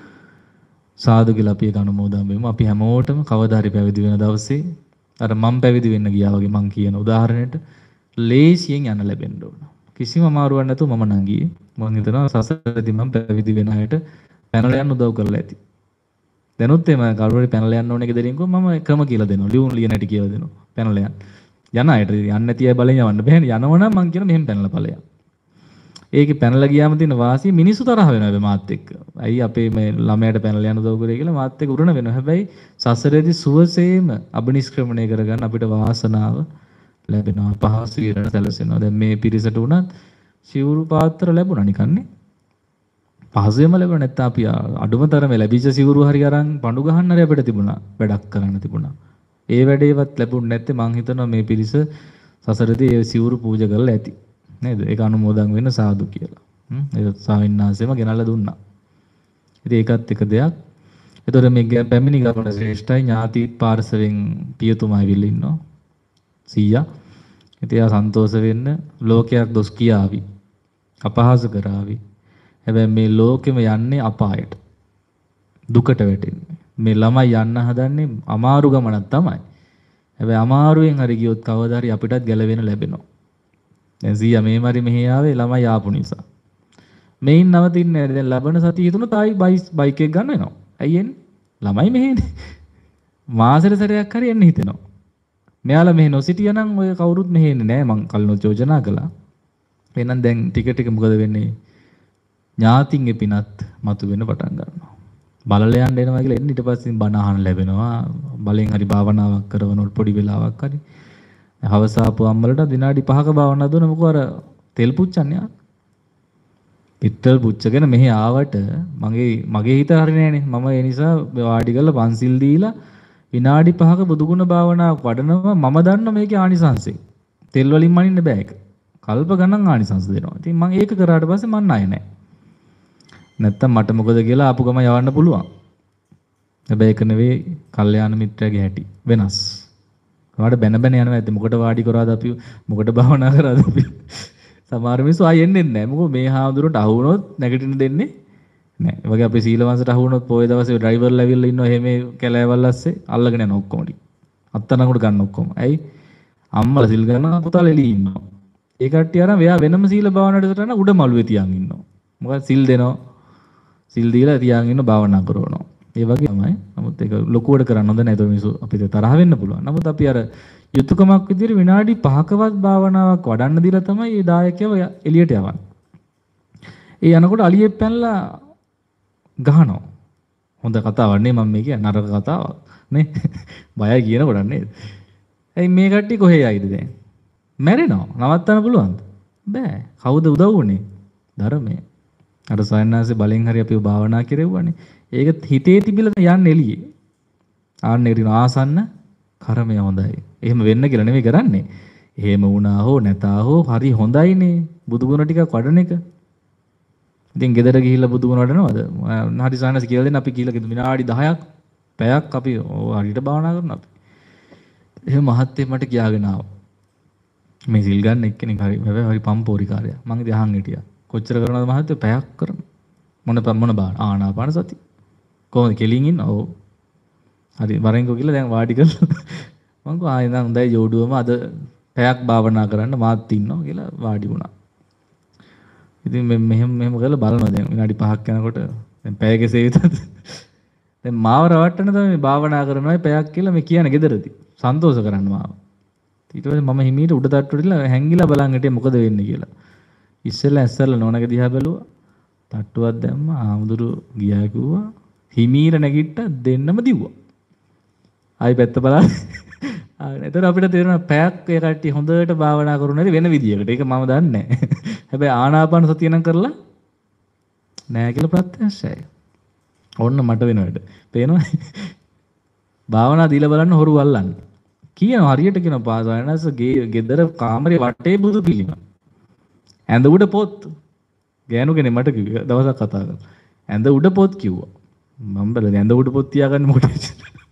සාදු කියලා අපි ඒක අනුමෝදන් වෙමු. අපි හැමෝටම කවදා හරි පැවිදි වෙන දවසේ අර මම පැවිදි වෙන්න ගියා වගේ මං කියන උදාහරණයට ලේසියෙන් යන්න ලැබෙන්න ඕන. කිසිම අමාරුවක් නැතුව මම නම් ගියේ. මං හිතනවා සසරදී මම පැවිදි වෙන අයට පැනලා යන්න උදව් කරලා ඇති. දැනුත් එම කවුරු හරි පැනලා යන්න ඕන එක දෙරින්කෝ මම ක්‍රම කියලා දෙනවා. ලියුම් ලියන හැටි කියලා දෙනවා. පැනලා යන්න. යන අයට යන්නේ නැති අය බලෙන් යවන්න බෑනේ. යනවනම් මං කියන මෙහෙම පැනලා ඵලයක්. ඒකේ පැනලා ගියාම තියෙන වාසිය මිනිස්සු තරහ වෙනවා මාත් එක්ක. ඇයි අපේ මේ ළමයට පැනලා යන උදව් කරේ කියලා මාත් එක්ක උරණ වෙනවා. හැබැයි සසරේදී සුවසේම අබනිෂ්ක්‍රමණය කරගන්න අපිට වාසනාව ලැබෙනවා. පහසු විරණ සැලසෙනවා. දැන් මේ පිරිසට උනත් සිවුරු පාත්‍ර ලැබුණා නිකන්නේ. පහසුවෙන්ම ලැබුණා නැත්නම් අපි අඩුම තරමේ ලැබිච්ච සිවුරු හරි අරන් පඳු ගහන්න හරි අපිට තිබුණා. වැඩක් කරන්න තිබුණා. ඒ වැඩේවත් ලැබුණ නැත්තේ මං හිතනවා මේ පිරිස සසරදී ඒ සිවුරු පූජා කරලා ඇති. නේද? ඒක අනුමෝදන් වෙන්න සාදු කියලා. ඒක සාවින්නාසෙම ගෙනල්ලා දුන්නා. ඉතින් ඒකත් එක දෙයක්. ඒතකොට මේ පැමිණි ගමන ශ්‍රේෂ්ඨයි ඥාති පාර්ශවෙන් පියතුමා ඇවිල්ලා ඉන්නවා. සීයා. ඉතින් එයා සන්තෝෂ වෙන්න ලෝකයක් දොස් කියාවි. අපහාස කරાવી. හැබැයි මේ ලෝකෙම යන්නේ අපායට. දුකට වැටෙන්නේ. මේ ළමයි යන්න හදන්නේ අමාරු ගමනක් තමයි. හැබැයි අමාරුවෙන් හරි ගියොත් කවදා හරි අපිටත් ගැලවෙන්න ලැබෙනවා. දැන් සීයා මේ මාරි මෙහි ආවේ ළමයි ආපු නිසා. මෙයින් නවතින්නේ දැන් ලබන සතිය හිතුණා තායි බයික් එක ගන්න වෙනවා. ඇයි එන්නේ? ළමයි මෙහෙනේ. මාසෙට සැරයක් හරි එන්න හිතෙනවා. මෙයාලා මෙහෙ නොසිටියා නම් ඔය කවුරුත් මෙහෙ එන්නේ නැහැ මං කලින් යෝජනා කළා. එහෙනම් දැන් ටික ටික මොකද වෙන්නේ? ඥාතින්ගේ පිනත් මතුවෙන්න පටන් ගන්නවා. බලලයන් එනවා කියලා එන්න ඊට පස්සේ බණ අහන්න ලැබෙනවා. බලෙන් හරි භාවනාවක් කරනකොට පොඩි වෙලාවක් හරි හවසාපු අම්මලට විනාඩි 5ක භාවනා දුන්න මොකෝ අර තෙල් පුච්චන්නේ. පිටල් පුච්චගෙන මෙහි ආවට මගේ හිත හරිනේ නෑනේ. මම ඒ නිසා වාඩි කරලා පන්සිල් දීලා විනාඩි 5ක බුදුගුණ භාවනාවක් වඩනවා. මම දන්නවා මේකේ ආනිසංසෙ. තෙල් වලින් මනින්න බෑ ඒක. කල්ප ගණන් ආනිසංස දෙනවා. ඉතින් මම ඒක කරාට පස්සේ මන් ණය නෑ. නැත්තම් මට මොකද කියලා ආපු ගම යවන්න පුළුවන්. හැබැයි ඒක නෙවෙයි කල්යාණ මිත්‍රයාගේ හැටි. වෙනස්. ඔයාලට බැන බැන යනවා ඇද්ද මොකට වාඩි කරාද අපි මොකට භාවනා කරාද අපි සමහර මිනිස්සු ආයෙ එන්නේ නැහැ මොකද මේ හාමුදුරන්ට අහු වුණොත් නැගිටින්න දෙන්නේ නැහැ. ඒ වගේ අපේ සීලවංශට අහු වුණොත් පොයේ දවසේ ඩ්‍රයිවර්ලා ඇවිල්ලා ඉන්නවා එහෙම කැලෑවල් ඇස්සේ අල්ලගෙන යන ඔක්කොම ටික. අත්තනකට ගන්න ඔක්කොම. ඇයි? අම්මලා සිල් ගන්නවා පුතාලා එළිය ඉන්නවා. ඒ කට්ටිය අරන් එයා වෙනම සීල භාවනාවට යන උඩ මළුවේ තියන් ඉන්නවා. මොකද සිල් දෙනවා. සිල් දීලා තියන් ඉන්න භාවනා කරනවා. ඒ වගේ තමයි. නමුත් ඒක ලොකුවට කරන්න හොඳ නැහැ. ඒක මිනිස්සු අපිට තරහ වෙන්න පුළුවන්. නමුත් අපි අර යුතුයකමක් විදිහට විනාඩි 5කවත් භාවනාවක් වඩන්න දීලා තමයි මේ දායකයව එළියට යවන්නේ. ඒ යනකොට අලියෙක් පැනලා ගහනවා. හොඳ කතාවක් නේ මම මේ කියන්නේ නරක කතාවක් නේ. බයයි කියනකොට නේද? ඇයි මේ කට්ටිය කොහේ යයිද දැන්? මැරෙනවා. නවත්තන්න පුළුවන්ද? බෑ. කවුද උදව් වුනේ? ධර්මය. අර සයන්නාසේ බලෙන් හරි අපිව භාවනා කෙරෙව්වනේ. ඒක හිතේ තිබිලා යන්නේ එළියේ. ආන්නේ රින ආසන්න කර්මය හොඳයි. එහෙම වෙන්න කියලා නෙමෙයි කරන්නේ. එහෙම වුණා හෝ නැතා හෝ හරි හොඳයිනේ. බුදු ගුණ ටිකක් වඩන එක. ඉතින් ගෙදර ගිහිල්ලා බුදු ගුණ වඩනවද? හරි සයන්නාසේ කියලා දෙන්න අපි කියලා විනාඩි 10ක් පැයක් අපි හරියට භාවනා කරනවා අපි. එහෙම මහත්තයෙක් මට කියාගෙන ආවා. මේ සිල් ගන්න එක්කෙනෙක් හරි හැබැයි හරි පම්පෝරි කාර්යය. මං ඉතින් අහන් හිටියා. කොච්චර කරනවද මහත්තයෝ? පැයක් කරන. මොන බාන ආනාපාන සති. කොහොමද කෙලින් ඉන්න? ඔව්. හරි වරෙන්කෝ කියලා දැන් වාඩි කරලා මං කෝ ආයෙ නම් හොඳයි ජෝඩුවම අද පැයක් භාවනා කරන්න මාත් ඉන්නවා කියලා වාඩි වුණා. ඉතින් මෙහෙම කරලා බලනවා දැන් විනාඩි 5ක් යනකොට දැන් පැයක සේවිතද? දැන් මාව රවට්ටන තමයි මේ භාවනා කරනවා පැයක් කියලා මේ කියන්නේ ගෙදරදී. සන්තෝෂ කරන්න මාව. ඊට පස්සේ මම හිමීට උඩ තට්ටුවට ඉලා හැංගිලා බලන් හිටියේ මොකද වෙන්නේ කියලා. ඉස්සෙල්ලා ඇස්සල්ලා නෝනගේ දිහා බැලුවා. තට්ටුවක් දැම්මා. ආමුදුරු ගියා කිව්වා. හිමීර නැගිට්ට දෙන්නම දිව්වා. ආයි පැත්ත බලන්න. එතකොට අපිට තේරෙනවා පැයක් ඒ කට්ටිය හොඳට භාවනා කරුණාද වෙන විදියකට. ඒක මම දන්නේ නැහැ. හැබැයි ආනාපාන සතිය නම් කරලා නැහැ කියලා ප්‍රත්‍යක්ෂයි. ඕන්න මට වෙන වැඩ. පේනවද? භාවනා දීලා බලන්න හොරු අල්ලන්න. කියනවා හරියට කියනවා පාසායනස ගෙදර කාමරේ වටේ බුදු පිළිම. ඇඳ උඩ පොත්. ගෑනු කෙනෙක් මට කිව්වා දවසක් කතා කරලා. ඇඳ උඩ පොත් කිව්වා. මම බැලුවා ඇඳ උඩ පොත් තියාගන්න මොකටද?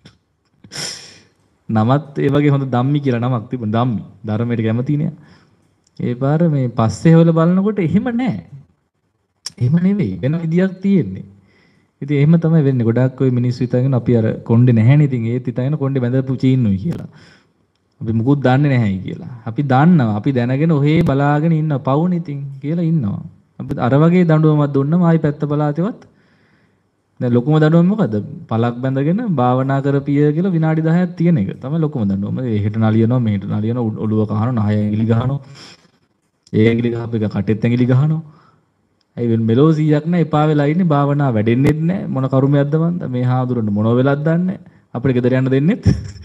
නමත් ඒ වගේ හොඳ ධම්මි කියලා නමක් තිබුණා. ධම්මි. ධර්මයට කැමති නේ. ඒ පාර මේ පස්සේ හොල බලනකොට එහෙම නැහැ. එහෙම නෙවෙයි. වෙන විදියක් තියෙන්නේ. ඉතින් එහෙම තමයි වෙන්නේ. ගොඩාක් ඔය මිනිස්සු හිතගෙන අපි අර කොණ්ඩේ නැහැනේ. ඉතින් ඒත් හිතගෙන කොණ්ඩේ බැඳපු චීන්නුයි කියලා. අපි මුකුත් දන්නේ නැහැයි කියලා. අපි දන්නවා. අපි දැනගෙන ඔහේ බලාගෙන ඉන්නවා. පවුනේ ඉතින් කියලා ඉන්නවා. අපි අර වගේ දඬුවමක් දුන්නම ආයි පැත්ත බලාතේවත් දැන් ලොකුම දඬුවම මොකද්ද? පලක් බැඳගෙන භාවනා කරපිය කියලා විනාඩි 10ක් තියෙන එක. තමයි ලොකුම දඬුවම. එහෙට නලියනවා මෙහෙට නලියනවා ඔළුව කහනවා නහය ඇඟිලි ගහනවා. ඒ ඇඟිලි ගහපු එක කටෙත් ඇඟිලි ගහනවා. ඇයි මෙලෝ 100ක් නෑ එපා වෙලා ඉන්නේ භාවනා වැඩෙන්නෙත් නෑ මොන කරුමයක්ද මන්ද මේ හාමුදුරන්ට මොනව වෙලක් දන්නේ අපිට ගෙදර යන්න දෙන්නෙත්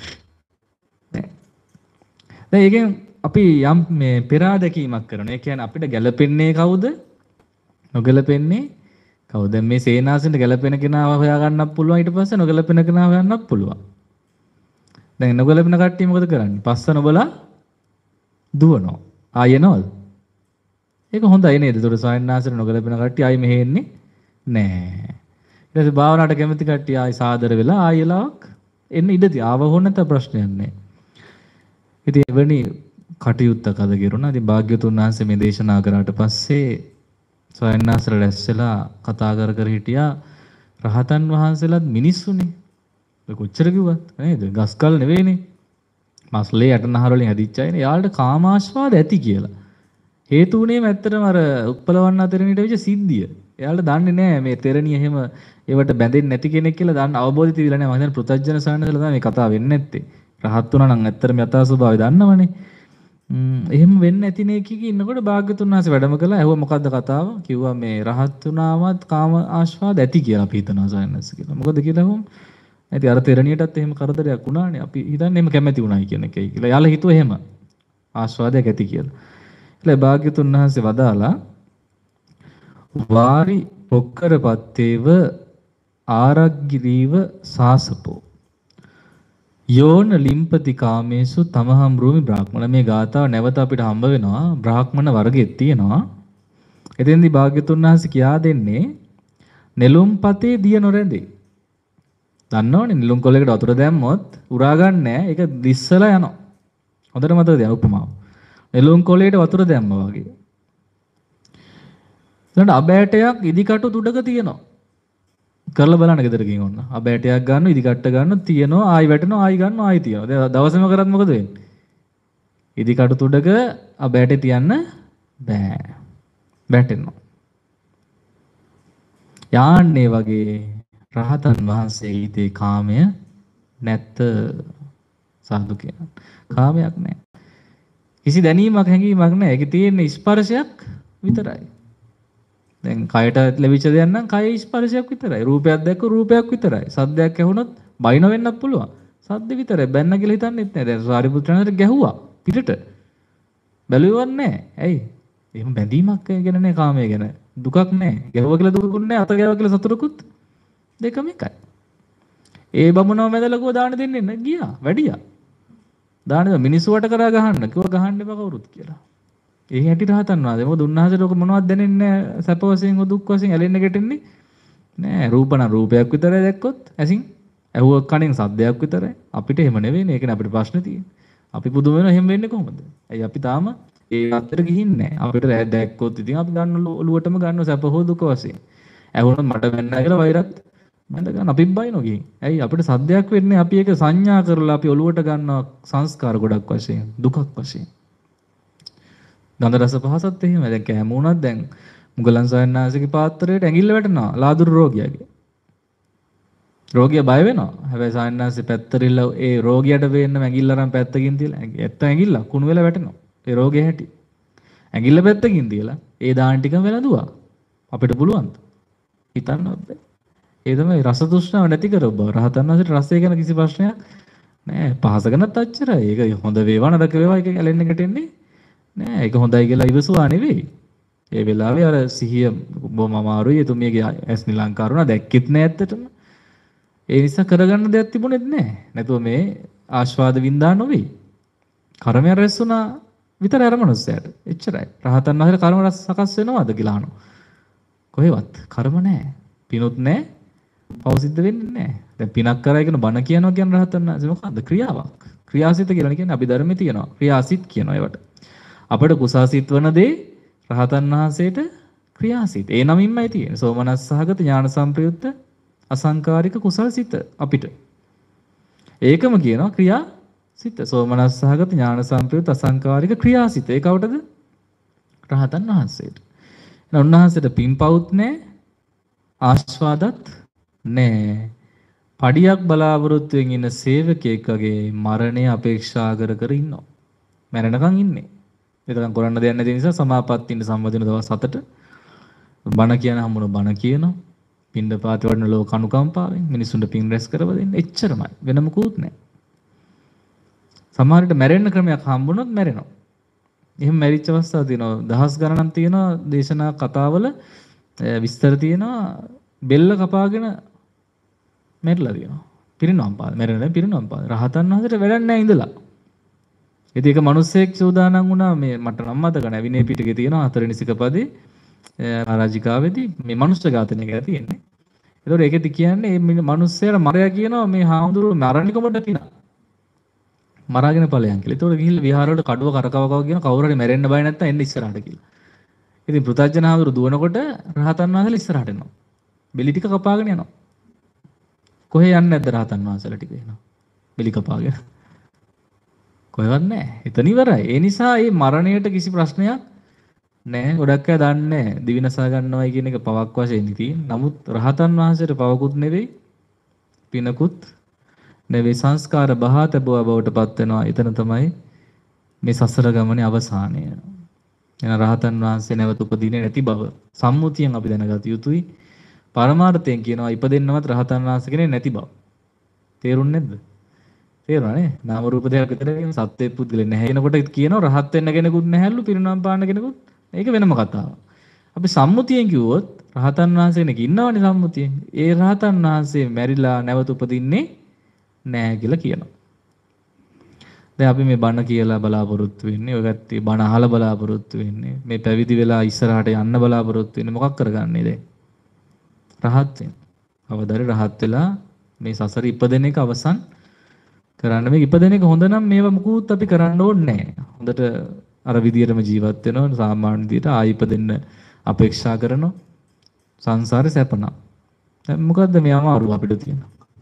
නෑ. දැන් ඒකෙන් අපි යම් මේ පෙරාදකීමක් කරනවා. ඒ කියන්නේ අපිට ගැළපෙන්නේ කවුද? නොගැළපෙන්නේ කවුද? දැන් මේ සේනාසෙන්ට ගැළපෙන කෙනාව හොයාගන්නත් පුළුවන් ඊට පස්සේ නොගැළපෙන කෙනාව හොයන්නත් පුළුවන්. දැන් නොගැළපෙන කට්ටිය මොකද කරන්නේ? පස්ස නොබලා දුවනවා. ආයෙනවද? ඒක හොඳයි නේද? ඒතකොට සයන්නාසර නොගැලපෙන කට්ටිය ආයි මෙහෙ එන්නේ නෑ. ඊට පස්සේ භාවනාවට කැමති කට්ටිය ආයි සාදර වෙලා ආයෙලාවක් එන්න ඉඩදී. ආව හොන්න නැත ප්‍රශ්නයක් නෑ. ඉතින් එවැනි කටයුත්තක් අද කෙරුණා. ඉතින් භාග්‍යවතුන් වහන්සේ මේ දේශනා කරාට පස්සේ සයන්නාසර රැස්ලා කතා කර හිටියා රහතන් වහන්සේලාත් මිනිස්සුනේ. ඔය කොච්චර කිව්වත් නේද? ගස්කල් නෙවෙයිනේ. මස්ලේ යටනහර වලින් හැදිච්ච අයනේ. යාළුවට කාමාශ්වාද ඇති කියලා. හේතු වුණේම ඇත්තටම අර උප්පලවන්න අතරින්ට වෙච්ච සිද්ධිය. එයාලා දන්නේ නැහැ මේ තෙරණිය එහෙම ඒවට බැඳෙන්නේ නැති කෙනෙක් කියලා දන්න අවබෝධය තිබිලා නැහැ. මම හිතන්නේ පෘථජ්ජන සානසලා තමයි මේ කතාව වෙන්නේ නැත්තේ. රහත් වුණා නම් ඇත්තටම යථා ස්වභාවය දන්නවනේ. එහෙම වෙන්නේ නැති නේ කිය ඉන්නකොට භාග්‍යතුන් වහන්සේ වැඩම කළා. ඇහුවා මොකද්ද කතාව? කිව්වා මේ රහත් වුණාමත් කාම ආශ්වාද ඇති කියලා අපි හිතනවා සයන්ස් කියලා. මොකද කියලා හොම් ඇති අර තෙරණියටත් එහෙම කරදරයක් වුණානේ. අපි හිතන්නේ එහෙම කැමැති වුණායි කියන එකයි කියලා. යාළ හිතුවා එහෙම ආශ්වාදයක් ඇති කියලා. એટલે භාග්‍යතුන් වහන්සේ වදාලා වාරි පොක්කරපත්තේව ආරග්ගිරීව සාසපෝ යෝන ලිම්පති කාමේසු තමහම් රූමි බ්‍රාහ්මණ. මේ ගාථාව නැවත අපිට හම්බ වෙනවා බ්‍රාහ්මණ වර්ගෙත් තියෙනවා. එතෙන්දී භාග්‍යතුන් වහන්සේ කියා දෙන්නේ නෙළුම්පතේ දිය නොරැඳේ. දන්නවනේ නෙළුම් කොළයකට වතුර දැම්මොත් උරා ගන්න නැහැ. ඒක දිස්සලා යනවා. හොඳට මතක තියාගන්න උපමාව. නෙළුම් කොළයට වතුර දැම්මා වගේ. ඊළඟ අබෑටයක් ඉදිකටු තුඩක තියෙනවා. කරලා බලන්න ගෙදර ගිහින් ඔන්න. අබෑටයක් ගන්න ඉදිකට්ට ගන්න තියනවා ආයි වැටෙනවා ආයි ගන්නවා ආයි තියනවා. දැන් දවසේම කරත් මොකද වෙන්නේ? ඉදිකටු තුඩක අබෑටේ තියන්න බෑ. වැටෙනවා. යාන්නේ වගේ රහතන් වහන්සේ හිතේ කාමය නැත්ත. සාදු කියනවා. කාමයක් නැහැ. කිසි දැනීමක් හැඟීමක් නැහැ. ඒකේ තියෙන ස්පර්ශයක් විතරයි. දැන් කයට ලැබිච්ච දෙයක් නම් කයේ ස්පර්ශයක් විතරයි. රූපයක් දැක්ක රූපයක් විතරයි. සද්දයක් ඇහුනොත් බයින වෙන්නත් පුළුවන්. සද්ද විතරයි. බැන්න කියලා හිතන්නෙත් නැහැ. දැන් සාරිපුත්‍රයන්ට ගැහුවා පිටට. බැලුවවත් නැහැ. ඇයි? එහෙම බැඳීමක් ගැන නැහැ කාමයේ ගැන. දුකක් නැහැ. ගැහුවා කියලා දුකකුත් නැහැ. අත ගැහුවා කියලා සතුටකුත් දෙකම එකයි. ඒ බමුණව මැදලා කිව්වා දාන දෙන්නේ නැහැ. ගියා. වැඩියා. දාන මිනිස්සු වට කරා ගහන්න. කිව්වා ගහන්න එපා කවුරුත් කියලා. ඒ හැටි රහතන් වහන්සේ. මොකද උන්වහන්සේට ඔක මොනවද දැනෙන්නේ නැහැ. සැප වශයෙන් හෝ දුක් වශයෙන් ඇලෙන්න ගැටෙන්නේ නෑ. රූප නම් රූපයක් විතරයි දැක්කොත් ඇසින්. ඇහුවක් කණෙන් සද්දයක් විතරයි. අපිට එහෙම නෙවෙයිනේ. ඒකනේ අපිට ප්‍රශ්නේ තියෙන්නේ. අපි පුදුම වෙනවා එහෙම වෙන්නේ කොහොමද? ඇයි අපි තාම ඒ අතර ගිහින් නැහැ. අපිට දැක්කොත් ඉතින් අපි ගන්න ඔලුවටම ගන්න සැප හෝ දුක වශයෙන්. ඇහුණොත් මට වෙන්නයි කියලා වෛරත් මන්ද ගන්න අපි බයිනෝ ගිහින්. ඇයි අපිට සද්දයක් වෙන්නේ අපි ඒක සංඥා කරලා අපි ඔලුවට ගන්නවා සංස්කාර ගොඩක් වශයෙන් දුකක් වශයෙන්. ගන්ධ රස පහසත් එහෙම. දැන් කැම වුණත් දැන් මුගලන් සයන්නාසිකේ පාත්‍රයට ඇඟිල්ල වැටෙනවා ලාදුරු රෝගියාගේ. රෝගියා බය වෙනවා. හැබැයි සයන්නාසේ පැත්තරිල්ල ඒ රෝගියාට වෙන්න ඇඟිල්ල අරන් පැත්තකින් තියලා ඇත්ත ඇඟිල්ල කුණු වෙලා වැටෙනවා. ඒ රෝගේ හැටි. ඇඟිල්ල පැත්තකින් තියලා ඒ දාන ටිකම වැළඳුවා. අපිට පුළුවන්ද? හිතන්න බෑ. ඒ තමයි රස තෘෂ්ණාව නැති කරව බව. රහතන් වහන්සේට රසය ගැන කිසි ප්‍රශ්නයක් නෑ. පහස ගැනත් අච්චරයි. ඒක හොඳ වේවා නරක වේවා ඒක ඇලෙන්න ගැටෙන්නේ නෑ. ඒක හොඳයි කියලා ඉවසුවා නෙවෙයි. ඒ වෙලාවේ අර සිහිය බොම අමාරුයි. එතුමියගේ ඇස් නිලංකාර වුණා. දැක්කෙත් නෑ ඇත්තටම. ඒ නිසා කරගන්න දෙයක් තිබුණෙත් නෑ. නැතුව මේ ආස්වාද වින්දා නොවේ. කර්මය රැස් වුණා විතරයි අර මනුස්සයාට. එච්චරයි. රහතන් වහන්සේට කර්ම රස සකස් වෙනවද කියලා අහනවා. කොහෙවත් කර්ම නෑ. පිනුත් නෑ. පව සිද්ධ වෙන්නේ නෑ. දැන් පිනක් කරා කියන බණ කියනවා කියන රහතන් වහන්සේ මොකද්ද? ක්‍රියාවක්. ක්‍රියාසිත කියලා කියන්නේ අභිධර්මයේ තියෙනවා. ක්‍රියාසිත කියනවා ඒවට. අපිට කුසාසිත වන දේ රහතන් වහන්සේට ක්‍රියාසිත. ඒ නමින්මයි තියෙන්නේ. සෝමනස් සහගත ඥාන සම්ප්‍රයුක්ත අසංකාරික කුසල්සිත අපිට. ඒකම කියනවා ක්‍රියාසිත. සෝමනස් සහගත ඥාන සම්ප්‍රයුක්ත අසංකාරික ක්‍රියාසිත. ඒ කවටද? රහතන් වහන්සේට. එහෙනම් උන්වහන්සේට පින්පවුත් නැහැ. ආස්වාදත් නැහැ. පඩියක් බලාපොරොත්තුෙන් ඉන්න සේවකයෙක් වගේ මරණය අපේක්ෂා කර කර ඉන්නවා. මැරෙනකන් ඉන්නේ. එතකන් කරන්න දෙයක් නැති නිසා සමාපත්තියට සම්බන්ධ දවස් 7ට බණ කියන හම්බුන බණ කියනවා. පින්ඩ පාත වඩන ලෝක අනුකම්පාවෙන් මිනිසුන්ට පින් රැස් කරව දෙන්න. එච්චරමයි. වෙන මොකුත් නැහැ. සමහරවිට මැරෙන්න ක්‍රමයක් හම්බුනොත් මැරෙනවා. එහෙම මැරිච්ච අවස්ථා තියෙනවා. දහස් ගණනක් තියෙනවා දේශනා කතාවල විස්තර තියෙනවා. බෙල්ල කපාගෙන මැරිලා තියෙනවා. පිරිනොම් පාද. මැරෙන්නේ පිරිනොම් පාද. රහතන් වහන්සේට වැඩක් නැහැ ඉඳලා. ඉතින් ඒක මිනිස්සෙක් සූදානම් වුණා මේ මට නම් මතක නැහැ විනය පිටකේ තියෙනවා හතරවෙනි සිකපදේ රාජිකාවේදී මේ මනුෂ්‍ය ඝාතනය කියලා තියෙන්නේ. ඒතකොට ඒකෙදි කියන්නේ මේ මිනිස්සයාට මරයා කියනවා මේ හාමුදුරුවෝ මරණිකමට පිනා. මරාගෙන ඵලයන් කියලා. ඒතකොට ගිහිල්ලා විහාරවලට කඩුව කරකවකව කියන කවුරු හරි මැරෙන්න බය නැත්තම් එන්න ඉස්සරහට කියලා. ඉතින් පෘථග්ජන හාමුදුරුවෝ දුවනකොට රහතන් වහන්සේලා ඉස්සරහට එනවා. බෙලි ටික කපාගෙන යනවා. කොහේ යන්නේ නැද්ද රහතන් වහන්සේලා ටික එනවා. බෙලි කපාගෙන. කොහෙවත් නැහැ. එතන ඉවරයි. ඒ නිසා මේ මරණයට කිසි ප්‍රශ්නයක් නැහැ. ගොඩක් අය දන්නේ නැහැ. දිවිනසා ගන්නවයි කියන එක පවක් වශයෙන් තියෙන. නමුත් රහතන් වහන්සේට පවකුත් නෙවෙයි, පිනකුත් නෙවෙයි සංස්කාර බහා තබුවා බවට පත් වෙනවා. එතන තමයි මේ සසර ගමනේ අවසානය. එන රහතන් වහන්සේ නැවත උපදින්නේ නැති බව සම්මුතියෙන් අපි දැනගත යුතුයි. පරමාර්ථයෙන් කියනවා ඉපදෙන්නවත් රහතන් වහන්සේ කෙනෙක් නැති බව. තේරුන්නේ නැද්ද? තේරුණා නේ? නාම රූප දෙකක් විතර කියන සත්‍ය පුද්ගලෙ නැහැ කියනකොට කියනවා රහත් වෙන්න කෙනෙකුත් නැහැලු පිරිනමන පාන්න කෙනෙකුත්. ඒක වෙනම කතාවක්. අපි සම්මුතියෙන් කිව්වොත් රහතන් වහන්සේ කෙනෙක් ඉන්නවනේ සම්මුතියෙන්. ඒ රහතන් වහන්සේ මැරිලා නැවත උපදින්නේ නැහැ කියලා කියනවා. දැන් අපි මේ බණ කියලා බලාපොරොත්තු වෙන්නේ, ඔය ගැත්තේ බණ අහලා බලාපොරොත්තු වෙන්නේ, මේ පැවිදි වෙලා ඉස්සරහට යන්න බලාපොරොත්තු වෙන්නේ මොකක් කරගන්නේ දැන්? රහත් වෙන්න. අවදාරි රහත් වෙලා මේ සසර ඉපදෙන එක අවසන් කරන්න. මේ ඉපදෙන එක හොඳ නම් මේවා මුකුත් අපි කරන්න ඕනේ නැහැ. හොඳට අර විදියටම ජීවත් වෙනවා සාමාන්‍ය විදියට ආයි ඉපදෙන්න අපේක්ෂා කරනවා. සංසාරේ සැපනා. දැන් මොකද්ද මේ අමාරුව අපිට තියෙන?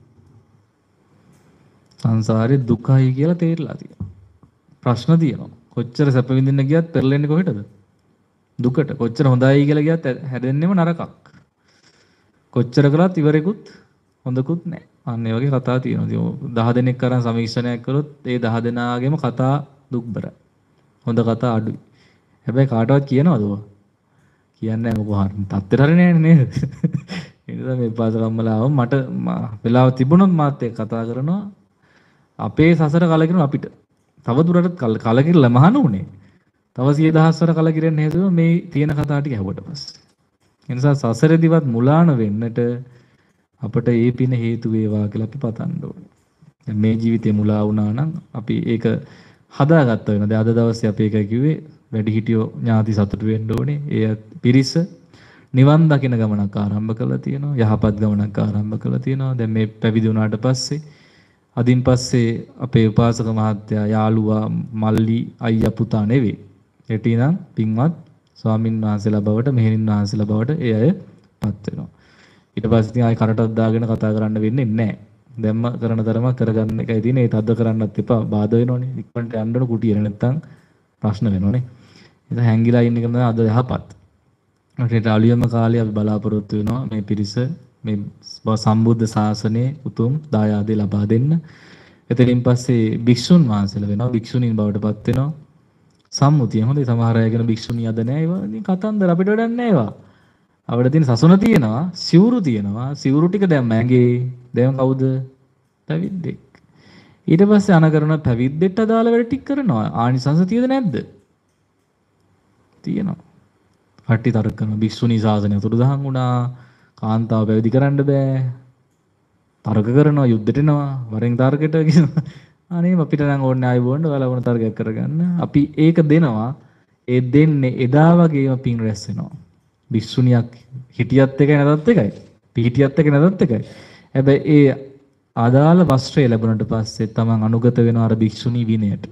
සංසාරේ දුකයි කියලා තේරලා තියෙනවා. ප්‍රශ්න තියෙනවා. කොච්චර සැප විඳින්න ගියත් පෙරලෙන්නේ කොහෙටද? දුකට. කොච්චර හොඳයි කියලා ගියත් හැදෙන්නෙම නරකක්. කොච්චර කළත් ඉවරෙකුත් හොඳකුත් නැහැ. අන්න ඒ වගේ කතා තියෙනවා. ඉතින් 10 දෙනෙක් කරන් සමීක්ෂණයක් කළොත් ඒ 10 දෙනාගේම කතා දුක්බරයි. හොඳ කතා අඩුයි. හැබැයි කාටවත් කියනවද ඔය? කියන්නේ නැහැ මොකෝ හරිය. තත්ත්වෙට හරිය නෑනේ නේද? ඒ නිසා මේ පාසකම්මලාව මට වෙලාව තිබුණොත් මාත් එක්ක කතා කරනවා. අපේ සසර කලකිරුණ අපිට. තව දුරටත් කලකිරලා මහාන උනේ. තව 100,000 වර කලකිරෙන්න හේතුව මේ තියෙන කතා ටික ඇහුවට පස්සේ. ඒ නිසා සසරේදිවත් මුලාන වෙන්නට අපට ඒ පින හේතු වේවා කියලා අපි පතන්න ඕනේ. දැන් මේ ජීවිතේ මුලා වුණා නම් අපි ඒක හදාගත්ත වෙනවා. දැන් අද දවසේ අපි එක කිව්වේ වැඩිහිටියෝ ඥාති සතුටු වෙන්න ඕනේ. ඒ පිරිස නිවන් දකින ගමනක් ආරම්භ කළා තියෙනවා. යහපත් ගමනක් ආරම්භ කළා තියෙනවා. දැන් මේ පැවිදි වුණාට පස්සේ අදින් පස්සේ අපේ උපාසක මහත්තයා යාළුවා මල්ලි අයියා පුතා නෙවෙයි. එටිනම් පින්වත් ස්වාමින් වහන්සේලා බවට මෙහෙණින් වහන්සේලා බවට ඒ අය පත් වෙනවා. ඊට පස්සේ ඉතින් ආයි කරටක් දාගෙන කතා කරන්න වෙන්නේ නැහැ. දැම්ම කරන තරම කරගන්න එකයි තියෙන්නේ. ඒ තද්ද කරන්නත් එපා. බාධා වෙනවනේ. ඉක්මනට යන්න ඕන කුටියට නැත්තම් ප්‍රශ්න වෙනවනේ. ඉතින් හැංගිලා ඉන්න එක තමයි අද යහපත්. ඒකට අලියම කාලේ අපි බලාපොරොත්තු වෙනවා මේ පිරිස මේ සම්බුද්ධ ශාසනයේ උතුම් දායාදේ ලබා දෙන්න. එතනින් පස්සේ භික්ෂුන් වහන්සේලා වෙනවා. භික්ෂුණීන් බවට පත් වෙනවා. සම්මුතිය හොඳයි. සමහර අය කියන භික්ෂුණී අද නැහැ. ඒවා ඉතින් කතන්දර අපිට වැඩක් නැහැ ඒවා. අපිට තියෙන සසුන තියෙනවා, සිවුරු තියෙනවා. සිවුරු ටික දැම්ම ඇඟේ. දැන් කවුද? පැවිද්දෙක්. ඊට පස්සේ අනකරන පැවිද්දෙට අදාළ වැඩ ටික කරනවා. ආනිසංස තියද නැද්ද? තියෙනවා. කට්ටි තර්ක කරනවා. භික්ෂුණී ශාසනය අතුරුදහන් වුණා. කාන්තාව පැවිදි කරන්න බෑ. තර්ක කරනවා, යුද්ධෙට එනවා, වරෙන් තර්කයට කියනවා. අනේ අපිට නම් ඕනේ ආයි බොන්න ඔයාලා වුණ තර්කයක් කරගන්න. අපි ඒක දෙනවා. ඒ දෙන්නේ එදා වගේම පින් රැස් වෙනවා. භික්ෂුණියක් හිටියත් එකයි නැතත් එකයි. පිහිටියත් එක නැතත් එකයි. හැබැයි ඒ අදාළ වස්ත්‍රය ලැබුණට පස්සේ තමන් අනුගත වෙනවා අර භික්ෂුණී විනයට.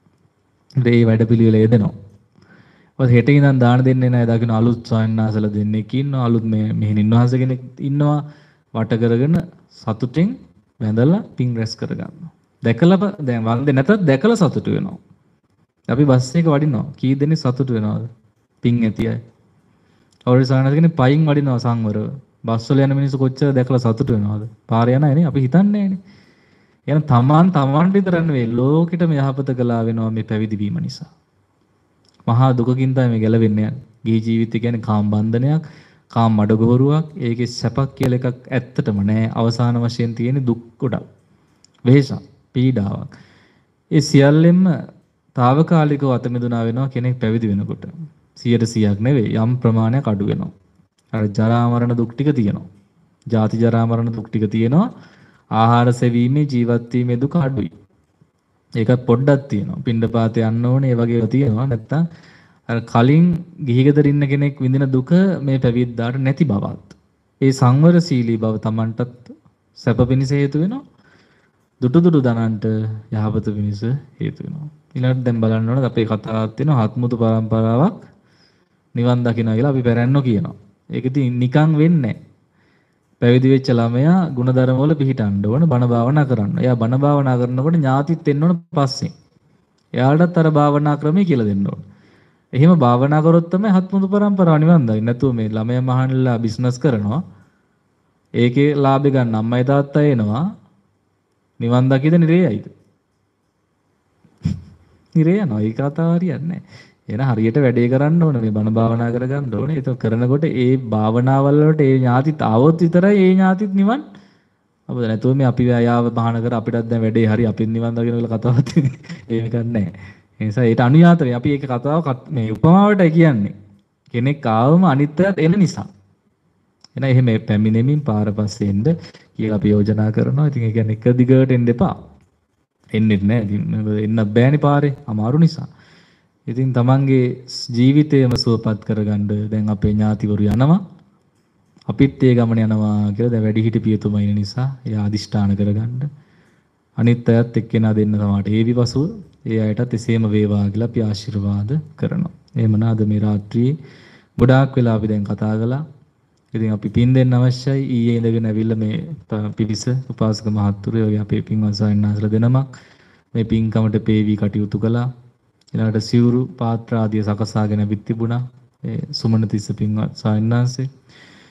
ඒ වැඩපිළිවෙල යෙදෙනවා. ඔය හෙට ඉඳන් දාන දෙන්නේ නැහැ. දකින්න අලුත් සයන්නාසලා දෙන්නෙක් ඉන්නවා. අලුත් මේ මෙහෙණින් වහන්සේ කෙනෙක් ඉන්නවා. වට කරගෙන සතුටින් වැඳලා පින් රැස් කරගන්නවා. දැකලා දැන් වන්දේ නැතත් දැකලා සතුටු වෙනවා. අපි බස් එක වඩිනවා. කී දෙනෙක් සතුටු වෙනවද? පින් ඇති අය. අවුරුදු සානස් කෙනෙක් පයින් වඩිනවා සංවරව. බස් වල යන මිනිස්සු කොච්චර දැකලා සතුටු වෙනවද? පාරේ යන අය නේ අපි හිතන්නේ නෑනේ. එහෙනම් තමන් විතර නෙවෙයි ලෝකෙටම යහපත කළා වෙනවා මේ පැවිදි වීම නිසා. මහා දුකකින් තමයි මේ ගැලවෙන්නේ යන්නේ. ගිහි ජීවිතය කියන්නේ කාම බන්ධනයක්, කාම මඩගොරුවක්. ඒකේ සැපක් කියලා එකක් ඇත්තටම නෑ. අවසාන වශයෙන් තියෙන දුක් ගොඩක්. වෙහසක්, පීඩාවක්. ඒ සියල්ලෙම తాවකාලිකව අත මිදුණා වෙනවා කෙනෙක් පැවිදි වෙනකොට. 100%ක් නෙවෙයි යම් ප්‍රමාණයක් අඩු වෙනවා. අර ජරා මරණ දුක් ටික තියෙනවා. ජාති ජරා මරණ දුක් ටික තියෙනවා. ආහාර සෙවීමේ ජීවත් වීමේ දුක අඩුයි. ඒක පොඩ්ඩක් තියෙනවා. පින්ඩපාතේ යන්න ඕනේ ඒ වගේ තියෙනවා. නැත්තම් අර කලින් ගිහිගෙදර ඉන්න කෙනෙක් විඳින දුක මේ පැවිද්දාට නැති බවත්. ඒ සංවරශීලී බව Tamanටත් සැප පිණිස හේතු වෙනවා. දුටු දනන්ට යහපත පිණිස හේතු වෙනවා. ඊළඟට දැන් බලන්න ඕනද අපේ කතාවක් තියෙනවා හත්මුතු පරම්පරාවක් නිවන් දකින්න කියලා අපි පැරැන්නෝ කියනවා. ඒක ඉතින් නිකන් වෙන්නේ නැහැ. පැවිදි වෙච්ච ළමයා ಗುಣධර්ම වල පිහිටන්න ඕන බණ භාවනා කරන්න. එයා බණ භාවනා කරනකොට ඥාතිත් එන්න ඕන පස්සේ. එයාටත් අර භාවනා ක්‍රමය කියලා දෙන්න ඕන. එහෙම භාවනා කරොත් තමයි හත්මුතු පරම්පරාව නිවන් දකින්න. නැතුව මේ ළමයා මහන්නලා බිස්නස් කරනවා. ඒකේ ලාභය ගන්න අම්මයි තාත්තයි එනවා. නිවන් දකිද නිරේයයිද? නිරේ යනවා. ඒක කතාව හරියන්නේ නැහැ. එහෙනම් හරියට වැඩේ කරන්න ඕනේ. මේ බණ භාවනා කරගන්න ඕනේ. ඒක කරනකොට ඒ භාවනාවල් වලට ඒ ඥාතිත් ආවොත් විතරයි ඒ ඥාතිත් නිවන්. අපද නැතුව මේ අපි ආයාව බහන කර අපිටත් දැන් වැඩේ හරි අපිත් නිවන් දකින්න කියලා කතාවක් ඒක නැහැ. ඒ නිසා ඒට අනුයාතරයි. අපි ඒක කතාව මේ උපමාවටයි කියන්නේ. කෙනෙක් ආවම අනිත්‍යයත් එන නිසා. එහෙනම් එහෙම පැමිණෙමින් පාර පස්සේ එන්න කියලා අපි යෝජනා කරනවා. ඉතින් ඒ කියන්නේ එක දිගට එන්න එපා. එන්නේ නැහැ. ඉතින් එන්න බෑනේ පාරේ. අමාරු නිසා. ඉතින් තමන්ගේ ජීවිතයම සුවපත් කරගන්න දැන් අපේ ඥාතිවරු යනවා. අපිත් ඒ ගමන යනවා කියලා දැන් වැඩිහිටි පියතුමා ඉන්න නිසා එයා අදිෂ්ඨාන කරගන්න. අනිත් අයත් එක්කෙනා දෙන්න තමයි ඒ විපසුව ඒ අයටත් එසේම වේවා කියලා අපි ආශිර්වාද කරනවා. එහෙමනම් අද මේ රාත්‍රියේ ගොඩාක් වෙලා අපි දැන් කතා කළා. ඉතින් අපි පින් දෙන්න අවශ්‍යයි. ඊයේ ඉඳගෙන ඇවිල්ලා මේ පිරිස උපාසක මහත්තුරු වගේ අපේ පින්වත් සයන්නාසලා දෙනමක් මේ පින්කමට පේවි කටයුතු කළා. ඊළඟට සිවුරු පාත්‍ර ආදිය සකසාගෙන තිබුණා. ඒ සුමනතිස්ස පින්වත් සයන්නාසේ.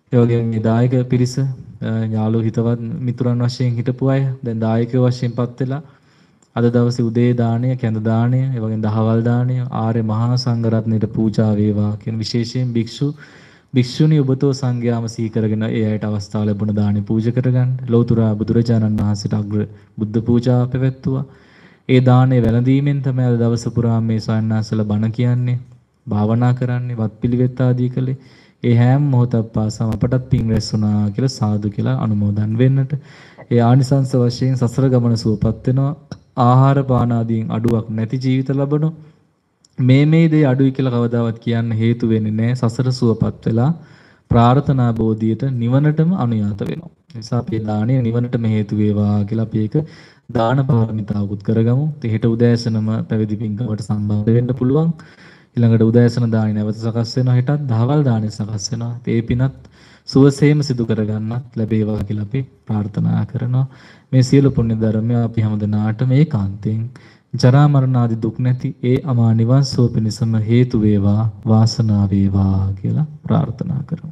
ඒ වගේම මේ දායක පිරිස යාළුවෝ හිතවත් මිතුරන් වශයෙන් හිටපු අය දැන් දායකයෝ වශයෙන්පත් වෙලා අද දවසේ උදේ දාණය, කැඳ දාණය, ඒ වගේම දහවල් දාණය ආර්ය මහා සංඝරත්නයට පූජා වේවා කියන විශේෂයෙන් භික්ෂුණී ඔබතෝ සංඝයාම සිහි කරගෙන ඒ අයට අවස්ථාව ලැබුණ දාණය පූජා කරගන්න. ලෞතර බුදුරජාණන් වහන්සේට අග්‍ර බුද්ධ පූජා පැවැත්තුවා. ඒ දාණය වැළඳීමෙන් තමයි අද දවස පුරා මේ සයන්නාසල බණ කියන්නේ, භාවනා කරන්නේ, වත්පිළිවෙත් ආදී කළේ. ඒ හැම මොහොතක් පාසාම අපටත් පින් රැස්ුණා කියලා සාදු කියලා අනුමෝදන් වෙන්නට. ඒ ආනිසංස වශයෙන් සසර ගමන සුවපත් වෙනවා. ආහාර පාන ආදීන් අඩුවක් නැති ජීවිත ලබනවා. මේ දේ අඩුයි කියලා කවදාවත් කියන්න හේතු වෙන්නේ නැහැ. සසර සුවපත් වෙලා ප්‍රාර්ථනා බෝධියට නිවනටම අනුයාත වෙනවා. ඒ නිසා අපි දාණය නිවනටම හේතු වේවා කියලා අපි ඒක දාන පාරමිතාවකුත් කරගමු. හෙට උදෑසනම පැවිදි පින්කමට සම්බන්ධ වෙන්න පුළුවන්. ඊළඟට උදෑසන දාණය නැවත සකස් වෙනවා. හෙටත් දහවල් දාණය සකස් වෙනවා. ඒ පිනත් සුවසේම සිදු කරගන්නත් ලැබේවා කියලා අපි ප්‍රාර්ථනා කරනවා. මේ සියලු පුණ්‍ය ධර්මය අපි හැමදෙනාටම ඒකාන්තයෙන් ජරා මරණ ආදී දුක් නැති ඒ අමා නිවන් සුව පිණසම හේතු වේවා වාසනාව වේවා කියලා ප්‍රාර්ථනා කරමු.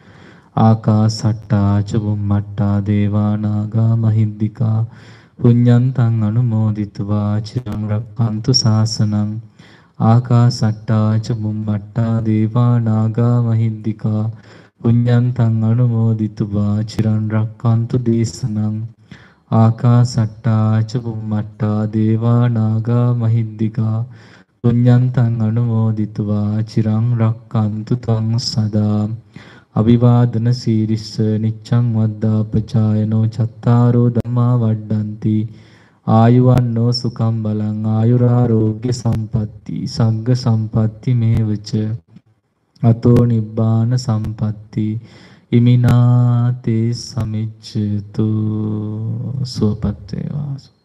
ආකාසට්ටා චුම්මට්ටා දේවා නාග මහිද්దికා පුඤ්ඤන්තං අනුමෝදිත्वा චිරං රක්ඛන්තු ශාසනං. ආකාසට්ටා චුම්මට්ටා දේවා නාග මහිද්దికා පුඤ්ඤන්තං අනුමෝදිත्वा චිරං රක්ඛන්තු දේශනං. ආකාසට්ටා චුම්මට්ටා දේවා නාග මහිද්దికා පුඤ්ඤන්තං අනුමෝදිත्वा චිරං රක්ඛන්තු තං සදා. අවිවාදන සීරිස්ස නිච්ඡං වද්දාපචායනෝ චත්තාරෝ ධම්මා වඩ්ඩಂತಿ ආයුවන්නෝ සුඛං බලං ආයුරාෝග්‍ය සම්පatti සග්ග සම්පatti මේවච අතෝ නිබ්බාන සම්පatti ඉමිනාතේ සමිච්ඡතු සුවපත් වේවා.